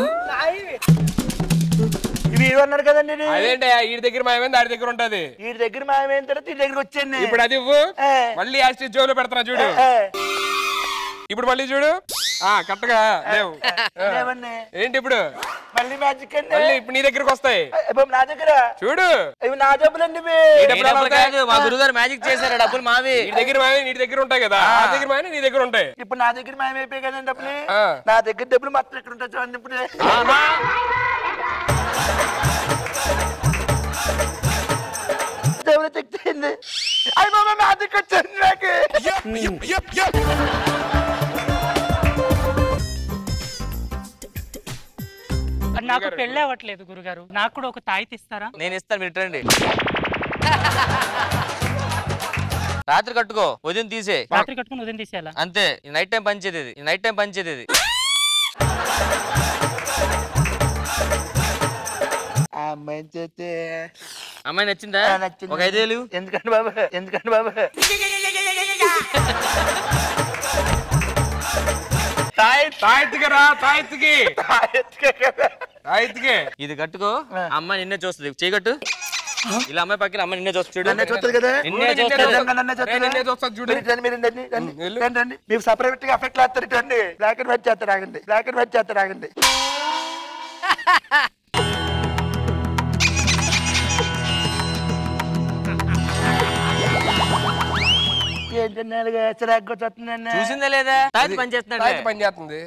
C: ఇవి అన్నారు కదండి.
S: అదేంటి వీడి దగ్గర మాయమైంది, ఆడి దగ్గర ఉంటది.
C: వీడి దగ్గర మాయమైన తర్వాత ఈ దగ్గర వచ్చాను.
S: ఇప్పుడు అది ఇవ్వు, మళ్ళీ యాస్టి జోబులో పెడతాను చూడు. ఇప్పుడు మళ్ళీ చూడు. కరెక్ట్గా లేవు. ఏంటి ఇప్పుడు?
C: మళ్ళీ మ్యాజిక్ అండి.
S: మళ్ళీ ఇప్పుడు నీ దగ్గరకు వస్తాయి.
C: నా దగ్గర
S: చూడు.
C: ఇవి నా డబ్బులండి.
E: మా గురుగారు మ్యాజిక్ చేశారు, డబ్బులు మావి.
S: నీ దగ్గర మావి నీ దగ్గర ఉంటాయి కదా, నా దగ్గర మావి నీ దగ్గర ఉంటాయి.
C: ఇప్పుడు నా దగ్గర మాయమైపోయి కదండి డబ్బులు. నా దగ్గర డబ్బులు మాత్రం ఎక్కడ ఉంటాయి చూడండి. ఇప్పుడు దేవుడు చెక్ చేయండి. అయ్యి మామ మ్యాజిక్ వచ్చాను నాకు.
H: నాకు పెళ్ళి అవ్వట్లేదు గురుగారు, నాకు కూడా ఒక తాయితీ ఇస్తారా?
E: నేను ఇస్తాను, మీరు రండి. రాత్రి కట్టుకో, ఉదయం తీసే.
H: రాత్రి కట్టుకుని ఉదయం తీసేయాలా?
E: అంతే. నైట్ టైం పంచేది ఇది, నైట్ టైం పంచేది ఇది. అమ్మాయి నచ్చిందా? ఒక 5,000.
C: ఎందుకండి బాబు? ఎందుకండి బాబు?
E: ఇది కట్టుకో, అమ్మాయి నిన్నే చూస్తుంది. చేయగట్టు. ఇలా అమ్మాయి పక్కన అమ్మాయి నిన్నే చూస్తుంది.
C: చూస్తుంది కదా,
E: నిన్నే చూస్తుంది.
C: మీకు సపరేట్ గా ఎఫెక్ట్ లేస్తారండి. బ్లాక్ అండ్ వైట్ చేస్తారు. ఆగండి, బ్లాక్ అండ్ వైట్ చేస్తారు. ఆగండి.
E: చూసిందే లేదా? తాయితీ పని చేస్తున్నాడు.
S: పని చేస్తుంది.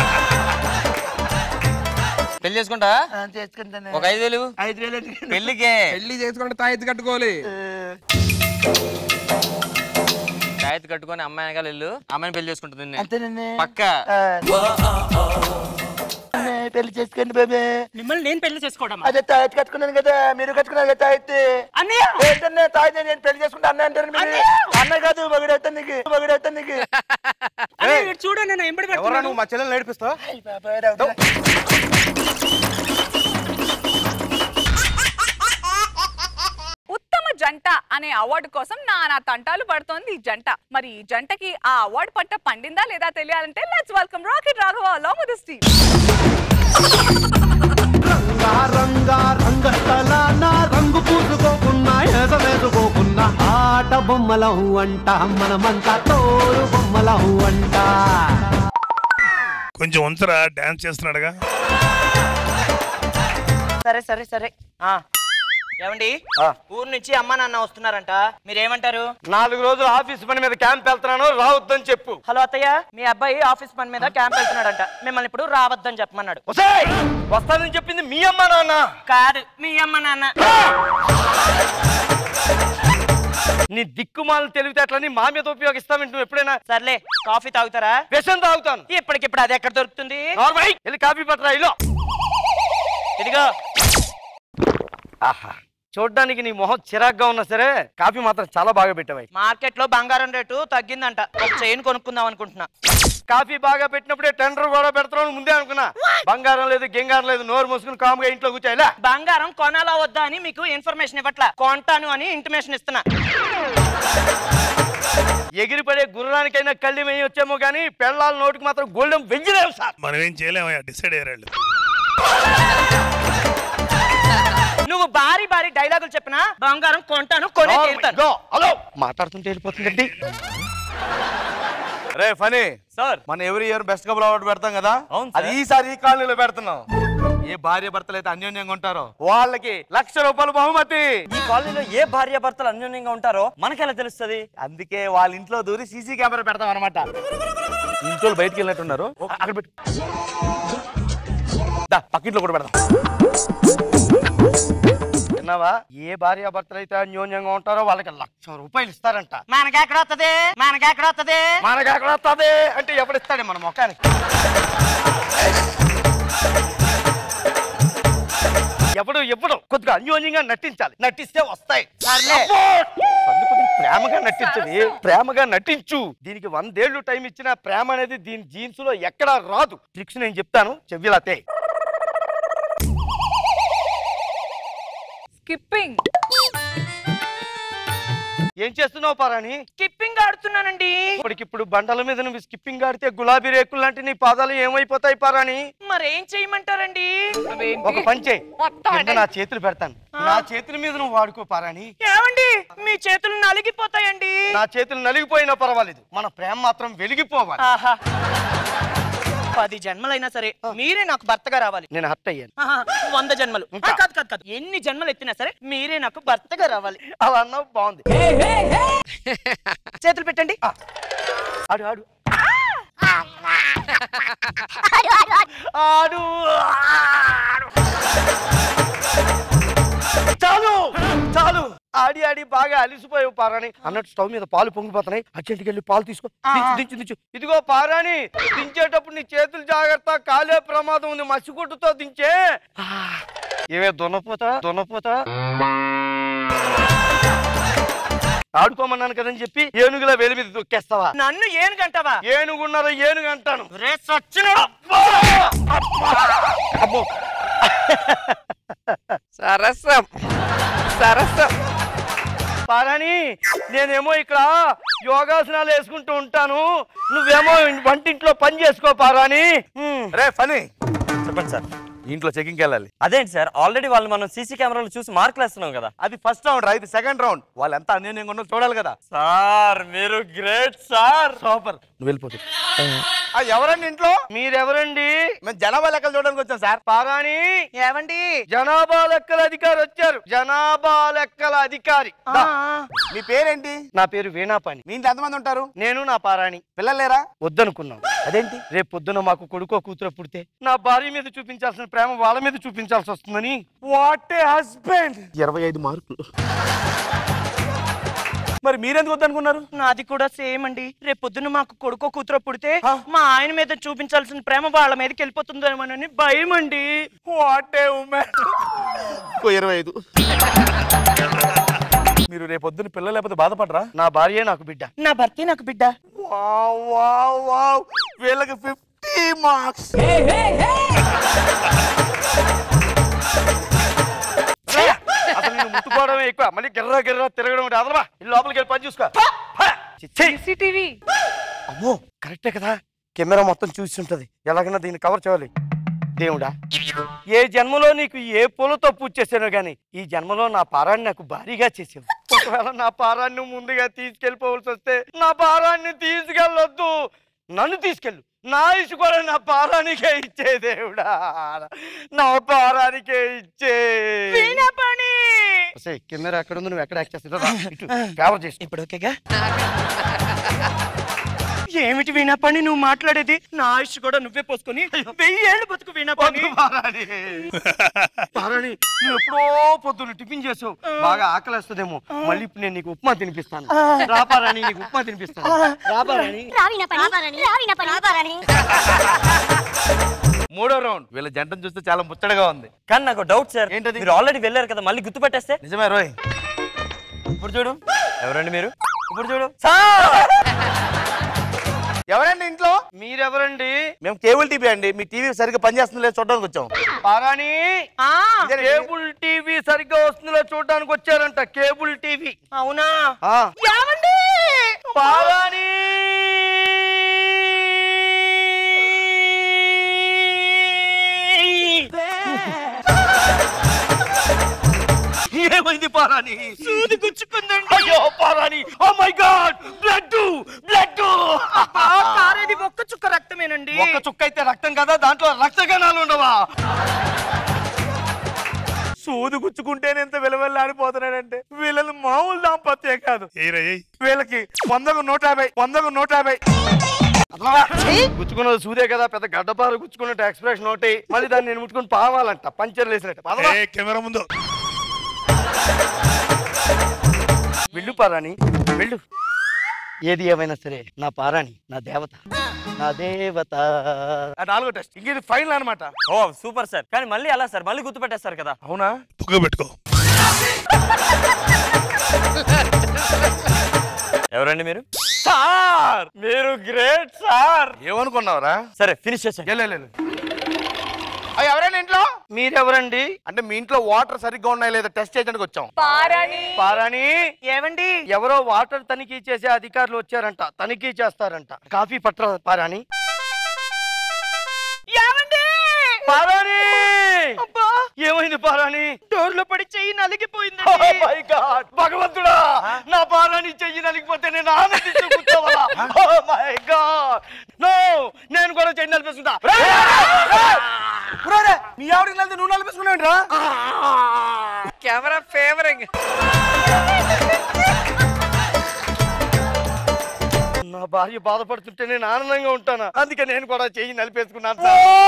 E: పెళ్లి చేసుకుంటా?
C: చేసుకుంటాను.
E: ఒక 5,000.
C: 5,000
E: పెళ్లికే.
S: పెళ్లి చేసుకుంటే తాయితీ కట్టుకోవాలి.
E: తాయితీ కట్టుకొని అమ్మాయి వెనకాల వెళ్ళు, అమ్మాయిని పెళ్లి చేసుకుంటుంది.
C: అంతేనండి.
E: పక్క.
C: పెళ్లి చేసుకోండి బేబీ.
H: మిమ్మల్ని నేను పెళ్లి చేసుకోవడం
C: అదే తాయెత్తు కట్టుకున్నాను కదా, మీరు కట్టుకున్నారు కదా తాయెత్తు. ఏంటన్నా తాయెత్తు నేను పెళ్లి చేసుకుంటా అన్న అంటారు మీరు. అన్న కాదు మగుడెత్తాను నీకు, మగుడెత్తాను నీకు.
H: చూడండి నేను ఎంబడి
C: ఎవరా నువ్వు మా చెల్లెలు నేర్పిస్తావా?
A: ఉత్తమ జంట అనే అవార్డు కోసం నానా తంటాలు పడుతోంది ఈ జంట. మరి ఈ జంటకి ఆ అవార్డు పట్ట పండిందా లేదా తెలియాలంటే let's welcome rocket Raghava along with his team.
I: రంగా రంగస్థలాన రంగు పూసుకోకున్నా ఎసవేసుకోకున్నా ఆట బొమ్మలం అంట మనమంతా తోడు బొమ్మలం అంట.
L: కొంచెం ఉంచరా, డాన్స్ చేస్తున్నాడుగా.
B: సరే సరే సరే. ఏమండి ఊరు నుంచి అమ్మా నాన్న వస్తున్నారంట, మీరేమంటారు?
C: 4 రోజులు ఆఫీస్ పని మీద క్యాంప్ వెళ్తున్నాను, రావద్దని చెప్పు.
B: హలో అత్తయ్య, మీ అబ్బాయి ఆఫీస్ పని మీద క్యాంప్ వెళ్తున్నాడంట, మిమ్మల్ని ఇప్పుడు రావద్దని చెప్పమన్నాడు.
C: వస్తానని చెప్పింది మీ అమ్మ నాన్న
B: కాదు, మీ అమ్మ నాన్న.
C: నీ దిక్కుమాలను తెలివితేటలని మా మీద ఉపయోగిస్తావు నువ్వు ఎప్పుడైనా.
B: సర్లే, కాఫీ తాగుతారా?
C: విషం తాగుతాను.
B: ఇప్పటికిప్పుడు అది ఎక్కడ దొరుకుతుంది?
C: వెళ్ళి కాఫీ పట్టరా ఇలో.
B: ఇదిగో.
C: ఆహా, చూడ్డానికి నీ మొహం చిరాగ్గా ఉన్నా సరే కాఫీ మాత్రం చాలా బాగా పెట్టావు.
B: మార్కెట్ లో బంగారం రేటు తగ్గిందంట, ఒక చైన్ కొనుక్కుందాం అనుకుంటున్నా.
C: కాఫీ బాగా పెట్టినప్పుడే టెండర్ కూడా పెడతాను ముందే అనుకున్నా. బంగారం లేదు గింగారం లేదు, నోరు మూసుకుని కాముగా ఇంట్లో కూర్చోయలా.
B: బంగారం కొనాలా వద్దా అని మీకు ఇన్ఫర్మేషన్ ఇవ్వట్లా, కొంటాను అని ఇంటిమేషన్ ఇస్తున్నా.
C: ఎగిరిపడే గుర్రానికైనా కళ్ళి మెయ్యి వచ్చేమో కానీ పెళ్ళాల నోటికి మాత్రం గోల్డెం వెయ్యలేము సార్.
L: మనం ఏం చేయలేమయ్యా, డిసైడ్ అయ్యారు.
B: నువ్వు భారీ భారీ డైలాగులు చెప్పినా బంగారం కొంటాను, కొనే తీరుతాను.
C: హలో మాట్లాడుతుంటే వెళ్ళిపోతుందండి. రే ఫనీ సార్, మన ఎవరి ఇయర్ బెస్ట్ కపుల్ అవార్డు పెడతాం కదా, అది ఈసారి ఈ కాలనీలో పెడుతున్నాం. ఏ భార్య భర్తలు అయితే అన్యోన్యంగా ఉంటారో వాళ్ళకి ₹1,00,000 బహుమతి.
E: ఈ కాలనీలో ఏ భార్య భర్తలు అన్యోన్యంగా ఉంటారో మనకెలా తెలుస్తుంది?
C: అందుకే వాళ్ళ ఇంట్లో దూరి సీసీ కెమెరా పెడతాం అనమాట. ఇంట్లో బయటికి వెళ్ళినట్టున్నారు, అక్కడ పెట్టు. పక్కింట్లో కూడా పెడతాం. విన్నావా? ఏ భార్య భర్తలు అయితే అన్యోన్యంగా ఉంటారో వాళ్ళకి ₹1,00,000 ఇస్తారంట.
B: మనకెక్కడ వస్తుంది, మనకెక్కడ వస్తుంది,
C: మనకెక్కడ వస్తుంది అంటే ఎప్పుడు ఇస్తాడే మన మొక్కానికి. ఎప్పుడు కొద్దిగా అన్యోన్యంగా నటించాలి, నటిస్తే వస్తాయి. ప్రేమగా నటించది, ప్రేమగా నటించు. దీనికి 100 ఏళ్ళు టైం ఇచ్చిన ప్రేమ అనేది దీని జీన్స్ లో ఎక్కడా రాదు. ట్రిక్స్ నేను చెప్తాను, చెవిలాతే.
A: స్కిప్పింగ్.
C: ఏం చేస్తున్నావు పారాణి?
B: స్కిప్పింగ్ ఆడుతున్నానండి.
C: ఇప్పటికిప్పుడు బండల మీద నువ్వు స్కిప్పింగ్ ఆడితే గులాబీ రేకులు లాంటి నీ పాదాలు ఏమైపోతాయి పారాణి?
B: మరేం చేయమంటారండి?
C: ఒక పని చేయి, నా చేతులు పెడతాను, నా చేతుల మీద నువ్వు వాడుకో పారాణి.
B: ఏమండి మీ చేతులు నలిగిపోతాయండి.
C: నా చేతులు నలిగిపోయినా పర్వాలేదు, మన ప్రేమ మాత్రం వెలిగిపోవాలి.
B: 10 జన్మలైనా సరే మీరే నాకు భర్తగా రావాలి.
C: నేను హర్ట్ అయ్యాను.
B: 100 జన్మలు కాదు, ఎన్ని జన్మలు ఎత్తినా సరే మీరే నాకు భర్తగా రావాలి.
C: అలా అన్నావు, బాగుంది.
B: చేతులు పెట్టండి.
C: ఆడు ఆడు ఆడు. చాలు చాలు, ఆడి ఆడి బాగా అలిసిపోయావు పారాణి. అన్నట్టు స్టవ్ మీద పాలు పొంగిపోతున్నాయి, అర్జెంట్కి వెళ్ళి పాలు తీసుకో. దించు. ఇదిగో పారాణి, దించేటప్పుడు నీ చేతులు జాగ్రత్త, కాలే ప్రమాదం ఉంది. మసిగుడ్డుతో దించే. ఏమే దున్నపోతా ఆడుకోమన్నాను కదని చెప్పి ఏనుగులా వేలి మీద దొక్కేస్తావా?
B: నన్ను ఏనుగంటావా?
C: ఏనుగున్నారో ఏనుగు అంటాను.
B: సరసం
C: పారాణి, నేనేమో ఇక్కడ యోగాసనాలు వేసుకుంటూ ఉంటాను, నువ్వేమో వంటింట్లో పని చేసుకో పారాని. రే ఫనీ,
E: చెప్పండి సార్.
C: ఇంట్లో చెకింగ్కి వెళ్ళాలి.
E: అదేంటి సార్, ఆల్రెడీ వాళ్ళు మనం సీసీ కెమెరాలు చూసి మార్కులు వేస్తున్నాం కదా.
C: అది ఫస్ట్ రౌండ్ రా, ఇది సెకండ్ రౌండ్. వాళ్ళు ఎంత అన్యోన్యంగా ఉన్నో చూడాలి కదా.
E: సార్ మీరు గ్రేట్ సార్.
C: సూపర్. నువ్వు వెళ్ళిపోతుంది. ఎవరండి ఇంట్లో? మీరెవరండి? మేము జనాభా లెక్కలు చూడడానికి వచ్చాం సార్. పారాణి,
B: ఏమండి?
C: జనాభా లెక్కల అధికారి వచ్చారు. జనాభా లెక్కల అధికారి. మీ పేరేంటి? నా పేరు వీణాపాణి. మీ ఇంట్లో ఎంతమంది ఉంటారు? నేను నా పారాణి. పిల్లలు లేరా? వద్దనుకున్నాం. అదేంటి? రేపు పొద్దున మాకు కొడుకో కూతురో పుడితే నా భార్య మీద చూపించాల్సిన ప్రేమ వాళ్ళ మీద చూపించాల్సి వస్తుందని. What a husband. 25 మార్కులు. మరి మీరెందుకు వద్దనుకున్నారు?
X: నాది కూడా సేమ్ అండి. రేపు పొద్దున్న మాకు కొడుకో కూతురో పుడితే మా ఆయన మీద చూపించాల్సిన ప్రేమ వాళ్ళ మీదకి వెళ్ళిపోతుందేమోనని భయం అండి.
C: What a woman. 25. మీరు రేపు పొద్దున్న పిల్లలు లేకపోతే బాధపడరా?
X: నా భార్య నాకు బిడ్డ, నా భర్తే నాకు బిడ్డ.
C: వీళ్ళకి 50 మార్క్స్. అసలు నేను ముట్టుకోవడమే ఎక్కువ, మళ్ళీ గిర్రా గిర్రా తిరగడం అదలవా. లోపలికి వెళ్ళి పని చూసుకో.
A: సీసీటీవీ.
C: అమ్మో కరెక్టే కదా, కెమెరా మొత్తం చూసి ఉంటది. ఎలాగైనా దీన్ని కవర్ చేయాలి. దేవుడా, ఏ జన్మలో నీకు ఏ పూలతో పూజ చేశానో గాని ఈ జన్మలో నా పారాన్ని నాకు భారీగా చేసావు. ఒకవేళ నా పారాన్ని ముందుగా తీసుకెళ్ళిపోవలసి వస్తే నా పారాన్ని తీసుకెళ్ళొద్దు, నన్ను తీసుకెళ్ళు. నా ఇసు కూడా నా పారానికే ఇచ్చే దేవుడా, నా పారానికే ఇచ్చే. కెమెరా ఎక్కడ ఉంది, నువ్వు ఎక్కడ యాక్ట్ చేస్తావు?
X: ఇప్పుడు ఓకేగా? ఏమిటి వీణాపాణి నువ్వు మాట్లాడేది? నా ఆయుష్ కూడా నువ్వే పోసుకొని 1000 ఏళ్ళు బతుకు వీణాపాణి.
C: పారాణి, నువ్వు ఎప్పుడో పొద్దున్న టిఫిన్ చేసావు, బాగా ఆకలిస్తుందేమో. మళ్ళీ ఇప్పుడు నేను నీకు ఉప్మా తినిపిస్తాను. రా పారాణి, నీకు ఉప్మా తినిపిస్తాను. రా పారాణి. 3వ రౌండ్. వీళ్ళ జంటను చూస్తే చాలా ముచ్చటగా ఉంది.
E: కానీ నాకు డౌట్ సార్,
C: ఏంటది?
E: మీరు ఆల్రెడీ వెళ్ళారు కదా, మళ్ళీ గుర్తుపట్టేస్తే?
C: నిజమే రోయ్.
E: ఇప్పుడు చూడు. ఎవరండి మీరు?
C: ఇప్పుడు చూడు. ఎవరండి ఇంట్లో? మీరెవరండి? మేము కేబుల్ టీవీ అండి. మీ టీవీ సరిగ్గా పనిచేస్తుందో లేదో చూడడానికి వచ్చాం. పారాణి, కేబుల్ టీవీ సరిగ్గా వస్తుందో చూడడానికి వచ్చారంట. Cable TV.
X: అవునా?
C: పారాణి, ఏమైంది పారాణి?
X: సూది గుచ్చుకుందండి.
C: అయ్యో Parani, oh my god, blood blood.
X: కారేది ఒక్క చుక్క రక్తమేనండి.
C: ఒక్క చుక్క అయితే రక్తం కదా, దాంట్లో రక్త కణాలు ఉండవా? సూది గుచ్చుకుంటేనే ఎంత విలువెల్లాడిపోతున్నాడంటే వీళ్ళని మామూలు దాంపత్యం కాదు. వీళ్ళకి 100కు 150, 100కు 150. గుచ్చుకున్నది సూదే కదా, పెద్ద గడ్డపారు గుచ్చుకున్నట్టు ఎక్స్ప్రెషన్ ఒకటి. మళ్ళీ దాన్ని నేను ముట్టుకుని పావాలంట, పంచర్ వేసినట్టు.
L: కెమెరా ముందు
C: వెళ్ళు పారాణి, వెళ్ళు. ఏది ఏమైనా సరే నా పారాణి నా దేవత, నా దేవత. 4వ టెస్ట్, ఇంకేది ఫైనల్ అనమాట.
E: Oh super sir. కానీ మళ్ళీ అలా సార్, మళ్ళీ గుర్తుపెట్టేస్తారు కదా?
C: అవునా?
L: పెట్టుకో.
E: ఎవరండి మీరు?
C: సార్ మీరు గ్రేట్ సార్. ఏమనుకున్నావురా?
E: సరే ఫినిష్ చేసా.
C: ఎవరైనా ఇంట్లో? మీరెవరండి? అంటే మీ ఇంట్లో వాటర్ సరిగ్గా ఉన్నాయి లేదా టెస్ట్ చేయడానికి వచ్చాం. పారాణి, ఏమండి? ఎవరో వాటర్ తనిఖీ చేసే అధికారులు వచ్చారంట, తనిఖీ చేస్తారంట. కాఫీ పట్రా పారాణి. పారాణి, ఏమైంది పారాణి?
X: డోర్లో పడి చెయ్యి నలిగిపోయింది.
C: భగవంతుడా, నా పారాణి చెయ్యి నలిగిపోతే నేను ఆనందించి కూర్చోవాలా? ఓ మై గాడ్, నో, నేను కూడా చెయ్యి నలిపేసుకుంటా. మీ ఆవిడకి వెళ్తే నువ్వు నలిపేసుకున్నావురా?
A: Camera favouring.
C: నా భార్య బాధపడుతుంటే నేను ఆనందంగా ఉంటాను, అందుకే నేను కూడా చెయ్యి నలిపేసుకున్నాను.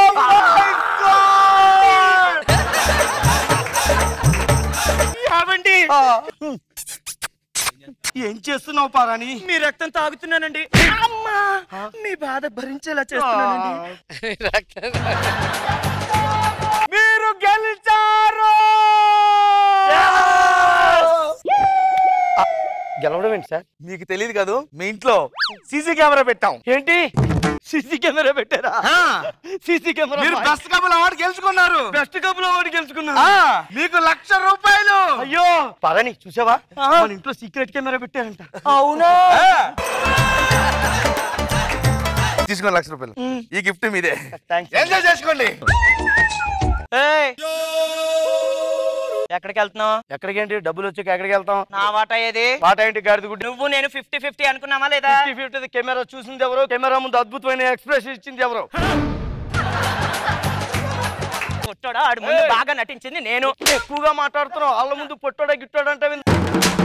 C: ఏం చేస్తున్నావు పారాణి?
X: మీ రక్తం తాగుతున్నానండి. అమ్మా, మీ బాధ భరించేలా చేస్తున్నానండి.
C: మీరు గెలిచారు. గెలవడం ఏంటి సార్? మీకు తెలియదు కాదు, మీ ఇంట్లో సీసీ కెమెరా పెట్టాం. ఏంటి సీసీ కెమెరా పెట్టారా? CC camera. మీరు బెస్ట్ కపుల్ అవార్డు గెలుచుకున్నారు. బెస్ట్ కపుల్ అవార్డు గెలుచుకున్నారు. మీకు 1,00,000 రూపాయలు. అయ్యో పారాణి, చూసావా మన ఇంట్లో సీక్రెట్ కెమెరా పెట్టారంట.
X: అవునా?
C: తీసుకోండి 1,00,000 రూపాయలు. ఈ గిఫ్ట్ మీదే, ఎంజాయ్ చేసుకోండి.
X: ఎక్కడికి వెళ్తున్నావు?
C: ఎక్కడికి ఏంటి, డబ్బులు వచ్చాక ఎక్కడికి వెళ్తాం?
X: నా వాటా ఏది?
C: వాటా ఏంటి గాడిద గుడ్డు?
X: నువ్వు నేను 50-50 అనుకున్నావా లేదా?
C: 50-50 కెమెరా చూసింది ఎవరు? కెమెరా ముందు అద్భుతమైన ఎక్స్ప్రెషన్ ఇచ్చింది ఎవరు?
X: పొట్టోడా, ఆడు ముందు బాగా నటించింది నేను.
C: ఎక్కువగా మాట్లాడుతున్నావు, వాళ్ళ ముందు పొట్టోడా గిట్టోడా అంటే